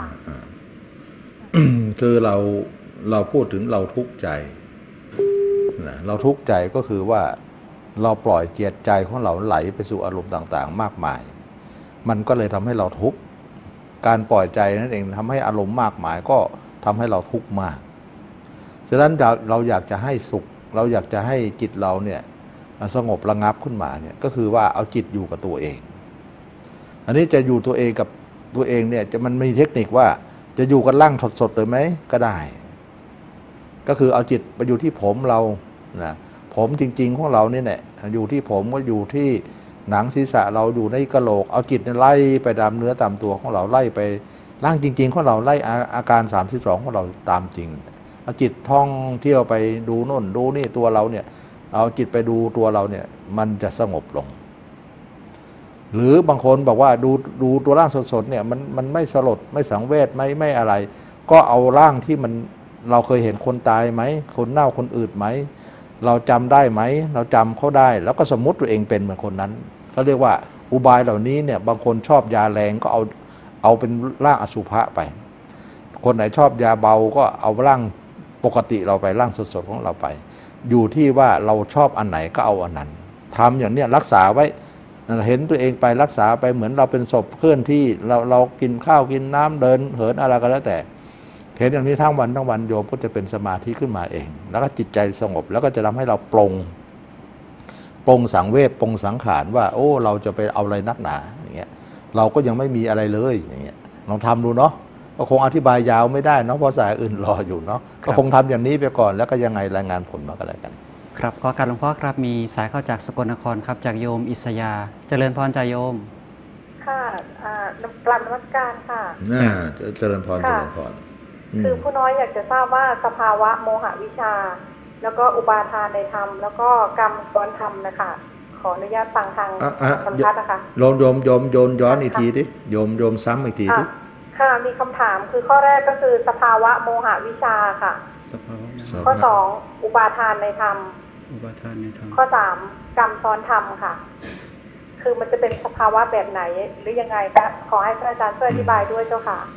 คือเราเราพูดถึงเราทุกข์ใจนะเราทุกข์ใจก็คือว่าเราปล่อยเจียดใจของเราไหลไปสู่อารมณ์ต่างๆมากมายมันก็เลยทำให้เราทุกข์การปล่อยใจนั่นเองทำให้อารมณ์มากมายก็ทำให้เราทุกข์มากฉะนั้นเราอยากจะให้สุขเราอยากจะให้จิตเราเนี่ยสงบระงับขึ้นมาเนี่ยก็คือว่าเอาจิตอยู่กับตัวเองอันนี้จะอยู่ตัวเองกับตัวเองเนี่ยจะมันมีเทคนิคว่าจะอยู่กับร่างสดๆเลยไหมก็ได้ก็คือเอาจิตไปอยู่ที่ผมเรานะผมจริงๆของเราเนี่ยแหละอยู่ที่ผมก็อยู่ที่หนังศีรษะเราอยู่ในกะโหลกเอาจิตไล่ไปตามเนื้อตามตัวของเราไล่ไปร่างจริงๆของเราไล่อาการสามสิบสองของเราตามจริงเอาจิตท่องเที่ยวไปดูโน่นดูนี่ตัวเราเนี่ยเอาจิตไปดูตัวเราเนี่ยมันจะสงบลงหรือบางคนบอกว่าดูดูตัวร่างสดๆเนี่ยมันมันไม่สลดไม่สังเวชไม่ไม่อะไรก็เอาร่างที่มันเราเคยเห็นคนตายไหมคนเน่าคนอืดไหมเราจำได้ไหมเราจำเขาได้แล้วก็สมมติตัวเองเป็นเหมือนคนนั้นเขาเรียกว่าอุบายเหล่านี้เนี่ยบางคนชอบยาแรงก็เอาเอาเป็นร่างอสุภะไปคนไหนชอบยาเบาก็เอาร่างปกติเราไปร่างสดๆของเราไปอยู่ที่ว่าเราชอบอันไหนก็เอาอันนั้นทำอย่างนี้รักษาไว้เห็นตัวเองไปรักษาไปเหมือนเราเป็นศพเคลื่อนที่เราเรากินข้าวกินน้ำเดินเหินอะไรก็แล้วแต่เห็นอย่างนี้ทั้งวันทั้งวันโยมก็จะเป็นสมาธิขึ้นมาเองแล้วก็จิตใจสงบแล้วก็จะทำให้เราปลงปลงสังเวชปลงสังขารว่าโอ้เราจะไปเอาอะไรนักหนาอย่างเงี้ยเราก็ยังไม่มีอะไรเลยอย่างเงี้ยลองทำดูเนาะก็คงอธิบายยาวไม่ได้เนาะเพราะสายอื่นรออยู่เนาะก็คงทำอย่างนี้ไปก่อนแล้วก็ยังไงรายงานผลมาก็แล้วกันครับขอการหลวงพ่อครับมีสายเข้าจากสกลนครครับจากโยมอิสยาเจริญพรจ่าโยมค่ะกราบนมัสการค่ะเจริญพรเจริญพรคือผู้น้อยอยากจะทราบว่าสภาวะโมหะวิชาแล้วก็อุปาทานในธรรมแล้วก็กรรมซ้อนธรรมนะคะขออนุญาตฟังทางธรรมทัศน์นะคะโยมโยมโยมโยนย้อนอีกทีดิโยมโยมซ้ำอีกทีดิค่ะมีคำถามคือข้อแรกก็คือสภาวะโมหะวิชาค่ะข้อสองอุปาทานในธรรมข้อสามกรรมซ้อนธรรมค่ะคือมันจะเป็นสภาวะแบบไหนหรือยังไงคะขอให้พระอาจารย์ช่วยอธิบายด้วยเจ้าค่ะ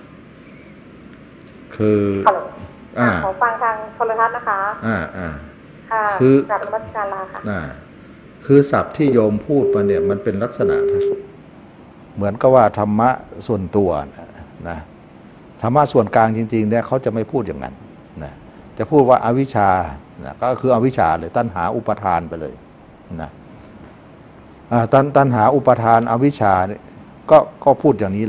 คืออ่าขอฟังทางโทรทัศน์นะคะอ่าอ่าค่ะคือกราบนมัสการลาค่ะอ่าคือศัพท์ที่โยมพูดมาเนี่ยมันเป็นลักษณะเหมือนกับว่าธรรมะส่วนตัวนะธรรมะส่วนกลางจริงๆเนี่ยเขาจะไม่พูดอย่างนั้นนะจะพูดว่าอวิชชานะก็คืออวิชชาเลยตัณหาอุปทานไปเลยนะตัณตัณหาอุปทานอวิชชาเนี่ยก็ก็พูดอย่างนี้เลย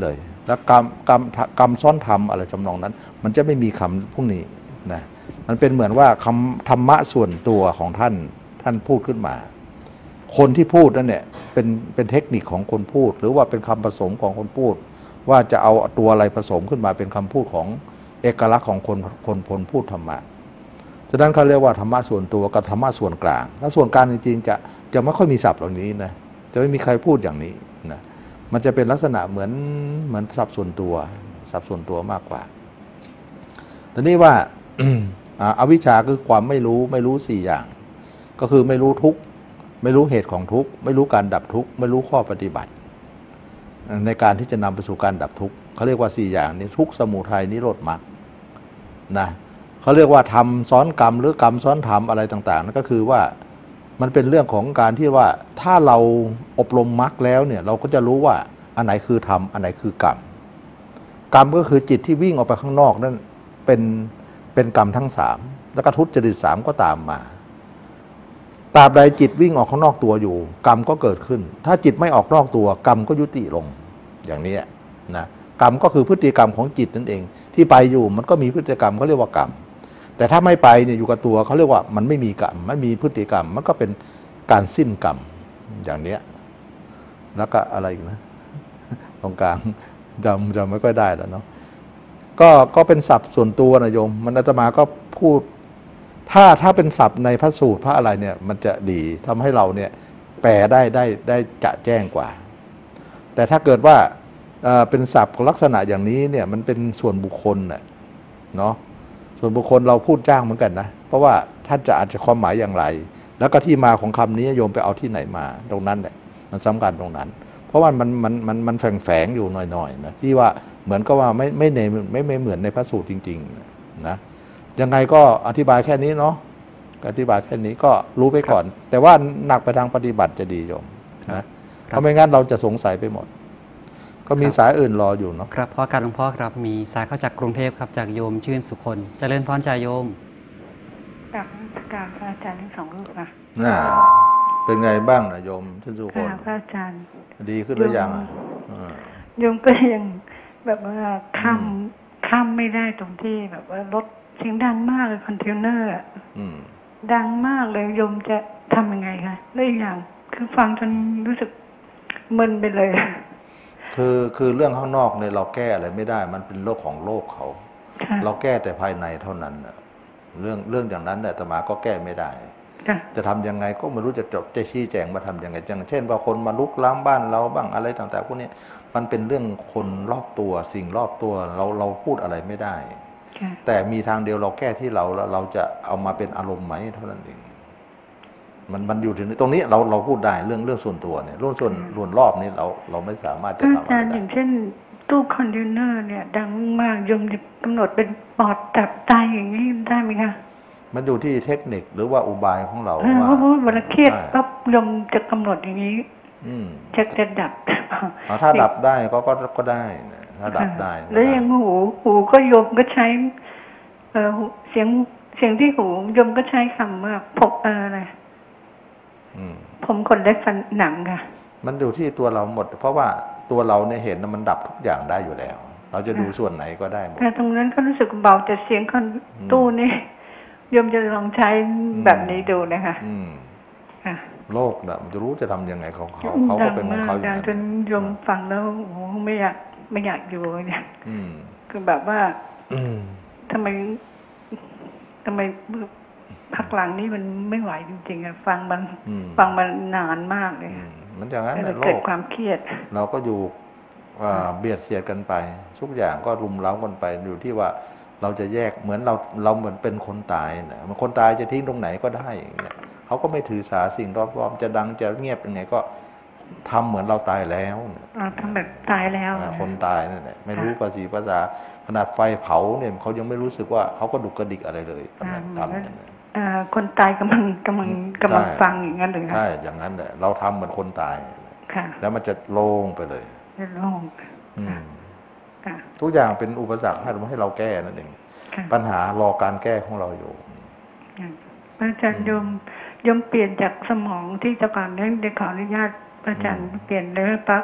แล้วกรรมกรรมกรรมซ้อนธรรมอะไรจำนองนั้นมันจะไม่มีคำพวกนี้นะมันเป็นเหมือนว่าคำธรรมะส่วนตัวของท่านท่านพูดขึ้นมาคนที่พูดนั่นเนี่ยเป็นเป็นเทคนิคของคนพูดหรือว่าเป็นคำผสมของคนพูดว่าจะเอาตัวอะไรผสมขึ้นมาเป็นคำพูดของเอกลักษณ์ของคนคนคนพูดธรรมะฉะนั้นเขาเรียกว่าธรรมะส่วนตัวกับธรรมะส่วนกลางและส่วนกลางจริงๆจะจะไม่ค่อยมีศัพท์เหล่านี้นะจะไม่มีใครพูดอย่างนี้นะมันจะเป็นลักษณะเหมือนเหมือนศัพท์ส่วนตัวศัพท์ส่วนตัวมากกว่าทีนี้ว่า อวิชชาคือความไม่รู้ไม่รู้สี่อย่างก็คือไม่รู้ทุกข์ไม่รู้เหตุของทุกข์ไม่รู้การดับทุกข์ไม่รู้ข้อปฏิบัติในการที่จะนำไปสู่การดับทุกข์เขาเรียกว่าสี่อย่างนี้ทุกข์สมุทัยนิโรธมรรคนะเขาเรียกว่าธรรมซ้อนกรรมหรือกรรมซ้อนธรรมอะไรต่างๆนั่นก็คือว่ามันเป็นเรื่องของการที่ว่าถ้าเราอบรมมรรคแล้วเนี่ยเราก็จะรู้ว่าอันไหนคือธรรมอันไหนคือกรรมกรรมก็คือจิตที่วิ่งออกไปข้างนอกนั่นเป็นเป็นกรรมทั้งสามแล้วก็ทุจริตสามก็ตามมาตราบใดจิตวิ่งออกข้างนอกตัวอยู่กรรมก็เกิดขึ้นถ้าจิตไม่ออกนอกตัวกรรมก็ยุติลงอย่างนี้นะกรรมก็คือพฤติกรรมของจิตนั่นเองที่ไปอยู่มันก็มีพฤติกรรมเขาเรียกว่ากรรมแต่ถ้าไม่ไปเนี่ยอยู่กับตัวเขาเรียกว่ามันไม่มีกรรมไม่มีพฤติกรรมมันก็เป็นการสิ้นกรรมอย่างเนี้ยแล้วก็อะไรอีกนะตรงกลางจำจำไม่ค่อยได้แล้วเนาะก็ก็เป็นศัพท์ส่วนตัวนะโยมมันอาตมาก็พูดถ้าถ้าเป็นศัพท์ในพระสูตรพระอะไรเนี่ยมันจะดีทำให้เราเนี่ยแปลได้ได้ได้จะแจ้งกว่าแต่ถ้าเกิดว่าเอ่อเป็นศัพท์ลักษณะอย่างนี้เนี่ยมันเป็นส่วนบุคคลน่ะเนาะส่วนบุคคลเราพูดจ้างเหมือนกันนะเพราะว่าท่านจะอาจจะความหมายอย่างไรแล้วก็ที่มาของคำนี้โยมไปเอาที่ไหนมาตรงนั้นแหละมันสำคัญตรงนั้นเพราะว่ามันมันมันมันแฝงแฝงอยู่หน่อยๆนะที่ว่าเหมือนกับว่าไม่ไม่ในไม่ไม่เหมือนในพระสูตรจริงๆนะยังไงก็อธิบายแค่นี้เนาะอธิบายแค่นี้ก็รู้ไปก่อนแต่ว่าหนักไปทางปฏิบัติจะดีโยมนะเพราะไม่งั้นเราจะสงสัยไปหมดก็มีสายอื่นรออยู่เนาะครับขอการหลวงพ่อครับมีสายเข้าจากกรุงเทพครับจากโยมชื่นสุคนเจริญพรจ่าโยมกับการพระอาจารย์ทั้งสองรูปค่ะน่าเป็นไงบ้างนะโยมชื่นสุคนพระอาจารย์ดีขึ้นหรือยังอ่ะโยมก็ยังแบบว่าข้ามข้ามไม่ได้ตรงที่แบบว่ารถเสียงดังมากเลยคอนเทนเนอร์ดังมากเลยโยมจะทำยังไงคะแล้วอีกอย่างคือฟังจนรู้สึกมึนไปเลยคือคือเรื่องข้างนอกเนี่ยเราแก้อะไรไม่ได้มันเป็นโลกของโลกเขาเราแก้แต่ภายในเท่านั้นเรื่องเรื่องอย่างนั้นเนี่ยอาตมาก็แก้ไม่ได้จะทำยังไงก็ไม่รู้จะจบจะชี้แจงมาทำยังไงอย่างเช่นว่าคนมาลุกล้ำบ้านเราบ้างอะไรต่างๆพวกนี้มันเป็นเรื่องคนรอบตัวสิ่งรอบตัวเราเราพูดอะไรไม่ได้แต่มีทางเดียวเราแก้ที่เราแล้วเราจะเอามาเป็นอารมณ์ไหมเท่านั้นเองมันมันอยู่ถึงตรงนี้เราเราพูดได้เรื่องเรื่องส่วนตัวเนี่ยเรื่องส่วนรวนรอบนี้เราเราไม่สามารถจะทำอะไรได้อย่างเช่นตู้คอนเทนเนอร์เนี่ยดังมากยมจะกำหนดเป็นปอดตับไตอย่างนี้ได้ไหมคะมันอยู่ที่เทคนิคหรือว่าอุบายของเราว่าเพราะว่าเครียดปั๊บยมจะกำหนดอย่างนี้จะจะดับถ้าดับได้ก็ก็ก็ได้ถ้าดับได้แล้วอย่างหูหูก็ยมก็ใช้เออเสียงเสียงที่หูยมก็ใช้คำว่าพบอะไรผมขนเล็บฟันหนังค่ะมันอยู่ที่ตัวเราหมดเพราะว่าตัวเราเนี่ยเห็นมันดับทุกอย่างได้อยู่แล้วเราจะดูส่วนไหนก็ได้หมดแต่ตรงนั้นก็รู้สึกเบาแต่เสียงคอนตู้นี่ยมจะลองใช้แบบนี้ดูนะคะโลกน่ะมันจะรู้จะทำยังไงของเขาเขาก็เป็นของเขาอย่างจนยมฟังแล้วโอ้ไม่อยากไม่อยากอยู่เนี่ยคือแบบว่าทำไมทำไมพักหลังนี้มันไม่ไหวจริงๆอะฟังมันฟังมันนานมากเลยมันอย่างนั้นโลกเกิดความเครียดเราก็อยู่เบียดเสียดกันไปทุกอย่างก็รุมเร้ากันไปอยู่ที่ว่าเราจะแยกเหมือนเราเราเหมือนเป็นคนตายนะมันคนตายจะทิ้งตรงไหนก็ได้อย่างเงี้ยเขาก็ไม่ถือสาสิ่งรอบๆจะดังจะเงียบยังไงก็ทำเหมือนเราตายแล้วทำแบบตายแล้วคนตายนั่นแหละไม่รู้ภาษีภาษาขนาดไฟเผาเนี่ยเขายังไม่รู้สึกว่าเขาก็ดุกกระดิกอะไรเลยขนาดทำนั่นคนตายกำลังกำลังกำลังฟังอย่างนั้นเลยใช่อย่างนั้นแหละเราทำเหมือนคนตายแล้วมันจะโล่งไปเลยโล่งทุกอย่างเป็นอุปสรรคให้ให้เราแก้นั่นเองปัญหารอการแก้ของเราอยู่อาจารย์ยมยมเปลี่ยนจากสมองที่ตะการนั้นได้ขออนุญาตอาจารย์เปลี่ยนเลยปั๊บ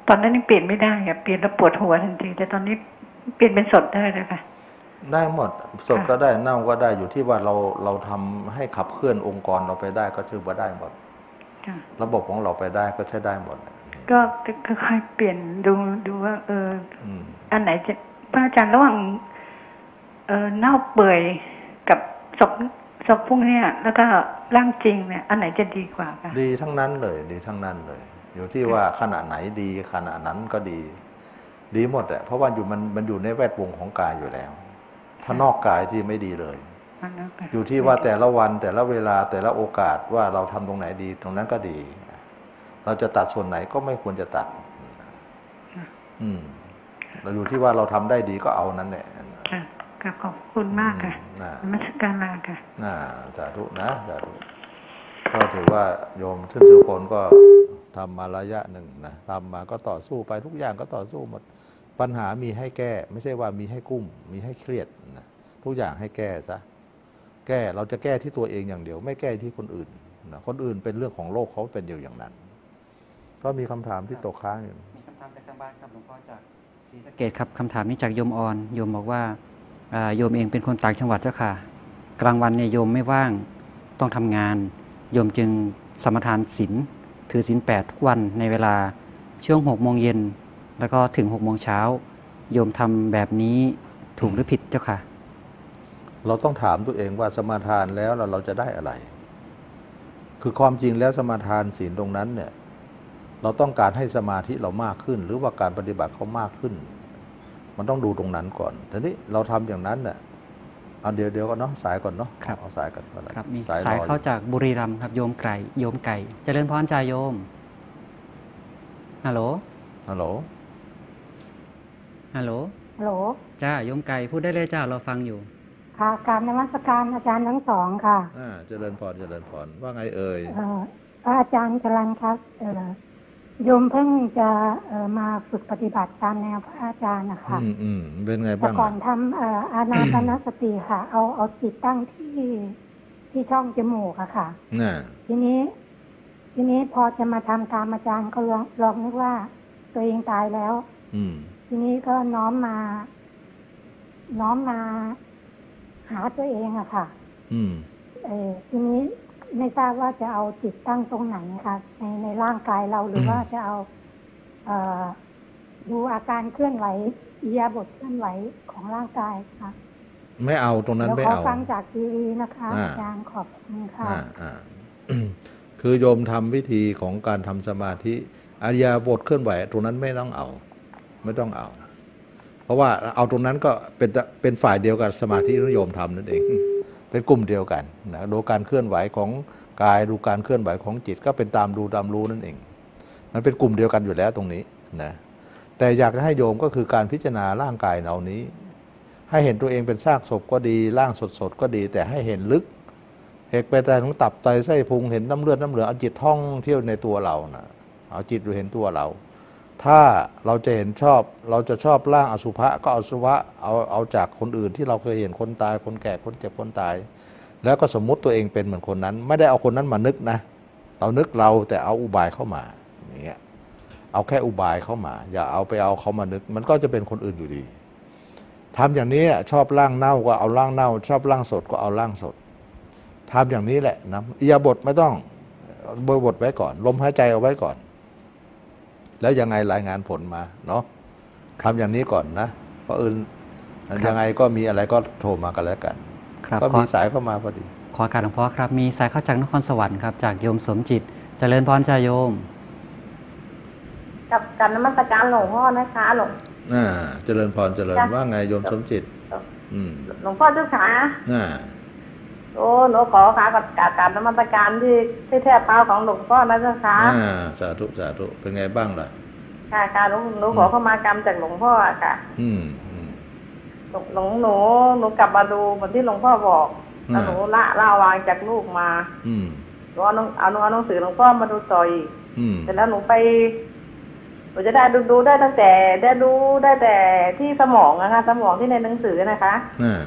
ตอนนั้นยังเปลี่ยนไม่ได้อะเปลี่ยนแล้วปวดหัวทันทีแต่ตอนนี้เปลี่ยนเป็นสดได้เลยค่ะได้หมดสดก็ได้เน่าก็ได้อยู่ที่ว่าเราเราทำให้ขับเคลื่อนองค์กรเราไปได้ก็ชื่อว่าได้หมดระบบของเราไปได้ก็ใช้ได้หมดก็ค่อยๆเปลี่ยนดูดูว่าเอออันไหนจะพระอาจารย์ระหว่างเออเน่าเปื่อยกับศพศพพวกนี้แล้วก็ร่างจริงเนี่ยอันไหนจะดีกว่าคะดีทั้งนั้นเลยดีทั้งนั้นเลยอยู่ที่ว่าขนาดไหนดีขนาดนั้นก็ดีดีหมดแหละเพราะว่าอยู่มันมันอยู่ในแวดวงของกายอยู่แล้วถ้านอกกายที่ไม่ดีเลยอยู่ที่ว่าแต่ละวันแต่ละเวลาแต่ละโอกาสว่าเราทำตรงไหนดีตรงนั้นก็ดีเราจะตัดส่วนไหนก็ไม่ควรจะตัดอืมเราอยู่ที่ว่าเราทำได้ดีก็เอานั้นแหละค่ะขอบคุณมากค่ะนมัสการลาค่ะน่าสาธุนะสาธุก็ถือว่าโยมท่านทุกคนก็ทำมาระยะหนึ่งนะทำมาก็ต่อสู้ไปทุกอย่างก็ต่อสู้หมดปัญหามีให้แก้ไม่ใช่ว่ามีให้กุ้มมีให้เครียดนะทุกอย่างให้แก้ซะแก้เราจะแก้ที่ตัวเองอย่างเดียวไม่แก้ที่คนอื่นนะคนอื่นเป็นเรื่องของโลกเขาเป็นอยู่อย่างนั้นก็มีคำถามที่ตกค้างอยู่มีคำถามจากทางบ้านครับหลวงพ่อจากศรีสะเกษครับคำถามนี้จากโยมออนโยมบอกว่าโยมเองเป็นคนต่างจังหวัดเจ้าค่ะกลางวันเนี่ยโยมไม่ว่างต้องทำงานโยมจึงสมทานศีลถือศีลแปดทุกวันในเวลาช่วงหกโมงเย็นแล้วก็ถึงหกโมงเช้าโยมทำแบบนี้ถูกหรือผิดเจ้าค่ะเราต้องถามตัวเองว่าสมาทานแล้วเราจะได้อะไรคือความจริงแล้วสมาทานศีลตรงนั้นเนี่ยเราต้องการให้สมาธิเรามากขึ้นหรือว่าการปฏิบัติเขามากขึ้นมันต้องดูตรงนั้นก่อนทีนี้เราทำอย่างนั้นเนี่ยเอาเดี๋ยวเดี๋ยวก่อนเนาะสายก่อนเนาะเอาสายกันก่อนครับมีสายเข้าจากบุรีรัมย์ครับโยมไก่โยมไก่เจริญพรจ่าโยมฮัลโหลฮัลโหลฮัลโหลฮัลโหลจ้าโยมไก่พูดได้เลยจ้าเราฟังอยู่ค่ะกราบนมัสการอาจารย์ทั้งสองค่ะอ่าเจริญพรเจริญพรว่าไงเอ่ยเอ่ออาจารย์จรัญครับเอ่อโยมเพิ่งจะเอ่อมาฝึกปฏิบัติตามแนวพระอาจารย์นะคะอืมอืมเป็นไงบ้างแต่ก่อนทำเอ่ออานาปานสติค่ะเอาเอาจิตตั้งที่ที่ช่องจมูกอะค่ะน่ะทีนี้ทีนี้พอจะมาทำตามอาจารย์ก็ลองลองนึกว่าตัวเองตายแล้วอืมทีนี้ก็น้อมมาน้อมมาหาตัวเองอะค่ะอืมเออทีนี้ไม่ทราบว่าจะเอาจิตตั้งตรงไหนคะในในร่างกายเราหรือว่าจะเอาเอ่อดูอาการเคลื่อนไหวอิริยาบถเคลื่อนไหวของร่างกายค่ะไม่เอาตรงนั้นไม่เอาเดี๋ยวขอฟังจากทีวีนะคะอาจารย์ขอบคุณค่ะอ่าคือโยมทำวิธีของการทำสมาธิอิริยาบถเคลื่อนไหวตรงนั้นไม่ต้องเอาไม่ต้องเอาเพราะว่าเอาตรงนั้นก็เป็นเป็นฝ่ายเดียวกับสมาธิที่โยมทำนั่นเองเป็นกลุ่มเดียวกันนะดูการเคลื่อนไหวของกายดูการเคลื่อนไหวของจิตก็เป็นตามดูตามรู้นั่นเองมันเป็นกลุ่มเดียวกันอยู่แล้วตรงนี้นะแต่อยากจะให้โยมก็คือการพิจารณาร่างกายเหล่านี้ให้เห็นตัวเองเป็นซากศพก็ดีร่างสดๆก็ดีแต่ให้เห็นลึกเหตุไปแต่ของตับไตไส้พุงเห็นน้ำเลือดน้ำเหลืองเอาจิตท่องเที่ยวในตัวเรานะเอาจิตดูเห็นตัวเราถ้าเราจะเห็นชอบเราจะชอบร่างอสุภะก็เอาสุภะเอาเอาจากคนอื่นที่เราเคยเห็นคนตายคนแก่คนเจ็บคนตายแล้วก็สมมุติตัวเองเป็นเหมือนคนนั้นไม่ได้เอาคนนั้นมานึกนะเรานึกเราแต่เอาอุบายเข้ามาอย่างเงี้ยเอาแค่อุบายเข้ามาอย่าเอาไปเอาเขามานึกมันก็จะเป็นคนอื่นอยู่ดีทำอย่างนี้ชอบร่างเน่าก็เอาร่างเน่าชอบร่างสดก็เอาร่างสดทำอย่างนี้แหละนะอิริยาบถไม่ต้องบริบทไว้ก่อนลมหายใจเอาไว้ก่อนแล้วยังไงรายงานผลมาเนาะทำอย่างนี้ก่อนนะเพราะอื่นยังไงก็มีอะไรก็โทรมากันแล้วกันก็มีสายเข้ามาพอดีขอการหลวงพ่อครับมีสายเข้าจากนครสวรรค์ครับจากโยมสมจิตเจริญพรจ่าโยมกับการนมัสการหลวงพ่อนะคะหลวงอ่าเจริญพรเจริญว่าไงโยมสมจิตอืมหลวงพ่อเจ้าขาอ่าโอ้หนูขอค่ะกับการนมัสการที่ที่แทบเท้าของหลวงพ่อนะเจ้าค่ะอ่าสาธุสาธุเป็นไงบ้างล่ะค่ะการหนูหนูขอเข้ามากรรมจากหลวงพ่อค่ะอืมหลวงหลวงหนูหนูกลับมาดูเหมือนที่หลวงพ่อบอกแล้วหนูละละวางจากลูกมาอืมหนูเอาเอาเอาหนังสือหลวงพ่อมาดูต่อยอืมเสร็จแล้วหนูไปหนูจะได้ดูดูได้ตั้งแต่ได้ดูได้แต่ที่สมองนะคะสมองที่ในหนังสือนะคะอ่าแ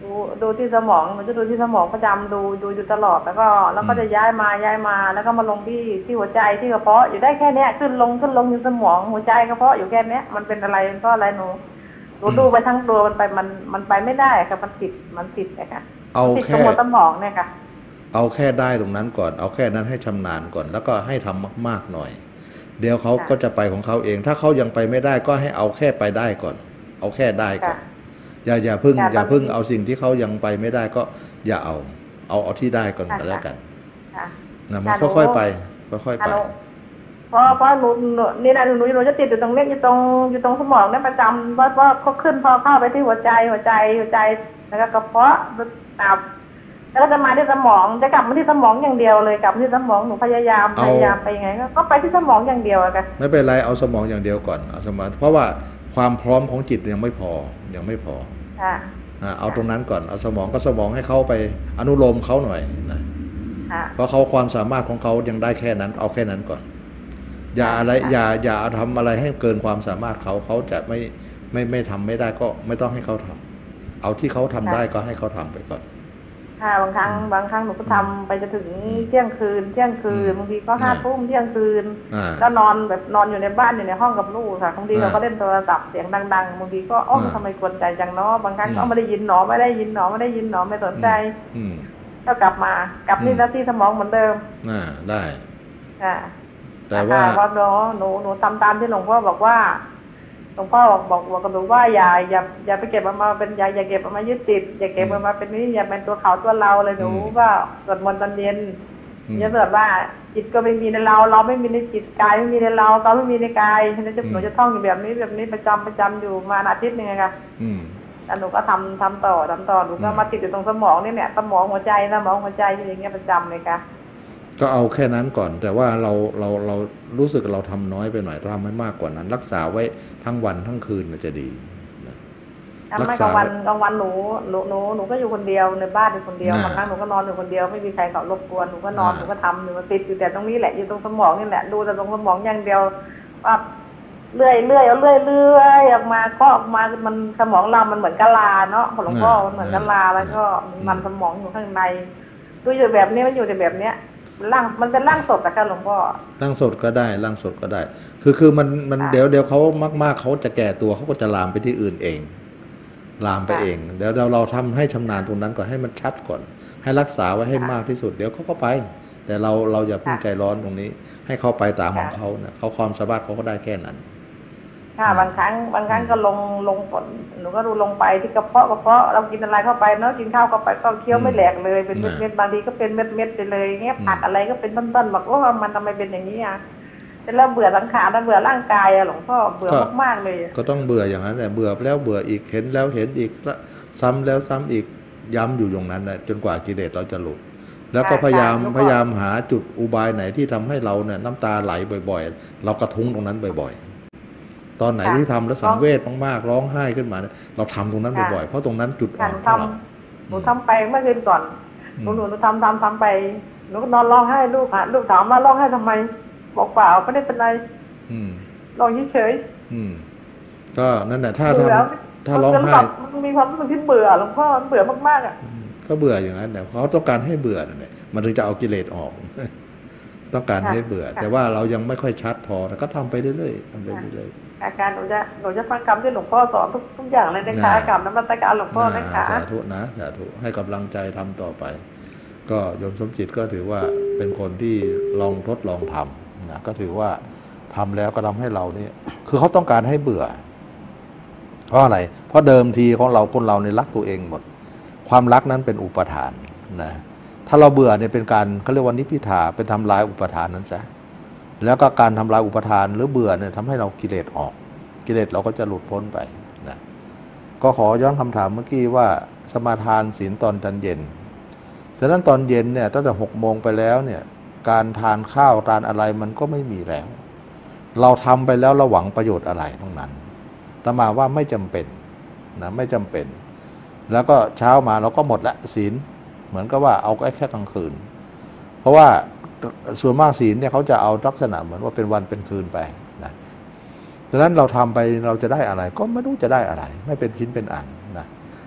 ดูดูที่สมองหนูจะดูที่สมองประจำดูดูอยู่ตลอดแล้วก็แล้วก็จะย้ายมาย้ายมาแล้วก็มาลงที่ที่หัวใจที่กระเพาะอยู่ได้แค่เนี้ยขึ้นลงขึ้นลงอยู่สมองหัวใจกระเพาะอยู่แค่เนี้ยมันเป็นอะไรเพราะอะไรหนูหนูดูไปทั้งตัวมันไปมันมันไปไม่ได้ค่ะมันติดมันติดเลยค่ะเอาแค่ติดกับสมองเนี่ยค่ะเอาแค่ได้ตรงนั้นก่อนเอาแค่นั้นให้ชำนาญก่อนแล้วก็ให้ทำมากๆหน่อยเดี๋ยวเขาก็จะไปของเขาเองถ้าเขายังไปไม่ได้ก็ให้เอาแค่ไปได้ก่อนเอาแค่ได้ก่อนอย่าอย่าพึ่งอย่าพึ่งเอาสิ่งที่เขายังไปไม่ได้ก็อย่าเอาเอาเอาที่ได้ก่อนแล้วกันนะมันค่อยๆไปค่อยๆไปเพราะเพราะหนูนี่นะหนูหนูจะติดอยู่ตรงเนี้ยอยู่ตรงอยู่ตรงสมองเนี่ยประจำว่าว่าเขาขึ้นพอเข้าไปที่หัวใจหัวใจหัวใจแล้วก็กระเพาะตับแล้วก็จะมาที่สมองจะกลับมาที่สมองอย่างเดียวเลยกลับที่สมองหนูพยายามพยายามไปยังไงก็ไปที่สมองอย่างเดียวอะค่ะไม่เป็นไรเอาสมองอย่างเดียวก่อนเอาสมองเพราะว่าความพร้อมของจิตยังไม่พอยังไม่พอค่ะเอาตรงนั้นก่อนเอาสมองก็สมองให้เขาไปอนุโลมเขาหน่อยนะเพราะเขาความสามารถของเขายังได้แค่นั้นเอาแค่นั้นก่อนอย่าอะไรอย่าอย่าทำอะไรให้เกินความสามารถเขาเขาจะไม่ไม่ไม่ทำไม่ได้ก็ไม่ต้องให้เขาทำเอาที่เขาทำได้ก็ให้เขาทำไปก่อนค่ะบางครั้งบางครั้งหนูก็ทำไปจะถึงเที่ยงคืนเที่ยงคืนบางทีก็ห้าทุ่มเที่ยงคืนก็นอนแบบนอนอยู่ในบ้านอยู่ในห้องกับลูกค่ะบางทีเราก็เล่นโทรศัพท์เสียงดังๆบางทีก็อ้อมทำไมกวนใจจังเนาะบางครั้งก็ไม่ได้ยินหนอไม่ได้ยินหนอไม่ได้ยินหนอไม่สนใจก็กลับมากลับนี่หน้าที่สมองเหมือนเดิมอ่าได้ค่ะแต่ว่าว่าหนูหนูหนูทำตามที่หลวงพ่อบอกว่าหลวงพ่อบอกบอกบอกกับหนูว่าอย่าอย่าอย่าไปเก็บมันมาเป็นอย่าอย่าเก็บมันมายึดติดอย่าเก็บมันมาเป็นนี่อย่าเป็นตัวเขาตัวเราเลยหนูว่าสวดมนต์ตอนเย็นอย่าเกิดว่าจิตก็ไม่มีในเราเราไม่มีในจิตกายไม่มีในเราเราไม่มีในกายฉะนั้นหนูจะท่องอยู่แบบนี้แบบนี้ประจำประจำอยู่มาอาทิตย์นึงค่ะแล้วหนูก็ทำทำต่อทำต่อหนูก็มาติดอยู่ตรงสมองนี่เนี่ยสมองหัวใจสมองหัวใจอย่างเงี้ยประจำเลยค่ะก็เอาแค่นั้นก่อนแต่ว่าเราเราเรารู้สึกเราทำน้อยไปหน่อยทำให้มากกว่านั้นรักษาไว้ทั้งวันทั้งคืนมันจะดีรักษากลางวันกลางวันหนูหนูหนูหนูก็อยู่คนเดียวในบ้านอยู่คนเดียวบางครั้งหนูก็นอนอยู่คนเดียวไม่มีใครเขารบกวนหนูก็นอนหนูก็ทำหนูก็ติดอยู่แต่ตรงนี้แหละอยู่ตรงสมองนี่แหละดูแต่ตรงสมองอย่างเดียวว่าเลื่อยเลื่อยเอาเลื่อยเลื่อยออกมาก็ออกมามันสมองเรามันเหมือนกะลาเนาะหลวงพ่อมันเหมือนกะลาแล้วก็มันสมองอยู่ข้างในดูอยู่แบบนี้มันอยู่ในแบบเนี้ยร่างมันเป็นร่างสดอะค่ะหลวงพ่อร่างสดก็ได้ร่างสดก็ได้คือคือมันมันเดี๋ยวเดี๋ยวเขามากๆเขาจะแก่ตัวเขาก็จะลามไปที่อื่นเองลามไปเองเดี๋ยวเราเราทำให้ชำนาญตรงนั้นก่อนให้มันชัดก่อนให้รักษาไว้ให้มากที่สุดเดี๋ยวเขาก็ไปแต่เราเราอย่าเพิ่งใจร้อนตรงนี้ให้เขาไปตามของเขาเนี่ยเขาความสามารถเขาก็ได้แค่นั้นค่ะบางครั้งบางครั้งก็ลงลงฝนหนูก็ดูลงไปที่กระเพาะกระเพาะเรากินอะไรเข้าไปเนาะกินข้าวเข้าไปก็เคี้ยวไม่แหลกเลยเป็นเม็ดๆบางทีก็เป็นเม็ดๆไปเลยเงี้ยผักอะไรก็เป็นต้นๆบอกว่ามันทำไมเป็นอย่างนี้อ่ะแต่เราเบื่อสังขารเราเบื่อร่างกายอะหลวงพ่อเบื่อมากๆเลยก็ต้องเบื่ออย่างนั้นแหละเบื่อแล้วเบื่ออีกเห็นแล้วเห็นอีกซ้ำแล้วซ้ำอีกย้ำอยู่ตรงนั้นนะจนกว่ากิเลสเราจะหลุดแล้วก็พยายามพยายามหาจุดอุบายไหนที่ทำให้เราเนี่ยน้ำตาไหลบ่อยๆเรากระทุ้งตรงนั้นบ่อยๆตอนไหนที่ทำแล้วสังเวชมากๆร้องไห้ขึ้นมาเนี่ยเราทำตรงนั้นบ่อยๆเพราะตรงนั้นจุดอ่อนของเราหนูทำไปเมื่อคืนก่อนหนูหนูทำทำทำไปหนูก็นอนร้องไห้ลูกอ่ะลูกถามว่าร้องไห้ทำไมบอกเปล่าไม่ได้เป็นไรร้องเฉยๆก็นั่นแหละถ้าถ้าถ้าร้องไห้มันมีความรู้สึกที่เบื่อหลวงพ่อเบื่อมากๆอ่ะก็เบื่ออย่างนั้นแหละเขาต้องการให้เบื่อเนี่ยมันถึงจะเอากิเลสออกต้องการให้เบื่อแต่ว่าเรายังไม่ค่อยชัดพอแต่ก็ทำไปเรื่อยๆทำไปเรื่อยๆอาการหนูจะหนูจะฟังคำที่หลวงพ่อสอนทุกทุกอย่างเลยนะคะกรรมนมัสการหลวงพ่อนะคะสาธุนะสาธุให้กำลังใจทำต่อไปก็โยมสมจิตก็ถือว่าเป็นคนที่ลองทดลองทำนะก็ถือว่าทำแล้วก็ทำให้เราเนี่ยคือเขาต้องการให้เบื่อเพราะอะไรเพราะเดิมทีของเราคนเราเนี่ยรักตัวเองหมดความรักนั้นเป็นอุปทานนะถ้าเราเบื่อเนี่ยเป็นการเขาเรียกว่านิพพิทาเป็นทำลายอุปทานนั้นซะแล้วก็การทำลายอุปทานหรือเบื่อเนี่ยทำให้เรากิเลสออกกิเลสเราก็จะหลุดพ้นไปนะก็ขอย้อนคำถามเมื่อกี้ว่าสมาทานศีลตอนตอนเย็นฉะนั้นตอนเย็นเนี่ยตั้งแต่หกโมงไปแล้วเนี่ยการทานข้าวทานอะไรมันก็ไม่มีแล้วเราทำไปแล้วเราหวังประโยชน์อะไรตรงนั้นแต่มาว่าไม่จำเป็นนะไม่จำเป็นแล้วก็เช้ามาเราก็หมดละศีลเหมือนกับว่าเอาแค่กลางคืนเพราะว่าส่วนมากศีลเนี่ยเขาจะเอาลักษณะเหมือนว่าเป็นวันเป็นคืนไปนะดังนั้นเราทำไปเราจะได้อะไรก็ไม่รู้จะได้อะไรไม่เป็นชิ้นเป็นอันนะ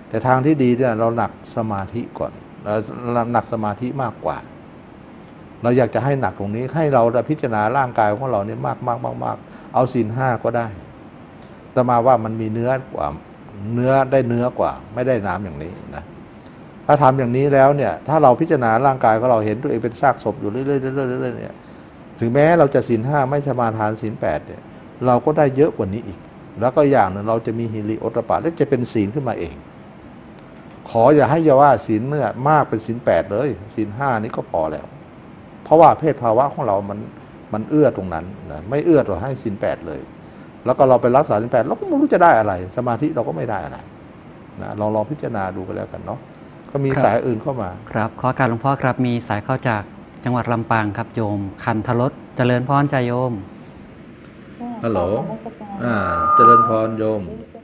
แต่ทางที่ดีเนี่ยเราหนักสมาธิก่อนเราหนักสมาธิมากกว่าเราอยากจะให้หนักตรงนี้ให้เราพิจารณาร่างกายของเราเนี่ยมากมากมากมากเอาศีลห้าก็ได้แต่มาว่ามันมีเนื้อกว่าเนื้อได้เนื้อกว่าไม่ได้น้ำอย่างนี้นะถ้าทำอย่างนี้แล้วเนี่ยถ้าเราพิจารณาร่างกายของเราเห็นตัวเองเป็นซากศพอยู่เรื่อยๆเรื่อยๆเรื่อยๆเนี่ยถึงแม้เราจะศีลห้าไม่สมาทานศีลแปดเนี่ยเราก็ได้เยอะกว่านี้อีกแล้วก็อย่างหนึ่งเราจะมีฮิริโอตปปะและจะเป็นศีลขึ้นมาเองขออย่าให้อย่าว่าศีลเนี่ยมากเป็นศีลแปดเลยศีลห้านี้ก็พอแล้วเพราะว่าเพศภาวะของเรามันมันเอื้อตรงนั้นนะไม่เอื้อต่อให้ศีลแปดเลยแล้วก็เราไปรักษาศีลแปดเราก็ไม่รู้จะได้อะไรสมาธิเราก็ไม่ได้อะไรนะลองลองพิจารณาดูกันแล้วกันเนาะก็มีสายอื่นเข้ามาครับขอการหลวงพ่อครับมีสายเข้าจากจังหวัดลำปางครับโยมคันธรสเจริญพรใจโยมฮัลโหลอ่าเจริญพรโยม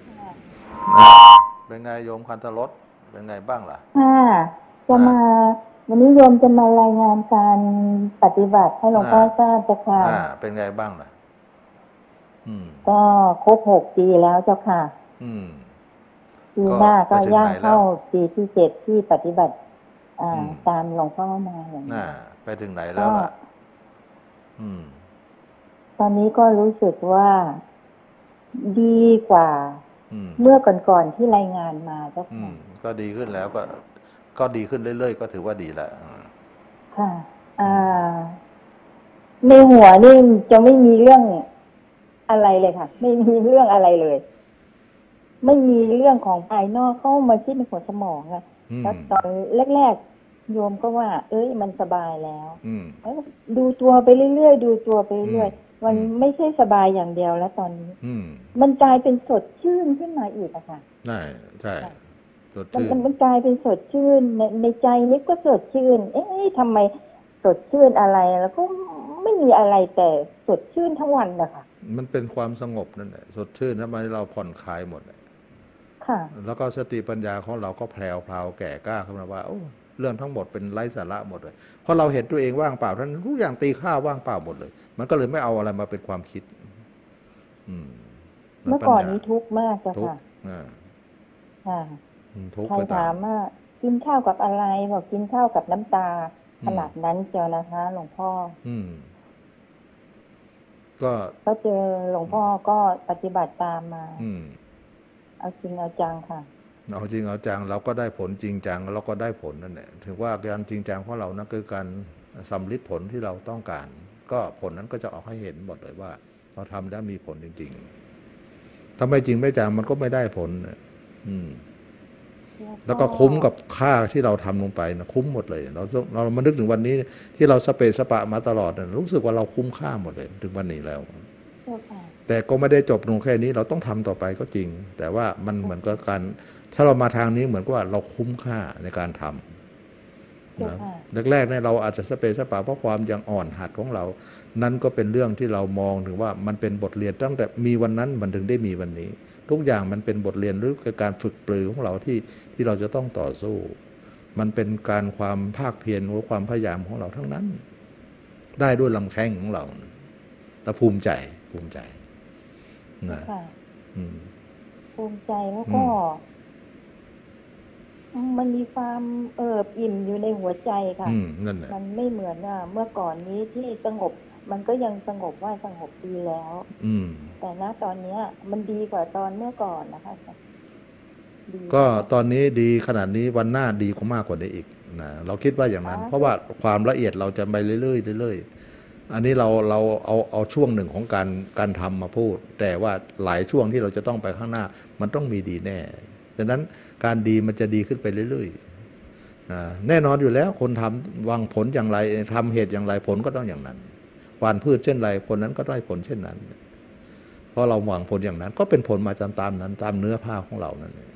เป็นไงโยมคันธรสเป็นไงบ้างล่ะค่ะจะมาวันนี้โยมจะมารายงานการปฏิบัติให้หลวงพ่อทราบจ้ะค่ะอ่าเป็นไงบ้างล่ะอืมก็ครบหกปีแล้วเจ้าค่ะอืมปีหน้าก็ย่างเข้าปีที่เจ็ดที่ปฏิบัติอ่าตามหลวงพ่อมาอย่างนี้ไปถึงไหนแล้วล่ะอืมตอนนี้ก็รู้สึกว่าดีกว่าเมื่อก่อนๆที่รายงานมาเจ้าค่ะก็ดีขึ้นแล้วก็ก็ดีขึ้นเรื่อยๆก็ถือว่าดีแล้วค่ะอ่าในหัวนี่จะไม่มีเรื่องอะไรเลยค่ะไม่มีเรื่องอะไรเลยไม่มีเรื่องของภายนอกเข้ามาคิดในหัวสมองอะแล้วตอนแรกๆโยมก็ว่าเอ้ยมันสบายแล้วแล้วดูตัวไปเรื่อยๆดูตัวไปเรื่อยๆมันไม่ใช่สบายอย่างเดียวแล้วตอนนี้มันกลายเป็นสดชื่นขึ้นมาอีกอะค่ะใช่ใช่มันมันกลายเป็นสดชื่นในในใจนี่ก็สดชื่นเอ๊ะทำไมสดชื่นอะไรแล้วก็ไม่มีอะไรแต่สดชื่นทั้งวันนะคะมันเป็นความสงบนั่นแหละสดชื่นทำไมเราผ่อนคลายหมดค่ะแล้วก็สติปัญญาของเราก็แพลวพราวแก่กล้าขึ้นมาว่าโอ้เรื่องทั้งหมดเป็นไร้สาระหมดเลยเพราะเราเห็นตัวเองว่างเปล่าท่านทุกอย่างตีค่าว่างเปล่าหมดเลยมันก็เลยไม่เอาอะไรมาเป็นความคิดอืมเมื่อก่อนนี้ทุกข์มากจ้ะค่ะค่ะใครถามว่ากินข้าวกับอะไรบอกกินข้าวกับน้ำตาขนาดนั้นเจอนะคะหลวงพ่ออืมก็ก็เจอหลวงพ่อก็ปฏิบัติตามมาอืมเอาจริงเอาจังค่ะเอาจริงเอาจังเราก็ได้ผลจริงจังเราก็ได้ผลนั่นแหละถือว่าการจริงจังของเรานะคือการสำลิดผลที่เราต้องการก็ผลนั้นก็จะออกให้เห็นหมดเลยว่าเราทำได้มีผลจริงๆถ้าไม่จริงไม่จังมันก็ไม่ได้ผลอืมแล้วก็คุ้มกับค่าที่เราทำลงไปนะคุ้มหมดเลยเราเรามานึกถึงวันนี้ที่เราสเปซสปะมาตลอดนะรู้สึกว่าเราคุ้มค่าหมดเลยถึงวันนี้แล้วแต่ก็ไม่ได้จบลงแค่นี้เราต้องทำต่อไปก็จริงแต่ว่ามันเหมือนกับการถ้าเรามาทางนี้เหมือนกับว่าเราคุ้มค่าในการทำนะแรกๆเนี่ยเราอาจจะสเปซสปะเพราะความยังอ่อนหัดของเรานั่นก็เป็นเรื่องที่เรามองถึงว่ามันเป็นบทเรียนตั้งแต่มีวันนั้นมันถึงได้มีวันนี้ทุกอย่างมันเป็นบทเรียนหรือการฝึกปรือของเราที่ที่เราจะต้องต่อสู้มันเป็นการความภาคเพียรหรือความพยายามของเราทั้งนั้นได้ด้วยลำแข้งของเราแต่ภูมิใจภูมิใจนะภูมิใจแล้วก็มันมีความเอิบอิ่มอยู่ในหัวใจค่ะมันไม่เหมือนว่าเมื่อก่อนนี้ที่สงบมันก็ยังสงบว่าสงบดีแล้วแต่ณตอนนี้มันดีกว่าตอนเมื่อก่อนนะคะก็ตอนนี้ดีขนาดนี้วันหน้าดีกว่ามากกว่านี้อีกนะเราคิดว่าอย่างนั้นเพราะว่าความละเอียดเราจะไปเรื่อยๆเรื่อยๆอันนี้เราเราเอาเอาช่วงหนึ่งของการการทำมาพูดแต่ว่าหลายช่วงที่เราจะต้องไปข้างหน้ามันต้องมีดีแน่ดังนั้นการดีมันจะดีขึ้นไปเรื่อยๆแน่นอนอยู่แล้วคนทำวางผลอย่างไรทำเหตุอย่างไรผลก็ต้องอย่างนั้นหว่านพืชเช่นไรคนนั้นก็ได้ผลเช่นนั้นเพราะเราหวังผลอย่างนั้นก็เป็นผลมาตามๆนั้นตามเนื้อผ้าของเรานั่นเอง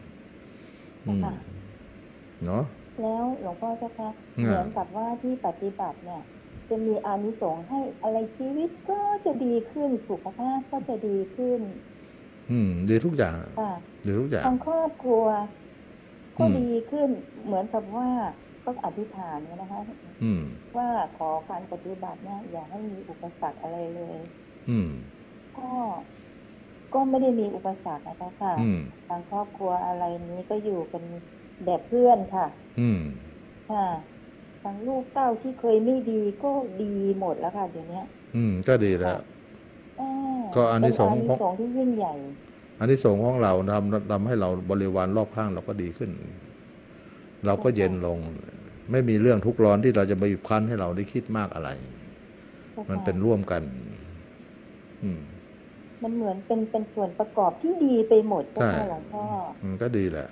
เนาะแล้วหลวงพ่อเจ้าค่ะเหมือนกับว่าที่ปฏิบัติเนี่ยจะมีอานิสงส์ให้อะไรชีวิตก็จะดีขึ้นสุขภาพก็จะดีขึ้นอืมดีทุกอย่างดีทุกอย่างทางครอบครัวก็ดีขึ้นเหมือนกับว่าก็อธิษฐานเนี่ยนะคะว่าขอการปฏิบัติเนี่ยอย่าให้มีอุปสรรคอะไรเลยก็ก็ไม่ได้มีอุปสรรคนะคะค่ะทางครอบครัวอะไรนี้ก็อยู่กันแบบเพื่อนค่ะอืมค่ะทางลูกเต้าที่เคยไม่ดีก็ดีหมดแล้วค่ะเดี๋ยวนี้อืมก็ดีแล้วก็อานิสงส์ของที่ยิ่งใหญ่อานิสงส์ของเราทำทำให้เราบริวารรอบข้างเราก็ดีขึ้นเราก็เย็นลงไม่มีเรื่องทุกข์ร้อนที่เราจะไปบีบคั้นให้เราได้คิดมากอะไรมันเป็นร่วมกันอืมมันเหมือนเป็นเป็นส่วนประกอบที่ดีไปหมดใช่หลวงพ่อมันก็ดีแหละ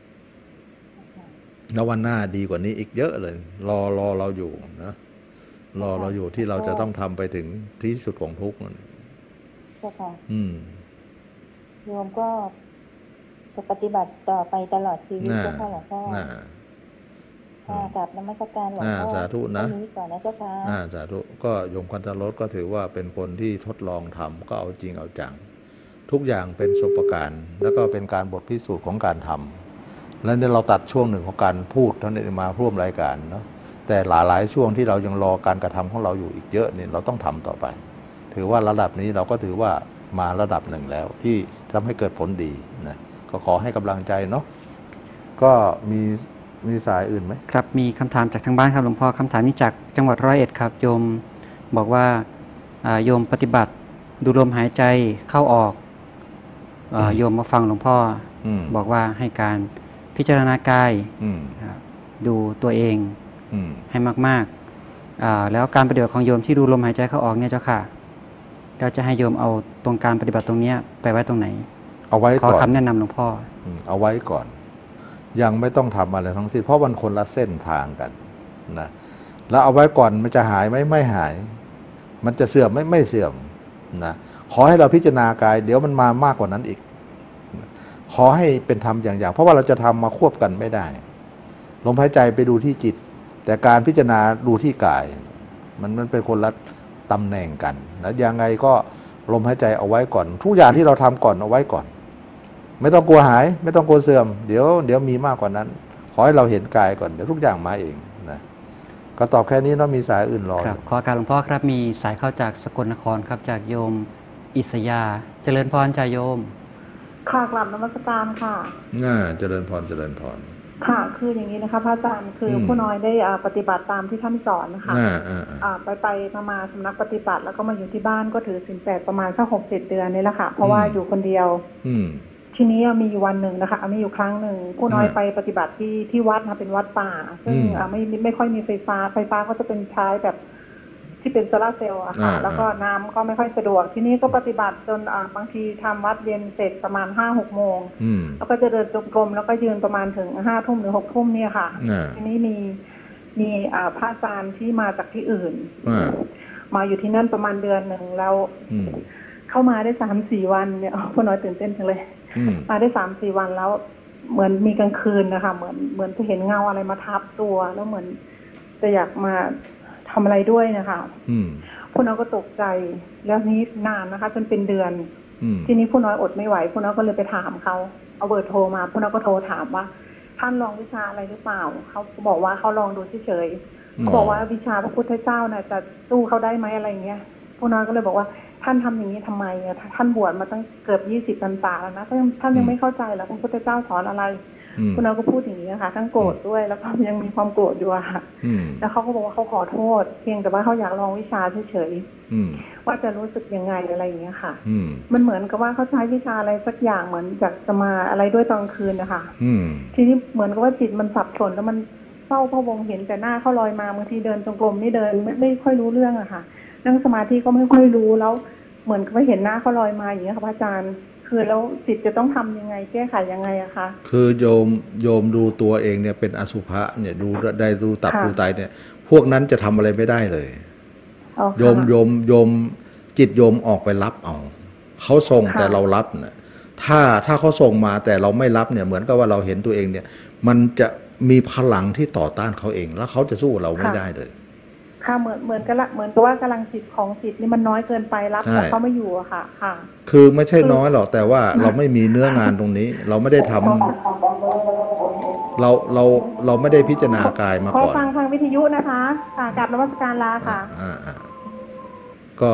แล้ววันหน้าดีกว่านี้อีกเยอะเลยรอรอเราอยู่นะรอเราอยู่ที่เราจะต้องทำไปถึงที่สุดของทุกข์นั่นใช่ค่ะอืมโยมก็จะปฏิบัติต่อไปตลอดชีวิตเจ้าค่ะหลวงพ่อค่ะกับนมัสการหลวงพ่อสาธุนะนี้ก่อนนะเจ้าค่ะสาธุก็โยมคันธรสก็ถือว่าเป็นคนที่ทดลองทำก็เอาจริงเอาจังทุกอย่างเป็นประสบการณ์แล้วก็เป็นการบทพิสูจน์ของการทำแล้วเนี่ยเราตัดช่วงหนึ่งของการพูดเท่านี้มาร่วมรายการเนาะแต่หลายๆช่วงที่เรายังรอการกระทำของเราอยู่อีกเยอะเนี่ยเราต้องทำต่อไปถือว่าระดับนี้เราก็ถือว่ามาระดับหนึ่งแล้วที่ทำให้เกิดผลดีนะก็ขอให้กำลังใจเนาะก็มีมีสายอื่นไหมครับมีคำถามจากทางบ้านครับหลวงพ่อคำถามนี้จากจังหวัดร้อยเอ็ดครับโยมบอกว่าโยมปฏิบัติดูลมหายใจเข้าออกโยมมาฟังหลวงพ่อบอกว่าให้การพิจารณากายดูตัวเองให้มากๆแล้วการปฏิบัติของโยมที่ดูลมหายใจเข้าออกเนี่ยเจ้าค่ะเราจะให้โยมเอาตรงการปฏิบัติตรงนี้ไปไว้ตรงไหนเอาไว้ก่อนขอคำแนะนำหลวงพ่อเอาไว้ก่อนยังไม่ต้องทำอะไรทั้งสิ้นเพราะมันคนละเส้นทางกันนะแล้วเอาไว้ก่อนมันจะหายไหมไม่หายมันจะเสื่อมไม่ไม่เสื่อมนะขอให้เราพิจารณากายเดี๋ยวมันมามากกว่านั้นอีกขอให้เป็นธรรมอย่างๆเพราะว่าเราจะทำมาควบกันไม่ได้ลมหายใจไปดูที่จิตแต่การพิจารณาดูที่กายมันมันเป็นคนละตำแหน่งกันแล้วยังไงก็ลมหายใจเอาไว้ก่อนทุกอย่างที่เราทำก่อนเอาไว้ก่อนไม่ต้องกลัวหายไม่ต้องกลัวเสื่อมเดี๋ยวเดี๋ยวมีมากกว่านั้นขอให้เราเห็นกายก่อนเดี๋ยวทุกอย่างมาเองนะก็ตอบแค่นี้เนาะมีสายอื่นรอครับขอการหลวงพ่อครับมีสายเข้าจากสกลนครครับจากโยมอิสยาเจริญพรจ่าโยมค่ะกลับนมัสการค่ะน่าเจริญพรเจริญพรค่ะคืออย่างนี้นะคะพระอาจารย์คือผู้น้อยได้ปฏิบัติตามที่ท่านสอนนะคะไปไปมาสำนักปฏิบัติแล้วก็มาอยู่ที่บ้านก็ถือศีลแปดประมาณสักหกเจ็ดเดือนนี่แหละค่ะเพราะว่าอยู่คนเดียวทีนี้มีอยู่วันหนึ่งนะคะมีอยู่ครั้งหนึ่งผู้น้อยไปปฏิบัติที่ที่วัดนะเป็นวัดป่าซึ่งไม่ไม่ค่อยมีไฟฟ้าไฟฟ้าก็จะเป็นใช้แบบที่เป็นโซลาร์เซลล์อะค่ะแล้วก็น้ำก็ไม่ค่อยสะดวกทีนี้ก็ปฏิบัติจนบางทีทำวัดเย็นเสร็จประมาณห้าหกโมงแล้วก็จะเดินจงกรมแล้วก็ยืนประมาณถึงห้าทุ่มหรือหกทุ่มเนี่ยค่ะทีนี้มีมีพระอาจารย์ที่มาจากที่อื่นมาอยู่ที่นั่นประมาณเดือนหนึ่งแล้วเข้ามาได้สามสี่วันเนี่ยพ่อน้อยตื่นเต้นจังเลยมาได้สามสี่วันแล้วเหมือนมีกลางคืนนะคะเหมือนเหมือนจะเห็นเงาอะไรมาทับตัวแล้วเหมือนจะอยากมาทำอะไรด้วยนะคะผู้น้อยก็ตกใจแล้วนี้นานนะคะจนเป็นเดือนทีนี้ผู้น้อยอดไม่ไหวผู้น้อยก็เลยไปถามเขาเอาเบอร์โทรมาผู้น้อยก็โทรถามว่าท่านลองวิชาอะไรหรือเปล่าเขาบอกว่าเขาลองดูเฉยๆเขาบอกว่าวิชาพระพุทธเจ้าน่ะจะสู้เขาได้ไหมอะไรเงี้ยผู้น้อยก็เลยบอกว่าท่านทำอย่างนี้ทำไมท่านบวชมาตั้งเกือบยี่สิบพรรษาแล้วนะท่านยังไม่เข้าใจหรอกพระพุทธเจ้าสอนอะไรคุณน้อยก็พูดอย่างนี้นะคะทั้งโกรธด้วยแล้วก็ยังมีความโกรธอยู่อะค่ะแล้วเขาก็บอกว่าเขาขอโทษเพียงแต่ว่าเขาอยากลองวิชาเฉยๆว่าจะรู้สึกยังไงอะไรอย่างเงี้ยค่ะมันเหมือนกับว่าเขาใช้วิชาอะไรสักอย่างเหมือนอยากจะมาอะไรด้วยตอนคืนนะคะทีนี้เหมือนกับว่าจิตมันสับสนแล้วมันเศร้าพะวงเห็นแต่หน้าเขาลอยมาบางทีเดินจงกรมนี่เดินไม่ไม่ค่อยรู้เรื่องอะค่ะนั่งสมาธิก็ไม่ค่อยรู้แล้วเหมือนกับว่าเห็นหน้าเขาลอยมาอย่างเงี้ยค่ะพระอาจารย์คือแล้วจิตจะต้องทำยังไงแก้ไขยังไงอะคะคือโยมโยมดูตัวเองเนี่ยเป็นอสุภะเนี่ยดูได้ดูตับดูไตเนี่ยพวกนั้นจะทำอะไรไม่ได้เลยโยมโยมโยมจิตโยมออกไปรับเอาเขาส่งแต่เรารับเนี่ยถ้าถ้าเขาส่งมาแต่เราไม่รับเนี่ยเหมือนกับว่าเราเห็นตัวเองเนี่ยมันจะมีพลังที่ต่อต้านเขาเองแล้วเขาจะสู้เราไม่ได้เลยค่ะเหมือนเหมือนกันละเหมือนกับว่ากำลังจิตของจิตนี่มันน้อยเกินไปรับแต่เขาไม่อยู่อะค่ะค่ะคือไม่ใช่น้อยหรอกแต่ว่าเราไม่มีเนื้องานตรงนี้เราไม่ได้ทำเราเราเราไม่ได้พิจารณากายมาก่อนขอฟังทางวิทยุนะคะค่ะกลับนมัสการลาค่ะก็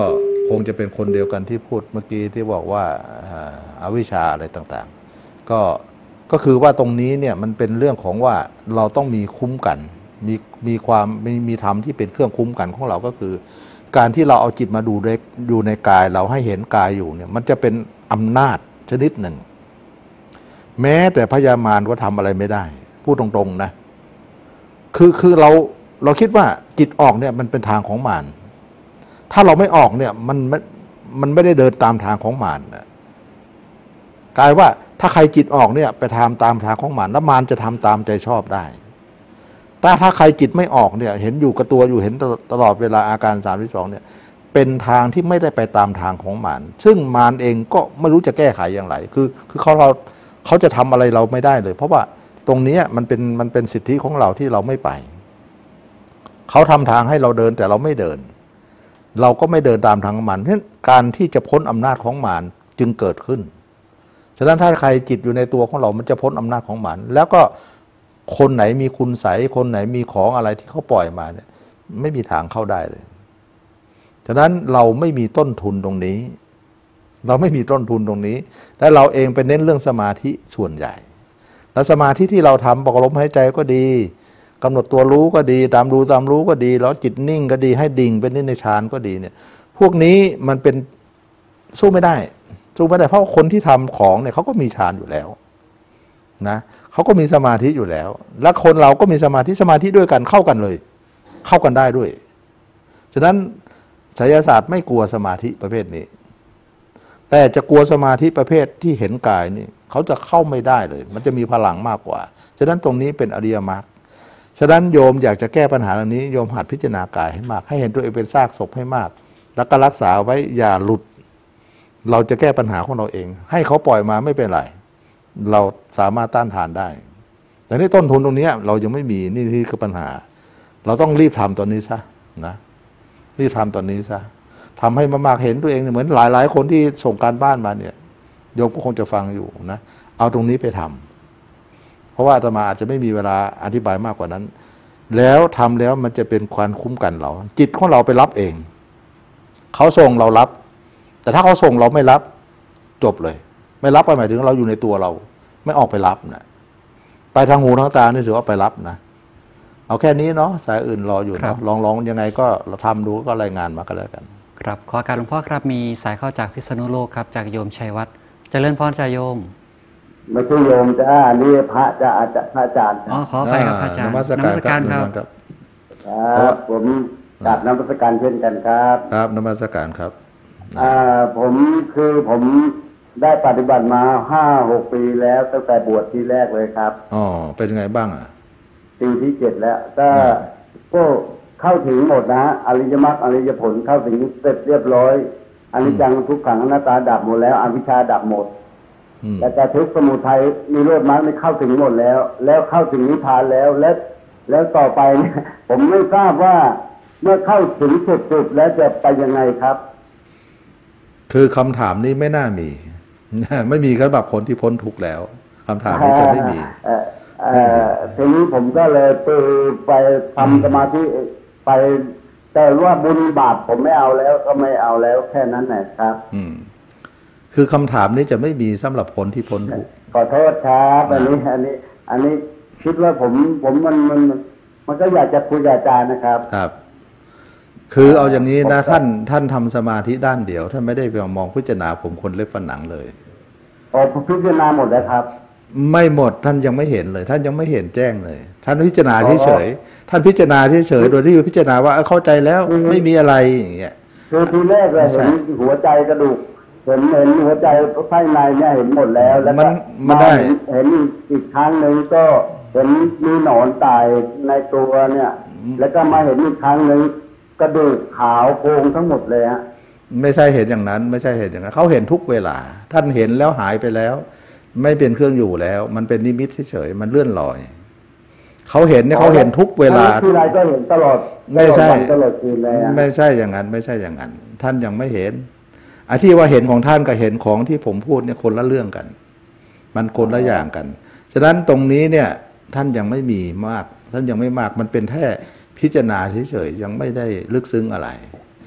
คงจะเป็นคนเดียวกันที่พูดเมื่อกี้ที่บอกว่าอวิชชาอะไรต่างๆก็ก็คือว่าตรงนี้เนี่ยมันเป็นเรื่องของว่าเราต้องมีคุ้มกันมีมีความมีมีธรรมที่เป็นเครื่องคุ้มกันของเราก็คือ การที่เราเอาจิตมาดูเล็กอยู่ในกายเราให้เห็นกายอยู่เนี่ยมันจะเป็นอำนาจชนิดหนึ่งแม้แต่พญามารก็ทำอะไรไม่ได้พูดตรงๆนะคือคือเราเราคิดว่าจิตออกเนี่ยมันเป็นทางของมารถ้าเราไม่ออกเนี่ยมันมันไม่ได้เดินตามทางของมารนะกลายว่าถ้าใครจิตออกเนี่ยไปทำตามทางของมารแล้วมารจะทำตามใจชอบได้แต่ถ้าใครจิตไม่ออกเนี่ยเห็นอยู่กับตัวอยู่เห็นตลอดเวลาอาการสามที่สองเนี่ยเป็นทางที่ไม่ได้ไปตามทางของมารซึ่งมารเองก็ไม่รู้จะแก้ไขอย่างไรคือคือเขาเราเขาจะทำอะไรเราไม่ได้เลยเพราะว่าตรงนี้มันเป็นมันเป็นสิทธิของเราที่เราไม่ไปเขาทำทางให้เราเดินแต่เราไม่เดินเราก็ไม่เดินตามทางของมารเพราะฉะนั้นการที่จะพ้นอำนาจของมารจึงเกิดขึ้นฉะนั้นถ้าใครจิตอยู่ในตัวของเรามันจะพ้นอำนาจของมารแล้วก็คนไหนมีคุณไสยคนไหนมีของอะไรที่เขาปล่อยมาเนี่ยไม่มีทางเข้าได้เลยฉะนั้นเราไม่มีต้นทุนตรงนี้เราไม่มีต้นทุนตรงนี้และเราเองไปเน้นเรื่องสมาธิส่วนใหญ่แล้วสมาธิที่เราทำประกอบลมหายใจก็ดีกำหนดตัวรู้ก็ดีตามดูตามรู้ก็ดีแล้วจิตนิ่งก็ดีให้ดิ่งเป็นนิในฌานก็ดีเนี่ยพวกนี้มันเป็นสู้ไม่ได้สู้ไม่ได้เพราะคนที่ทำของเนี่ยเขาก็มีฌานอยู่แล้วนะเขาก็มีสมาธิอยู่แล้วและคนเราก็มีสมาธิสมาธิด้วยกันเข้ากันเลยเข้ากันได้ด้วยฉะนั้นไสยศาสตร์ไม่กลัวสมาธิประเภทนี้แต่จะกลัวสมาธิประเภทที่เห็นกายนี่เขาจะเข้าไม่ได้เลยมันจะมีพลังมากกว่าฉะนั้นตรงนี้เป็นอริยมรรคฉะนั้นโยมอยากจะแก้ปัญหาเหล่านี้โยมหัดพิจารณากายให้มากให้เห็นตัวเองเป็นซากศพให้มากแล้วก็รักษาไว้อย่าหลุดเราจะแก้ปัญหาของเราเองให้เขาปล่อยมาไม่เป็นไรเราสามารถต้านทานได้แต่นี่ต้นทุนตรงนี้เรายังไม่มีนี่ที่คือปัญหาเราต้องรีบทำตอนนี้ซะนะรีบทำตอนนี้ซะทำให้มากๆเห็นตัวเองเหมือนหลายๆคนที่ส่งการบ้านมาเนี่ยโยมก็คงจะฟังอยู่นะเอาตรงนี้ไปทำเพราะว่าอาตมาอาจจะไม่มีเวลาอธิบายมากกว่านั้นแล้วทำแล้วมันจะเป็นความคุ้มกันเราจิตของเราไปรับเองเขาส่งเรารับแต่ถ้าเขาส่งเราไม่รับจบเลยไม่รับไปหมายถึงเราอยู่ในตัวเราไม่ออกไปรับนะไปทางหูทางตานี่ถือว่าไปรับนะเอาแค่นี้เนาะสายอื่นรออยู่เนาะลองลองยังไงก็เราทำดูก็รายงานมาก็แล้วกันครับขอการหลวงพ่อครับมีสายเข้าจากพิษณุโลกครับจากโยมชัยวัฒน์เจริญพรจ่าโยมไม่ใช่โยมจ้านี่พระจะอาจารย์พระอาจารย์อ๋อขอไปครับพระอาจารย์นมัสการครับครับผมกราบนมัสการเช่นกันครับครับนมัสการครับอ่าผมคือผมได้ปฏิบัติมาห้าหกปีแล้วตั้งแต่บวชทีแรกเลยครับอ๋อเป็นไงบ้างอ่ะปีที่เจ็ดแล้วก็ก็เข้าถึงหมดนะอริยมรรคอริยผลเข้าถึงเสร็จเรียบร้อยอนิจจังทุกขังอนัตตาดับหมดแล้วอวิชชาดับหมดแต่แต่ทุกสมุทัยนิโรธมรรคไม่เข้าถึงหมดแล้วแล้วเข้าถึงนิพพานแล้วและแล้วต่อไปเนี่ยผมไม่ทราบว่าเมื่อเข้าถึงสุดๆแล้วจะไปยังไงครับคือคำถามนี้ไม่น่ามีไม่มีสำหรับคนที่พ้นทุกข์แล้วคำถามนี้จะไม่มีทีนี้ผมก็เลยไปไปทำสมาธิไปแต่ว่าบุญบาปผมไม่เอาแล้วก็ไม่เอาแล้วแค่นั้นแหละครับอืมคือคำถามนี้จะไม่มีสำหรับคนที่พ้นทุกข์ขอโทษครับอันนี้อันนี้อันนี้คิดว่าผมผมมันมันมันก็อยากจะคุยกับอาจารย์นะครับครับคือเอาอย่างนี้นะท่านท่านทำสมาธิด้านเดียวท่านไม่ได้ไปมองพิจารณาผมคนเล็บฝันหนังเลยอ๋อพิจารณาหมดแล้วครับไม่หมดท่านยังไม่เห็นเลยท่านยังไม่เห็นแจ้งเลยท่านพิจารณาเฉยๆท่านพิจารณาเฉยๆโดยที่พิจารณาว่าเข้าใจแล้วไม่มีอะไรอย่างเงี้ยคือทีแรกเลยเห็นหัวใจกระดูกเห็นเห็นหัวใจภายในเนี่ยเห็นหมดแล้วแล้วมันมันได้เห็นอีกครั้งหนึ่งก็เห็นมีหนอนตายในตัวเนี่ยแล้วก็มาเห็นอีกครั้งหนึ่งกระดูกขาวโครงทั้งหมดเลยฮะไม่ใช่เห็นอย่างนั้นไม่ใช่เห็นอย่างนั้นเขาเห็นทุกเวลาท่านเห็นแล้วหายไปแล้วไม่เป็นเครื่องอยู่แล้วมันเป็นนิมิตเฉยๆมันเลื่อนลอยเขาเห็นเนี่ยเขาเห็นทุกเวลาที่ไรก็เห็นตลอดไม่ใช่ตลอดคืนเลยไม่ใช่อย่างนั้นไม่ใช่อย่างนั้นท่านยังไม่เห็นไอ้ที่ว่าเห็นของท่านกับเห็นของที่ผมพูดเนี่ยคนละเรื่องกันมันคนละอย่างกันฉะนั้นตรงนี้เนี่ยท่านยังไม่มีมากท่านยังไม่มากมันเป็นแค่พิจารณาเฉยๆยังไม่ได้ลึกซึ้งอะไร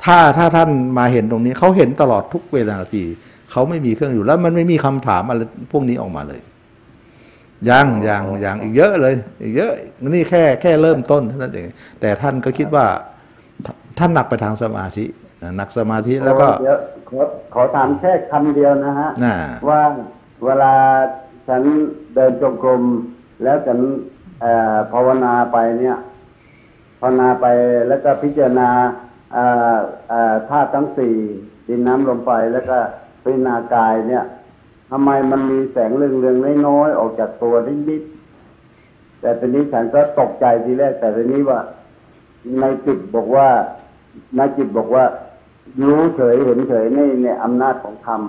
ถ้าถ้าท่านมาเห็นตรงนี้เขาเห็นตลอดทุกเวลานาทีเขาไม่มีเครื่องอยู่แล้วมันไม่มีคำถามอะไรพวกนี้ออกมาเลยยังยังยังอีกเยอะเลยอีกเยอะนี่แค่แค่เริ่มต้นเท่านั้นเองแต่ท่านก็คิดว่าท่านหนักไปทางสมาธิหนักสมาธิแล้วก็ขอขอถามแค่คำเดียวนะฮะว่าเวลาฉันเดินจงกรมแล้วฉันภาวนาไปเนี่ยภาวนาไปแล้วก็พิจารณาธาตุทั้งสี่ดินน้ำลมไฟแล้วก็พิจารณากายเนี่ยทำไมมันมีแสงเรืองๆน้อยๆออกจากตัวนิดๆแต่ตอนนี้ฉันก็ตกใจทีแรกแต่ตอนนี้ว่าในจิตบอกว่าในจิตบอกว่ารู้เฉยเห็นเฉยในในอำนาจของธรรม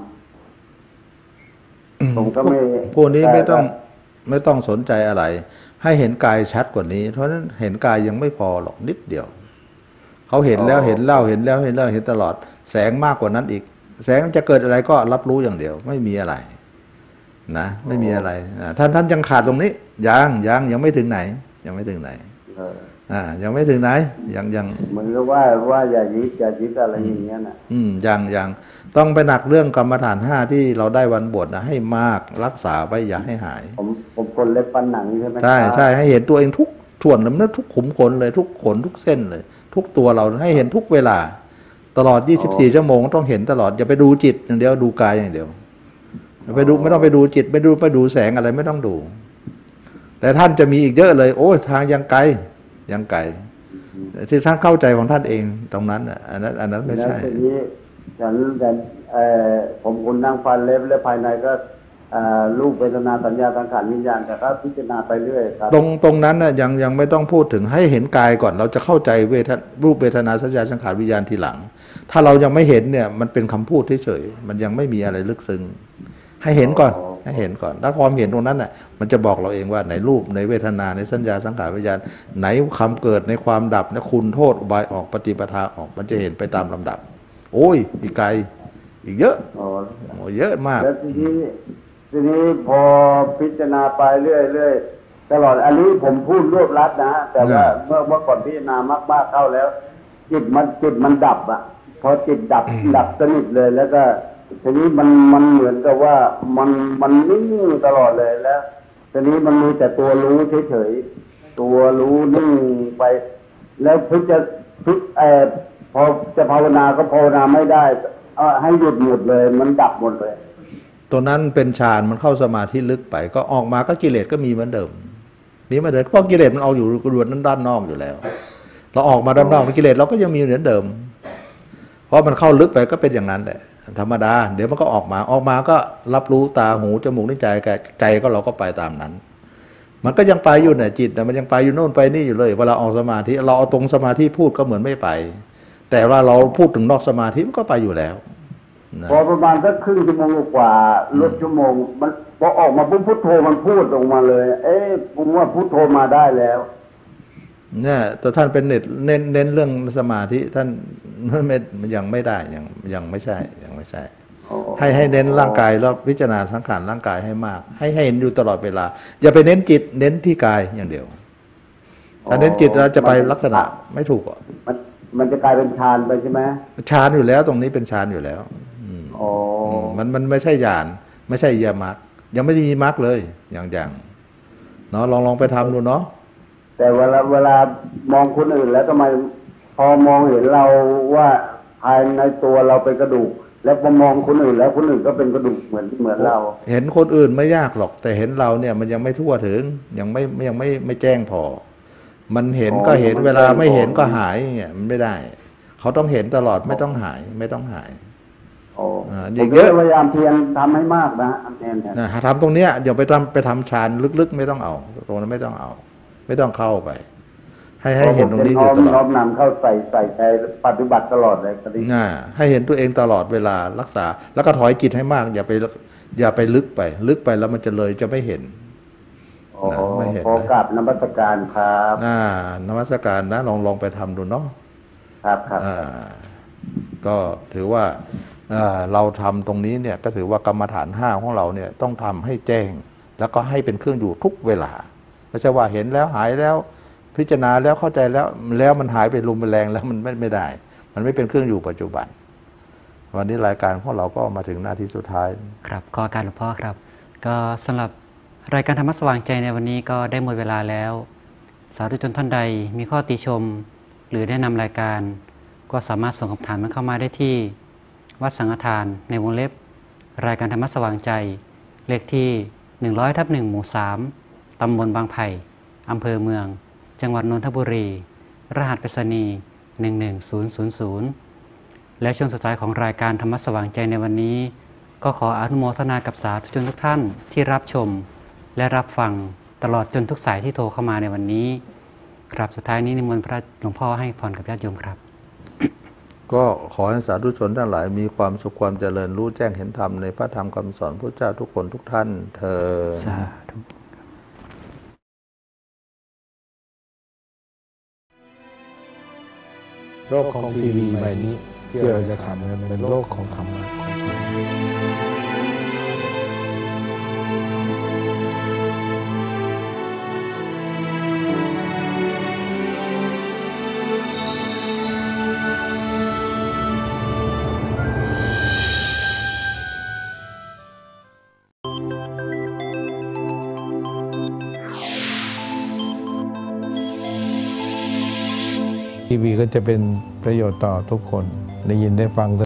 ผมก็ไม่พวกนี้ไม่ต้องไม่ต้องสนใจอะไรให้เห็นกายชัดกว่านี้เพราะฉะนั้นเห็นกายยังไม่พอหรอกนิดเดียวเขาเห็นแล้วเห็นเล่าเห็นแล้วเห็นแล้วเห็นตลอดแสงมากกว่านั้นอีกแสงจะเกิดอะไรก็รับรู้อย่างเดียวไม่มีอะไรนะไม่มีอะไรท่านท่านยังขาดตรงนี้ยังยังยังไม่ถึงไหนยังไม่ถึงไหนอ่ายังไม่ถึงไหนยังยังเหมือนกับว่าว่าอย่ายึดอย่ายึดอะไรอย่างเงี้ยนะอืมยังยังต้องไปหนักเรื่องกรรมฐานห้าที่เราได้วันบวชนะให้มากรักษาไว้อย่าให้หายผมผมคนเล็บฟันหนังใช่ไหมใช่ใช่ให้เห็นตัวเองทุกส่วนนั้นทุกขุมขนเลยทุกขนทุกเส้นเลยทุกตัวเราให้เห็นทุกเวลาตลอดยี่สิบสี่ชั่วโมงต้องเห็นตลอดอย่าไปดูจิตอย่างเดียวดูกายอย่างเดียวอย่าไปดูไม่ต้องไปดูจิตไม่ดูไปดูแสงอะไรไม่ต้องดูแต่ท่านจะมีอีกเยอะเลยโอ้ทางยังไกลยังไกลที่ท่านเข้าใจของท่านเองตรงนั้นอันนั้นอันนั้นไม่ใช่ทีนี้ฉันฉันผมคุณนั่งฟันเล็บและภายในก็รูปเวทนาสัญญาสังขารวิญญาณแต่ก็พิจารณาไปเรื่อยครับตรงตรงนั้นน่ะยังยังไม่ต้องพูดถึงให้เห็นกายก่อนเราจะเข้าใจเวทรูปเวทนาสัญญาสังขารวิญญาณทีหลังถ้าเรายังไม่เห็นเนี่ยมันเป็นคำพูดเฉยๆมันยังไม่มีอะไรลึกซึ้งให้เห็นก่อนให้เห็นก่อนถ้าความเห็นตรงนั้นน่ะมันจะบอกเราเองว่าในรูปในเวทนาในสัญญาสังขารวิญญาณไหนคำเกิดในความดับในคุณโทษอุบายออกปฏิปทาออกมันจะเห็นไปตามลำดับโอ้ยอีกไกลอีกเยอะโอ้เยอะมากแล้วทีนี้ทีนี้พอพิจารณาไปเรื่อยๆตลอดอันนี้ผมพูดรวบรัดนะแต่ว่าเมื่อเมื่อก่อนพิจารณามากๆเข้าแล้วจิตมันจิตมันดับอ่ะพอจิตดับดับสนิทเลยแล้วก็ทีนี้มันมันเหมือนกับว่ามันมันนิ่งตลอดเลยแล้วทีนี้มันมีแต่ตัวรู้เฉยๆตัวรู้นิ่งไปแล้วพิจารพิจเอ่อพอจะภาวนาก็ภาวนาไม่ได้เอาให้หยุดหมดเลยมันดับหมดเลยตัวนั้นเป็นฌานมันเข้าสมาธิลึกไปก็ออกมาก็กิเลสก็มีเหมือนเดิมมีเหมือนเดิมเพราะกิเลสมันเอาอยู่กระดวนนั้นด้านนอกอยู่แล้วเราออกมาด้านนอกกิเลสเราก็ยังมีเหมือนเดิมเพราะมันเข้าลึกไปก็เป็นอย่างนั้นแหละธรรมดาเดี๋ยวมันก็ออกมาออกมาก็รับรู้ตาหูจมูกนิ้วใจใจก็เราก็ไปตามนั้นมันก็ยังไปอยู่เนี่ยจิตนะมันยังไปอยู่โน่นไปนี่อยู่เลยเวลาออกสมาธิเราเอาตรงสมาธิพูดก็เหมือนไม่ไปแต่ว่าเราพูดถึงนอกสมาธิมันก็ไปอยู่แล้วพอประมาณสักครึ่งชั่วโมงกว่าลดชั่วโมงมันพอออกมาปุ๊บพุทโธมันพูดออกมาเลยเอ๊ะผมว่าพุทโธมาได้แล้วเนี่ยแต่ท่านเป็นเน้นเน้นเน้นเรื่องสมาธิท่านไม่ยังไม่ได้ยังยังไม่ใช่ยังไม่ใช่ให้ให้เน้นร่างกายแล้วพิจารณาสังขารร่างกายให้มากให้ให้เห็นอยู่ตลอดเวลาอย่าไปเน้นจิตเน้นที่กายอย่างเดียวถ้าเน้นจิตเราจะไปลักษณะไม่ถูกอ่ะมันมันจะกลายเป็นฌานไปใช่ไหมฌานอยู่แล้วตรงนี้เป็นฌานอยู่แล้วอ๋อมันมันไม่ใช่ญาณไม่ใช่ยามรรคยังไม่ได้มีมรรคเลยอย่างอย่างเนาะลองลองไปทำดูเนาะแต่เวลาเวลามองคนอื่นแล้วทำไมพอมองเห็นเราว่าภายในตัวเราเป็นกระดูกแล้วพอมองคนอื่นแล้วคนอื่นก็เป็นกระดูกเหมือนเหมือนเราเห็นคนอื่นไม่ยากหรอกแต่เห็นเราเนี่ยมันยังไม่ทั่วถึงยังไม่ยังไม่ไม่แจ้งพอมันเห็นก็เห็นเวลาไม่เห็นก็หายเนี่ยมันไม่ได้เขาต้องเห็นตลอดไม่ต้องหายไม่ต้องหายโอ้ผมก็พยายามเพียรทำให้มากนะอันนี้นะทำตรงเนี้ยเดี๋ยวไปทำไปทำฌานลึกๆไม่ต้องเอาตรงนั้นไม่ต้องเอาไม่ต้องเข้าไปให้ให้เห็นตรงนี้อยู่ตลอดน้อมนำเข้าใส่ใส่ใจปฏิบัติตลอดเลยก็ดีให้เห็นตัวเองตลอดเวลารักษาแล้วก็ถอยจิตให้มากอย่าไปอย่าไปลึกไปลึกไปแล้วมันจะเลยจะไม่เห็นไม่เห็นขอกราบนมัสการครับอ่านมัสการนะลองลองไปทำดูเนาะครับครับอ่าก็ถือว่าเราทำตรงนี้เนี่ยก็ถือว่ากรรมฐานห้าของเราเนี่ยต้องทำให้แจ้งแล้วก็ให้เป็นเครื่องอยู่ทุกเวลาไม่ใช่ว่าเห็นแล้วหายแล้วพิจารณาแล้วเข้าใจแล้วแล้วมันหายไปรุมแรงแล้วมันไม่ไม่ได้มันไม่เป็นเครื่องอยู่ปัจจุบันวันนี้รายการของเราก็มาถึงหน้าที่สุดท้ายครับขอการหลวงพ่อครับก็สำหรับรายการธรรมะสว่างใจในวันนี้ก็ได้หมดเวลาแล้วสาธุชนท่านใดมีข้อติชมหรือแนะนำรายการก็สามารถส่งคำถามมันเข้ามาได้ที่วัดสังฆทานในวงเล็บรายการธรรมะสว่างใจเลขที่หนึ่งร้อยทับหนึ่งหมู่สามตำบลบางไผ่อำเภอเมืองจังหวัดนนทบุรีรหัสไปรษณีย์หนึ่งหนึ่งศูนย์ศูนย์ศูนย์และช่วงสุดท้ายของรายการธรรมะสว่างใจในวันนี้ก็ขออนุโมทนากับสาธุชนทุกท่านที่รับชมและรับฟังตลอดจนทุกสายที่โทรเข้ามาในวันนี้ครับสุดท้ายนี้นิมนต์พระหลวงพ่อให้พรกับญาติโยมครับก็ขอให้สาธุชนทั้งหลายมีความสุขความเจริญรู้แจ้งเห็นธรรมในพระธรรมคำสอนพระเจ้าทุกคนทุกท่านเทอญสาธุโลกของทีวีใบนี้ที่เราจะทำกันเป็นโลกของธรรมะทีวีก็จะเป็นประโยชน์ต่อทุกคนได้ยินได้ฟัง